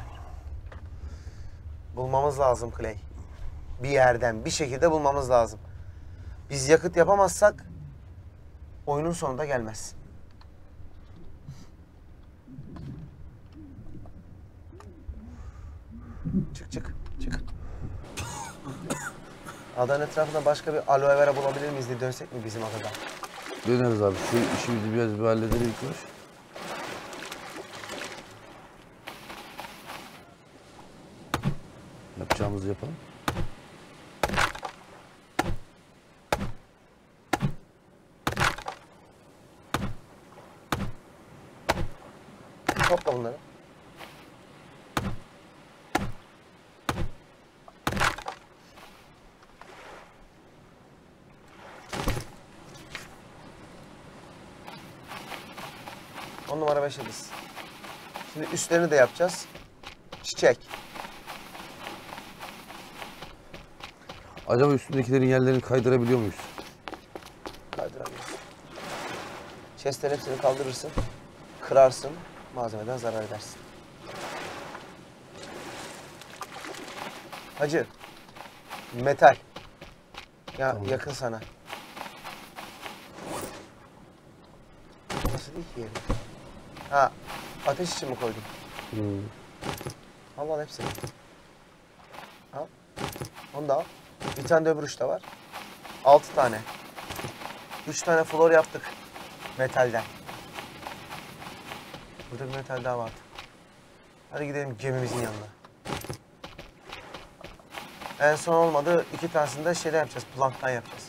Bulmamız lazım clay. Bir yerden, bir şekilde bulmamız lazım. Biz yakıt yapamazsak oyunun sonunda gelmez. Çık çık çık. Adanın etrafında başka bir aloe vera bulabilir miyiz diye dönsek mi bizim adada? Döneriz abi. Şu işimizi biraz bir halledelim ilk baş. Yapacağımızı yapalım. topla bunları. On numara beş yıldız. Şimdi üstlerini de yapacağız. Çiçek. Acaba üstündekilerin yerlerini kaydırabiliyor muyuz? Kaydıramıyorsun. Chest'lerin hepsini kaldırırsın. Kırarsın. Malzemeden zarar edersin. Hacı. Metal. Ya Tamam. yakın sana. Nasıl değil ki yeri? Ha, ateş için mi koydun? Hmm. Al al hepsini. Al. Onu da al. Bir tane de öbür uçta var. Altı tane. Üç tane flor yaptık. Metalden. Burada bir metal daha vardı. Hadi gidelim gemimizin yanına. En son olmadı. İki tanesini de şeyden yapacağız. Planktan yapacağız.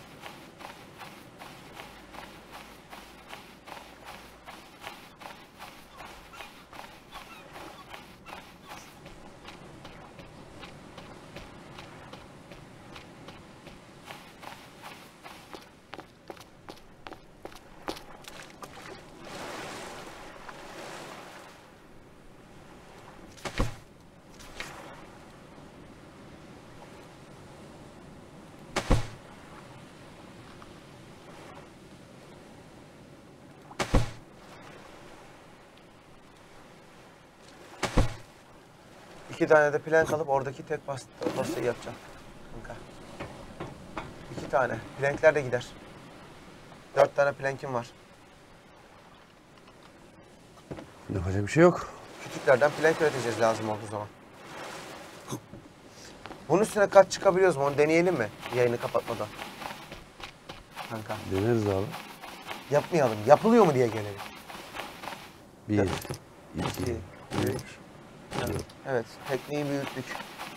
İki tane de plank alıp oradaki tek bas pastayı yapacağım. Kanka. İki tane. Plankler de gider. Dört tane plankim var. Yapacak bir şey yok. Kütüklerden plank üreteceğiz lazım olduğu zaman. Bunun üstüne kaç çıkabiliyoruz mu? Onu deneyelim mi? Yayını kapatmadan. Kanka. Deneriz abi. Yapmayalım. Yapılıyor mu diye gelelim. Bir, Evet. iki, İki, üç. üç. Evet. Evet. Tekneyi büyüttük.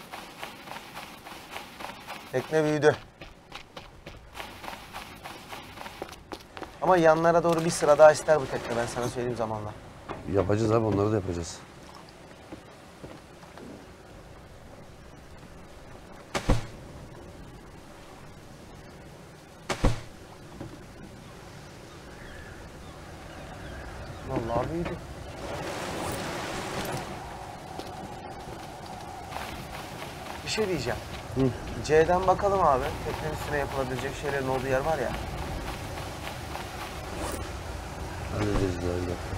Tekne büyüdü. Ama yanlara doğru bir sıra daha ister bu tekne, ben sana söyleyeyim zamanla. Yapacağız abi, onları da yapacağız. Vallahi büyüdü. Bir şey diyeceğim. Hı. C'den bakalım abi. Teknenin üstüne yapılabilecek şeylerin olduğu yer var ya. Hallederiz ya, bir dakika.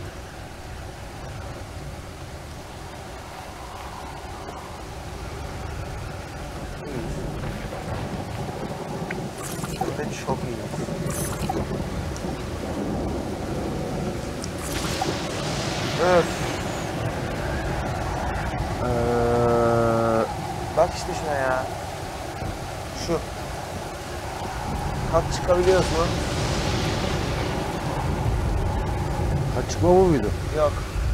Ve çok iyi. Öf. Ee, Bak işte şuna ya. Şu. Kat çıkabiliyoruz mu? kaç çıkma bu muydu? Yok.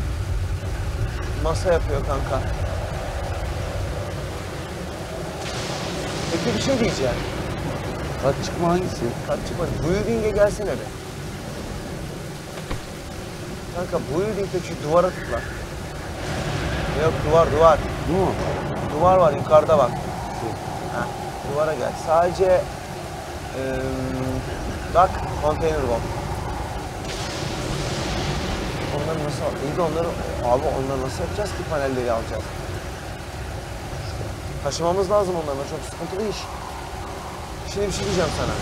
Masa yapıyor kanka. Peki bir şey diyeceğim. Kaç çıkma hangisi? Kat çıkmadı. Building'e gelsene be. Kanka building'de şu duvara tıkla. Yok duvar duvar. Bu mu? Duvar var yukarıda bak. Ha, duvara gel. Sadece eee bak container bomb. Onları nasıl al? İyi de onları abi onları nasıl yapacağız ki, panelleri alacağız? Taşımamız lazım onları. Çok sıkıntılı iş. Şimdi bir şey diyeceğim sana.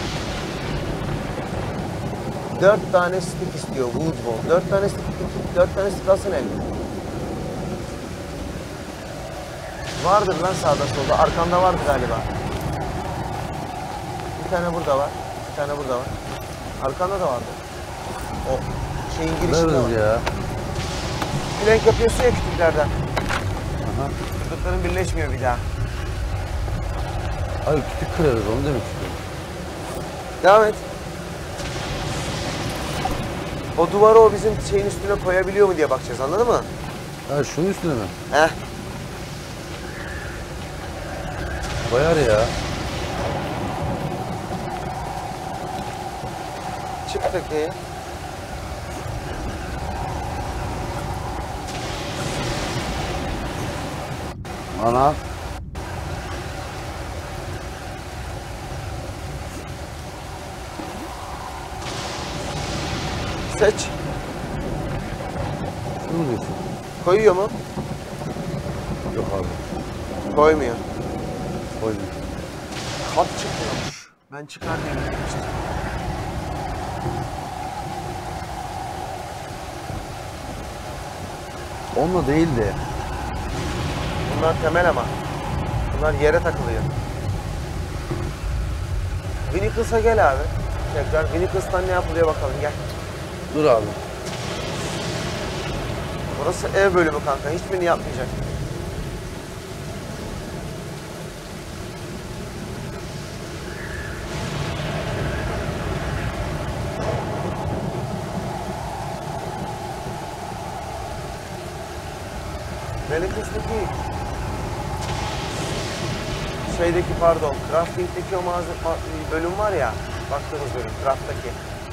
Dört tane stick istiyor wood ball. Dört tane stick, dört tane stick alsın el. Vardır lan sağda solda. Arkanda vardı galiba. Bir tane burada var. Bir tane burada var. Arkanda da vardı. O şeyin girişinde var. Veririz ya. Plank yapıyorsun ya kütüklerden. Aha. Kütüklerin birleşmiyor bir daha. Abi kütük kırarız, onu demek istiyorum. Devam et. O duvarı o bizim şeyin üstüne koyabiliyor mu diye bakacağız, anladın mı? Ha, şunun üstüne mi? Heh. Koyar ya. Çık peki. Ana. Seç. Şunu mu diyorsun? Koyuyor mu? Yok abi. Koymuyor. Koydum. Kat çıkmıyormuş. Ben çıkar diye düşünmüştüm. Onunla değil de. Bunlar temel ama. Bunlar yere takılıyor. Winnicles'a gel abi. Tekrar Winnicles'tan ne yapılıyor bakalım gel. Dur abi. Burası ev bölümü kanka. Hiçbirini yapmayacak. Winnicles'taki şeydeki pardon, crafting'deki o mağaza, ma- bölüm var ya, baktığımız bölüm, craft'taki.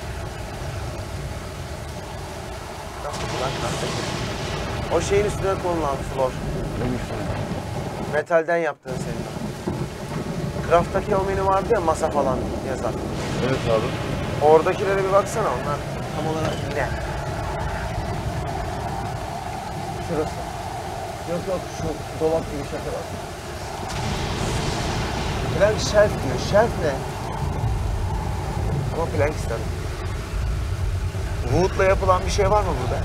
Craft'taki lan, craft'taki. O şeyin üstüne konulan floor. Neymiş lan? Metalden yaptığın senin. Craft'taki o menü vardı ya, masa falan yazar. Evet abi. Oradakilere bir baksana, onlar tam olarak ne? Şurası. Yok yok, şu dolap gibi şaka var. Plank shelf diyor. Shelf ne? Ama plank istedim. Wood'la yapılan bir şey var mı burada?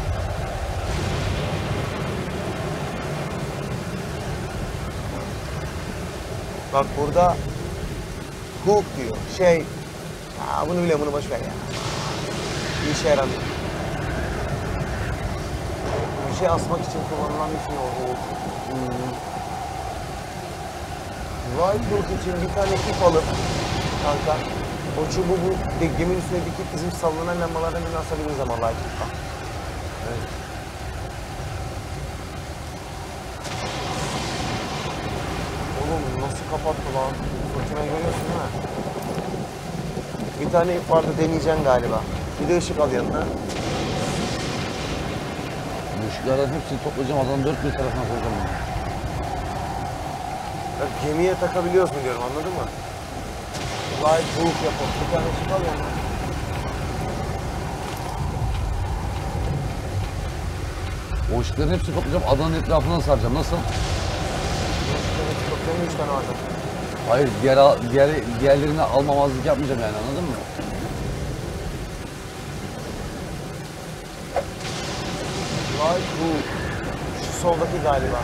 Bak burada hook diyor. Şey, aa, bunu bile bunu boş ver ya. Bir işe yaramıyor. Bir şey asmak için kullanılan bir şey o hook. Hmm. Right hook için bir tane ip alıp kanka o çubuğu bu geminin üstüne dikip bizim sallanan lambalardan birine asabiliriz ama light hook'ta. Evet. Oğlum nasıl kapattı lan? Fırtınayı görüyorsun değil mi? Bir tane ip vardı, deneyeceksin galiba. Bir de ışık al yanına. Bu ışıklardan hepsini toplayacağım. Adamın dört bir tarafına koyacağım bunu. Ya gemiye takabiliyoruz mu diyorum, anladın mı? Light hook yapalım. Bir tane ışık al yanına. O ışıkların hepsini toplayacağım. Adanın etrafından saracağım. Nasıl? Benim üç tane var zaten. Hayır, diğer, diğer, diğerlerini almamazlık yapmayacağım yani, anladın mı? Light hook. Şu soldaki galiba.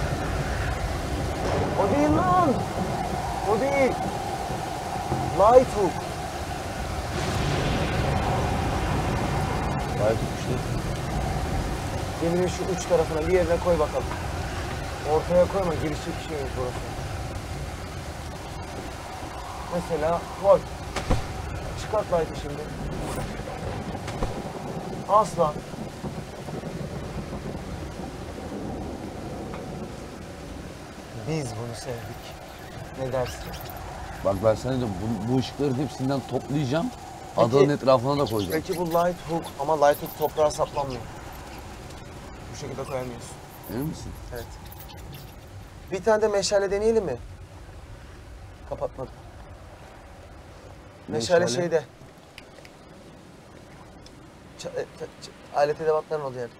O değil lan. O değil. Light hook. Gayet işte. Geminin şu uç tarafına bir yerine koy bakalım. Ortaya koyma, girişi bir şeymiş burası. Mesela koy. Çıkart light'ı şimdi. Asla. Biz bunu sevdik. Ne dersin? Bak ben sana diyorum, bu, bu ışıkların hepsinden toplayacağım. Peki- Adanın etrafına da koyacağım. Peki bu light hook ama light hook toprağa saplanmıyor. Bu şekilde koyamıyorsun. Emin misin? Evet. Bir tane de meşale deneyelim mi? Kapatmadım. Meşale, Meşale? şeyde. Ç- e, t- ç- alet edevatların olduğu yerde.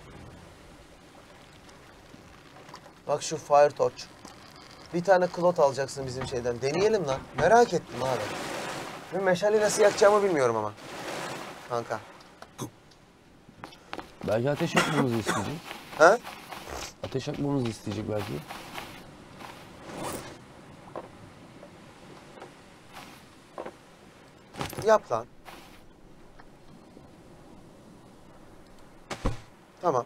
Bak şu fire torch. Bir tane klot alacaksın bizim şeyden. Deneyelim lan. Merak ettim abi. Ben meşaleyi nasıl yakacağımı bilmiyorum ama. Kanka. Belki ateş yakmamızı isteyecek. Ha? Ateş yakmamızı isteyecek belki. Yap lan. Tamam.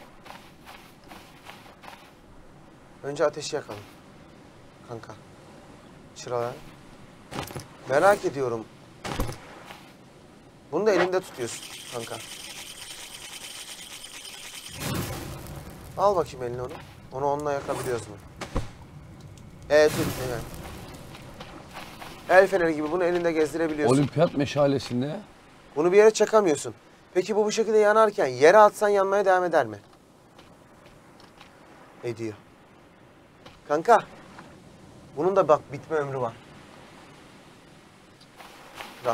Önce ateşi yakalım. Kanka. Çıralar. Merak ediyorum. Bunu da elinde tutuyorsun kanka. Al bakayım eline onu. Onu onunla yakabiliyoruz mu? Evet, tut. Evet. El feneri gibi bunu elinde gezdirebiliyorsun. Olimpiyat meşalesinde Bunu bir yere çakamıyorsun. Peki bu bu şekilde yanarken yere atsan yanmaya devam eder mi? Ediyor. Kanka, Bunun da bak bitme ömrü var. Kral.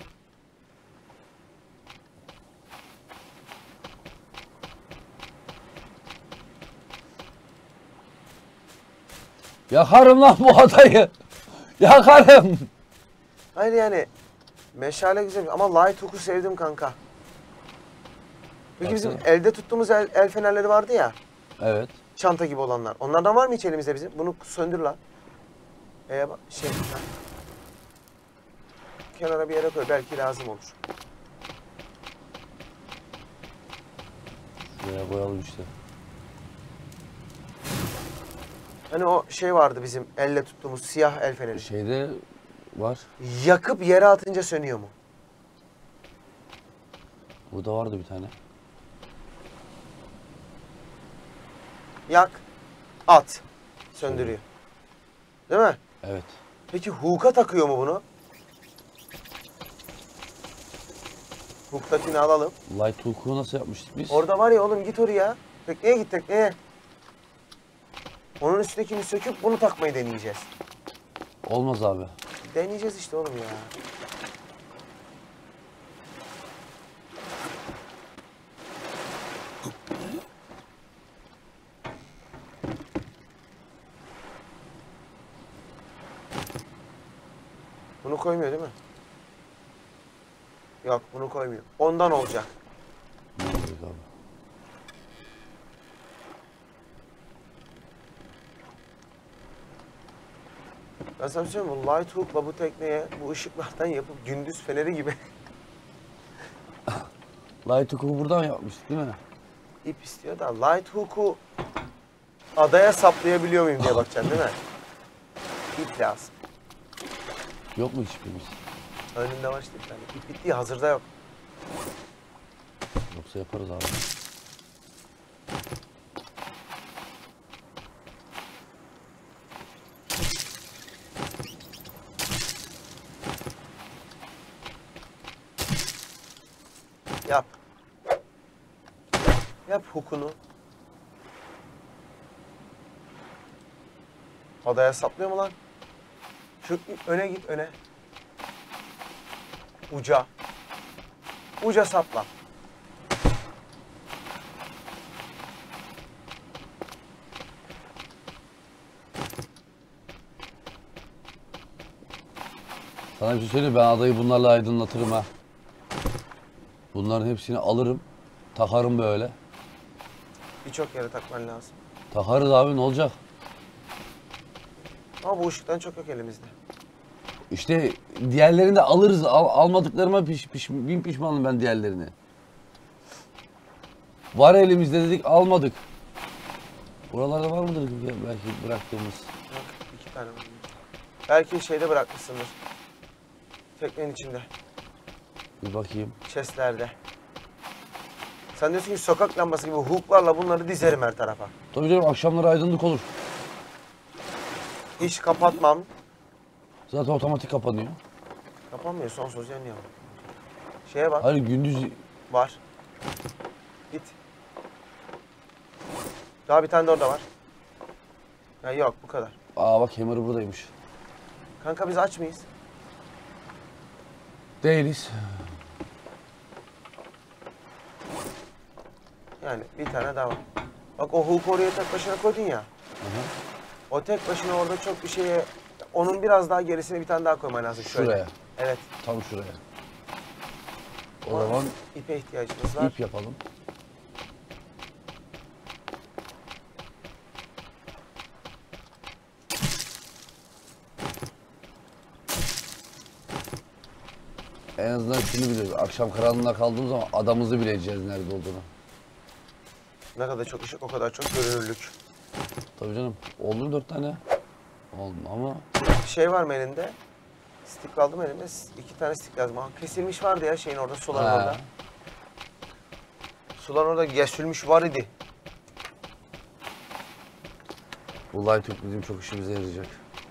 Yakarım lan bu adayı. Yakarım. Hayır yani meşale güzel ama light hook'u sevdim kanka. Peki bizim Baksana. elde tuttuğumuz el, el fenerleri vardı ya. Evet. Çanta gibi olanlar. Onlardan var mı hiç elimizde bizim? Bunu söndür lan. Ee, bak, şey. ha. Kenara bir yere koy. Belki lazım olur. Şuraya koyalım işte. Hani o şey vardı bizim elle tuttuğumuz siyah el feneri. Şeyde var. Yakıp yere atınca sönüyor mu? Burada vardı bir tane. Yak. At. Söndürüyor. Değil mi? Evet. Peki hook'a takıyor mu bunu? Hook'takini alalım. Light hook'u nasıl yapmıştık biz? Orada var ya oğlum git oraya. Tekneye git tekneye. Onun üstündekini söküp bunu takmayı deneyeceğiz. Olmaz abi. Deneyeceğiz işte oğlum ya. Bunu koymuyor değil mi? Yok bunu koymuyor. Ondan olacak. Ne olacak abi? Ben sana bir şey söyleyeyim mi? Bu light hook'la bu tekneye bu ışıklardan yapıp gündüz feneri gibi Light hook'u buradan yapmıştık değil mi? ip istiyor da light hook'u adaya saplayabiliyor muyum diye bakacaksın değil mi? İp lazım. Yok mu hiçbirimiz? Önünde var işte bir tane. İp bitti hazırda yok. Yoksa yaparız abi. Yap. Yap hook'unu. Adaya saplıyor mu lan? Şu öne git öne. Uca. Uca sapla. Sana bir şey söyleyeyim, ben adayı bunlarla aydınlatırım ha. Bunların hepsini alırım, takarım böyle. Birçok yere takman lazım. Takarız abi, ne olacak? Ama bu ışıktan çok yok elimizde. İşte diğerlerini de alırız. Al, almadıklarıma piş, piş, bin pişmanım ben diğerlerini. Var elimizde dedik, almadık. Buralarda var mıdır belki bıraktığımız? Bak iki tane var. Belki şeyde bırakmışsındır. Teknenin içinde. Bir bakayım. Chestlerde. Sen diyorsun ki sokak lambası gibi hooklarla bunları dizerim her tarafa. Tabii canım, akşamları aydınlık olur. Hiç kapatmam. Zaten otomatik kapanıyor. Kapanmıyor sonsuz yanıyor. Şeye bak. Hayır, gündüz Var. Git. Daha bir tane de orada var. Ya yok bu kadar. Aa bak, hammer buradaymış. Kanka biz aç mıyız? Değiliz. Yani bir tane daha var. Bak o hook oraya tek başına koydun ya. Hı hı. O tek başına orada çok bir şeye... Onun biraz daha gerisine bir tane daha koyman lazım şöyle. Şuraya. Evet. Tam şuraya. O Ama zaman ipe ihtiyacımız var. ip yapalım. En azından şunu biliyoruz. Akşam karanlığında kaldığımız zaman adamızı bileceğiz nerede olduğunu. Ne kadar çok ışık o kadar çok görünürlük. Tabii canım. Oldu mu dört tane? Oldu ama Şey var mı elinde? Stik kaldı mı elinde? İki tane stik lazım. Aha, kesilmiş vardı ya şeyin orada, sular Ha. orada. Sular orada kesilmiş var idi. bu light hook bizim çok işimize yarayacak.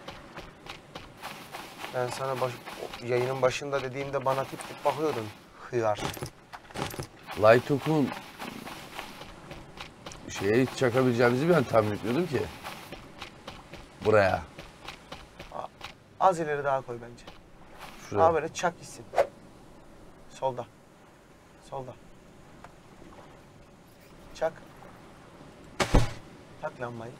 Ben sana baş, yayının başında dediğimde bana tip tip bakıyordun. Hıyar. Light hook'un şeye çakabileceğimizi ben tahmin etmiyordum ki. Buraya. Az ileri daha koy bence. Şuraya. Daha böyle çak gitsin. Solda. Solda. Çak. Tak lambayı.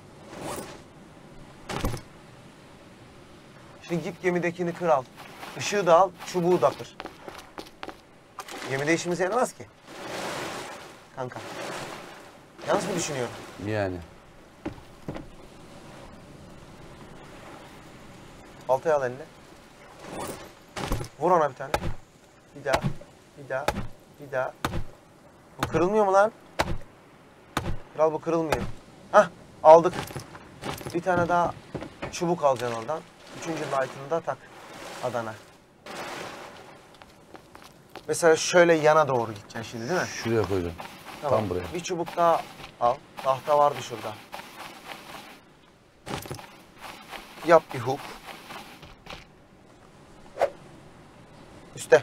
Şimdi git gemidekini kır al. Işığı da al, çubuğu da kır. Gemide işimize yaramaz ki. Kanka. Yanlış mı düşünüyorum? Yani. Baltayı al eline. Vur ona bir tane. Bir daha, bir daha, bir daha. Bu kırılmıyor mu lan? Kral bu kırılmıyor. Hah, aldık. Bir tane daha çubuk alacaksın oradan. Üçüncü light'ını da tak Adana. Mesela şöyle yana doğru gideceksin şimdi değil mi? Şuraya koyacağım. Tamam. Tam buraya. Bir çubuk daha al. Tahta vardı şurada. Yap bir hook. Üste.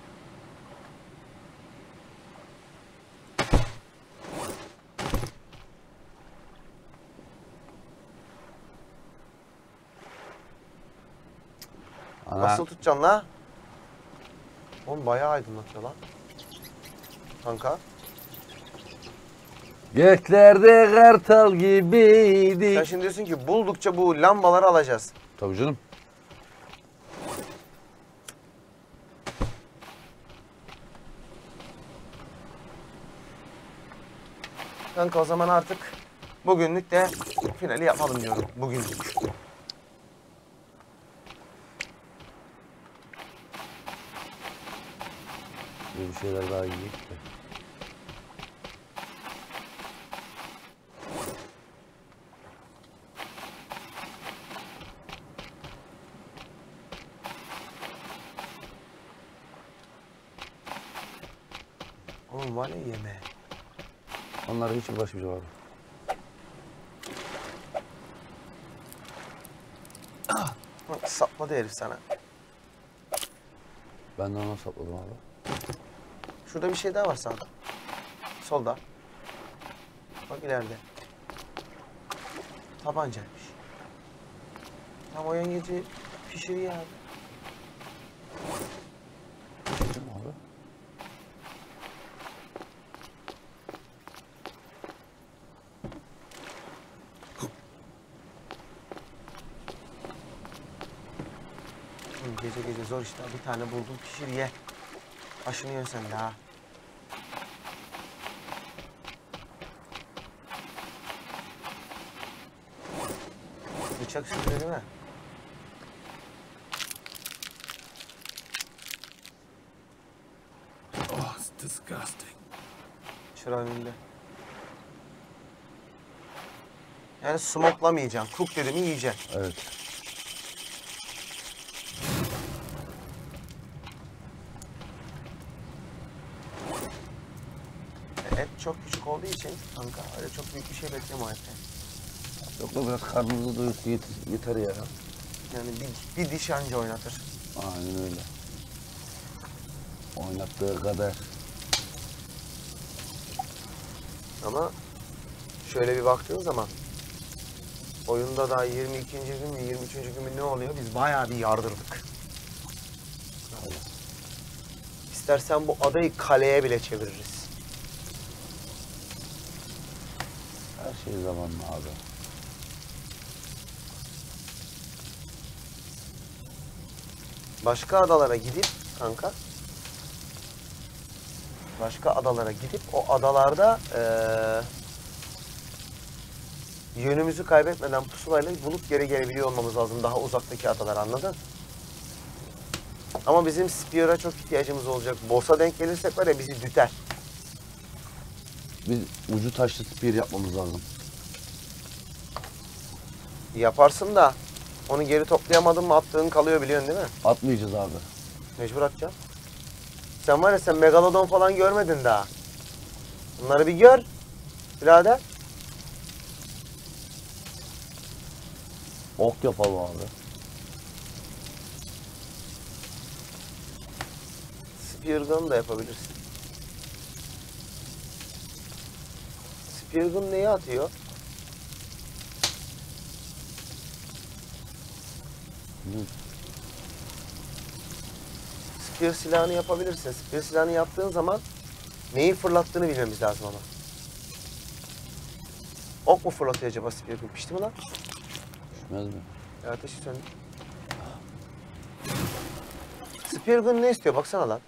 Ana. Nasıl tutacaksın la? Oğlum bayağı aydınlatıyor lan. Kanka. Göklerde kartal gibiydi. Sen şimdi diyorsun ki buldukça bu lambaları alacağız. Tabii canım. Kanka o zaman artık bugünlük de finali yapalım diyorum. Bugünlük. Bir şeyler daha yiyecek de. Oğlum var ya yemeğe. Onlara hiç uğraşmayacağım abi. Bak, sapladı herif sana. Ben de ona sapladım abi. Şurada bir şey daha var sağda. Solda. Bak ileride. Tabancaymış. Tam o yengeci pişiriyor abi. Değil mi abi? Oğlum gece gece zor işte. Bir tane buldum pişir ye. Başını yiyorsun sen de ha. Bıçak sürüyor değil mi? Oh, it's disgusting. Çıra önünde. Yani smoklamayacaksın. Cook dedi mi yiyeceksin. Evet. Et çok küçük olduğu için kanka öyle çok büyük bir şey bekleme o etten. Yok da biraz karnımızı doyursun yeter, yeter ya. Yani bir, bir diş anca oynatır. Aynen öyle. Oynattığı kadar. Ama şöyle bir baktığın zaman oyunda daha yirmi ikinci gün mü yirmi üçüncü gün mü ne oluyor? Biz bayağı bir yardırdık. İstersen bu adayı kaleye bile çeviririz. Her şey zamanla abi. Başka adalara gidip kanka başka adalara gidip o adalarda eee, yönümüzü kaybetmeden pusulayla bulup geri gelebiliyor olmamız lazım daha uzaktaki adalar, anladın? Ama bizim Spear'a çok ihtiyacımız olacak. Boss'a denk gelirsek var ya bizi düter. Biz ucu taşlı spear yapmamız lazım. Yaparsın da onu geri toplayamadın mı attığın kalıyor biliyorsun değil mi? Atmayacağız abi. Mecbur atacağım. Sen var ya sen megalodon falan görmedin daha. Bunları bir gör birader. Ok yapalım abi. Spear gun da yapabilirsin. Spear gun neyi atıyor? Hı. spear silahını yapabilirsin. Spear silahını yaptığın zaman neyi fırlattığını bilmemiz lazım ama. Ok mu fırlatıyor acaba spear gun? Pişti mi lan? Düşmez mi? Ya ateşi söndü. Spear gun ne istiyor? Baksana lan.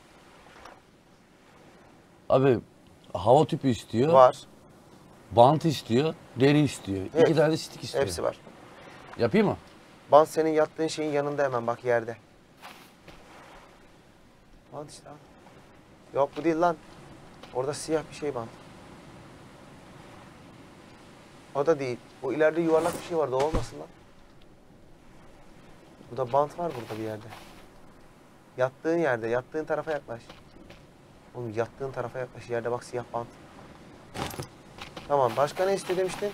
Abi hava tüpü istiyor. Var. Bant istiyor. Deri istiyor. Evet. İki tane de stick istiyor. Hepsi var. Yapayım mı? Bant senin yattığın şeyin yanında hemen bak yerde. Bant işte abi. Yok bu değil lan. Orada siyah bir şey bant. O da değil. O ileride yuvarlak bir şey vardı. O olmasın lan. Bu da bant var burada bir yerde. Yattığın yerde. Yattığın tarafa yaklaş. Oğlum yattığın tarafa yaklaş. Yerde bak siyah bant. Tamam. Başka ne istiyor demiştin?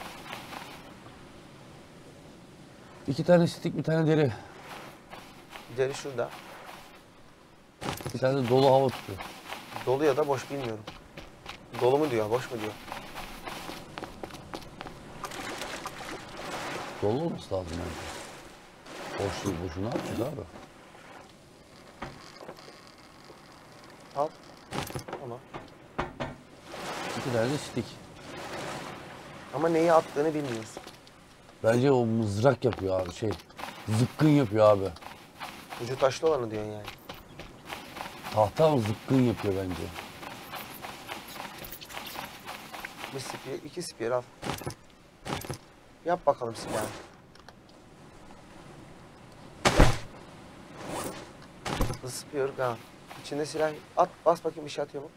İki tane stick, bir tane deri. Deri şurada. Bir tane de dolu hava tüpü. Dolu ya da boş bilmiyorum. Dolu mu diyor, boş mu diyor? Dolu olması lazım bence. Boş değil, boşuna yapacağız abi. Al. Tamam. İki tane de stick. Ama neyi attığını bilmiyorsun. Bence o mızrak yapıyor abi, şey. Zıpkın yapıyor abi. Ucu taşlı olanı diyorsun yani. Tahta mı zıpkın yapıyor bence. Bir spear, iki spear al. Yap bakalım silahı. The spear gun. İçinde silah at, bas bakayım bir şey atıyor mu?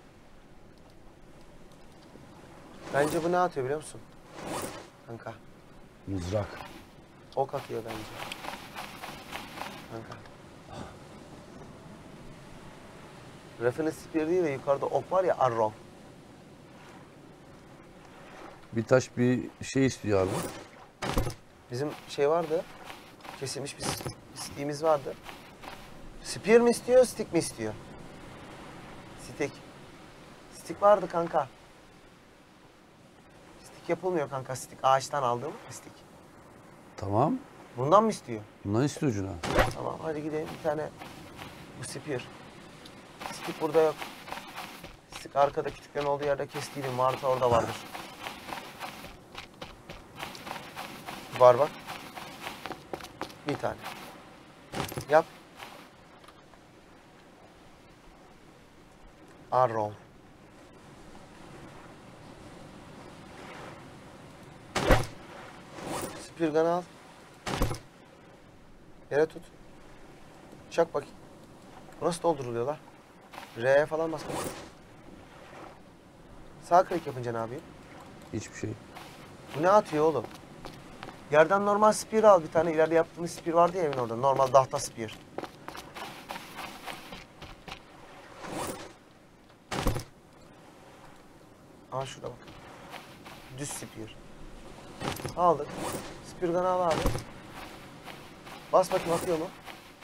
Bence bu ne atıyor biliyor musun? Kanka. Mızrak. Ok atıyor bence. Kanka. Raffin'in spear değil de yukarıda ok var ya, arrow. Bir taş bir şey istiyor abi. Bizim şey vardı. Kesilmiş bir stick'imiz vardı. Spear mi istiyor, stick mi istiyor? Stick. Stick vardı kanka. Stick yapılmıyor kanka. Stick ağaçtan aldığım stick. Tamam. Bundan mı istiyor? Bundan istiyor ucuna. Tamam hadi gidelim bir tane bu spear. Stick burada yok. Stick arkada kütüklerin olduğu yerde kestiydim. Varsa orada vardır. Var bak. Bir tane. Yap. Arrow. Spear gun'ı al. Yere tut. Çak bakayım. Bu nasıl dolduruluyor lan? R'ye falan bas bakayım. Sağ klik yapınca ne yapayım? Hiçbir şey. Bu ne atıyor oğlum? Yerden normal spear al bir tane. İleride yaptığımız spear vardı ya evin orada. Normal tahta spear. Aa şurada bak. Düz spear. Aldık. Spear gun'ı al abi. Bas bakayım atıyor mu?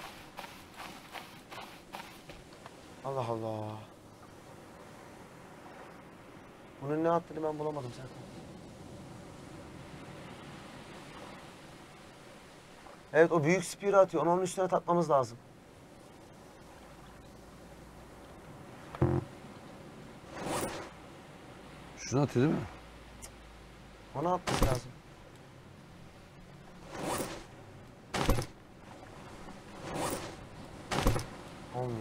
Allah Allah. Bunun ne attığını ben bulamadım zaten. Evet o büyük spear atıyor. Onu onun üstüne takmamız lazım. Şunu atıyor değil mi? Ona atması lazım. Olmuyor.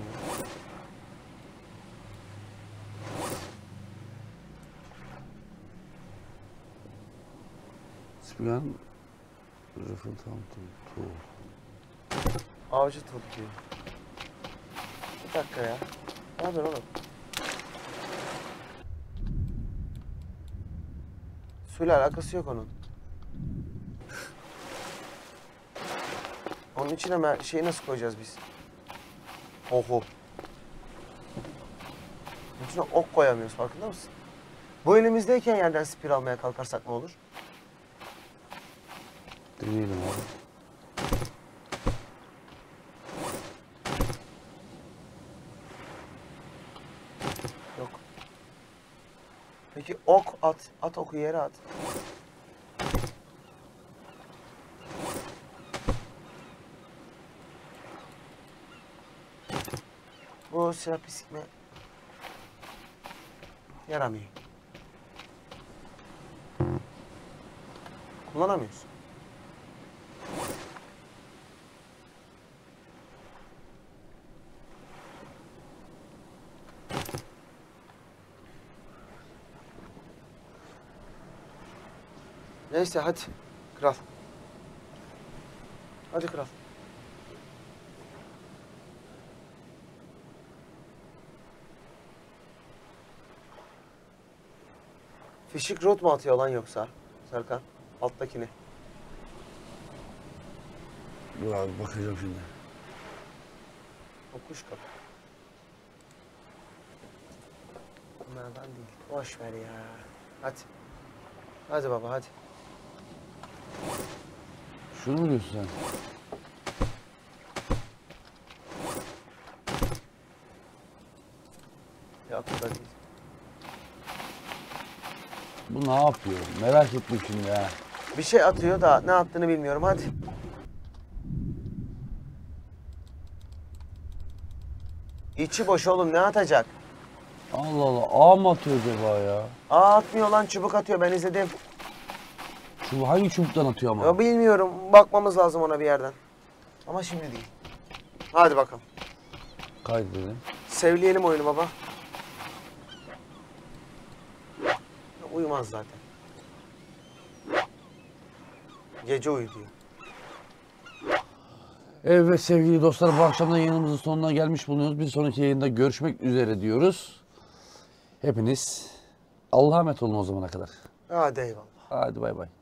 Spigan Rıfıl tam tuğ. Avcı tut diyor. Bir dakika ya. Ne yapıyorsun oğlum? Suyla alakası yok onun. Onun içine mer- şeyi nasıl koyacağız biz? Oho. Onun içine ok koyamıyoruz farkında mısın? Bu elimizdeyken yerden spir almaya kalkarsak ne olur? Deneyelim abi. Yok. Peki ok at. At oku yere at. bu silah bir sikme yaramıyor. Kullanamıyoruz. Neyse hadi kral. Hadi kral. Fişik rot mu atıyor lan yoksa Serkan? Alttakini. Dur abi bakacağım şimdi. O kuş kapı. Bunlardan değil. Boş ver ya. Hadi. Hadi baba hadi. Şunu mu diyorsun sen? Yok bu da değil. Bu ne yapıyor? Merak ettim şimdi ha. Bir şey atıyor da ne attığını bilmiyorum hadi. İçi boş oğlum ne atacak? Allah Allah. Ağ mı atıyor acaba ya? Aa atmıyor lan çubuk atıyor ben izledim. Şu hangi çubuktan atıyor ama? Ya bilmiyorum bakmamız lazım ona bir yerden. Ama şimdi değil. Hadi bakalım. Kaydedelim. Sevleyelim oyunu baba. Uyumaz zaten. Gece uyu diyor. Evet sevgili dostlar bu akşam da yayınımızın sonuna gelmiş bulunuyoruz. Bir sonraki yayında görüşmek üzere diyoruz. Hepiniz Allah'a emanet olun o zamana kadar. Hadi eyvallah. Hadi bay bay.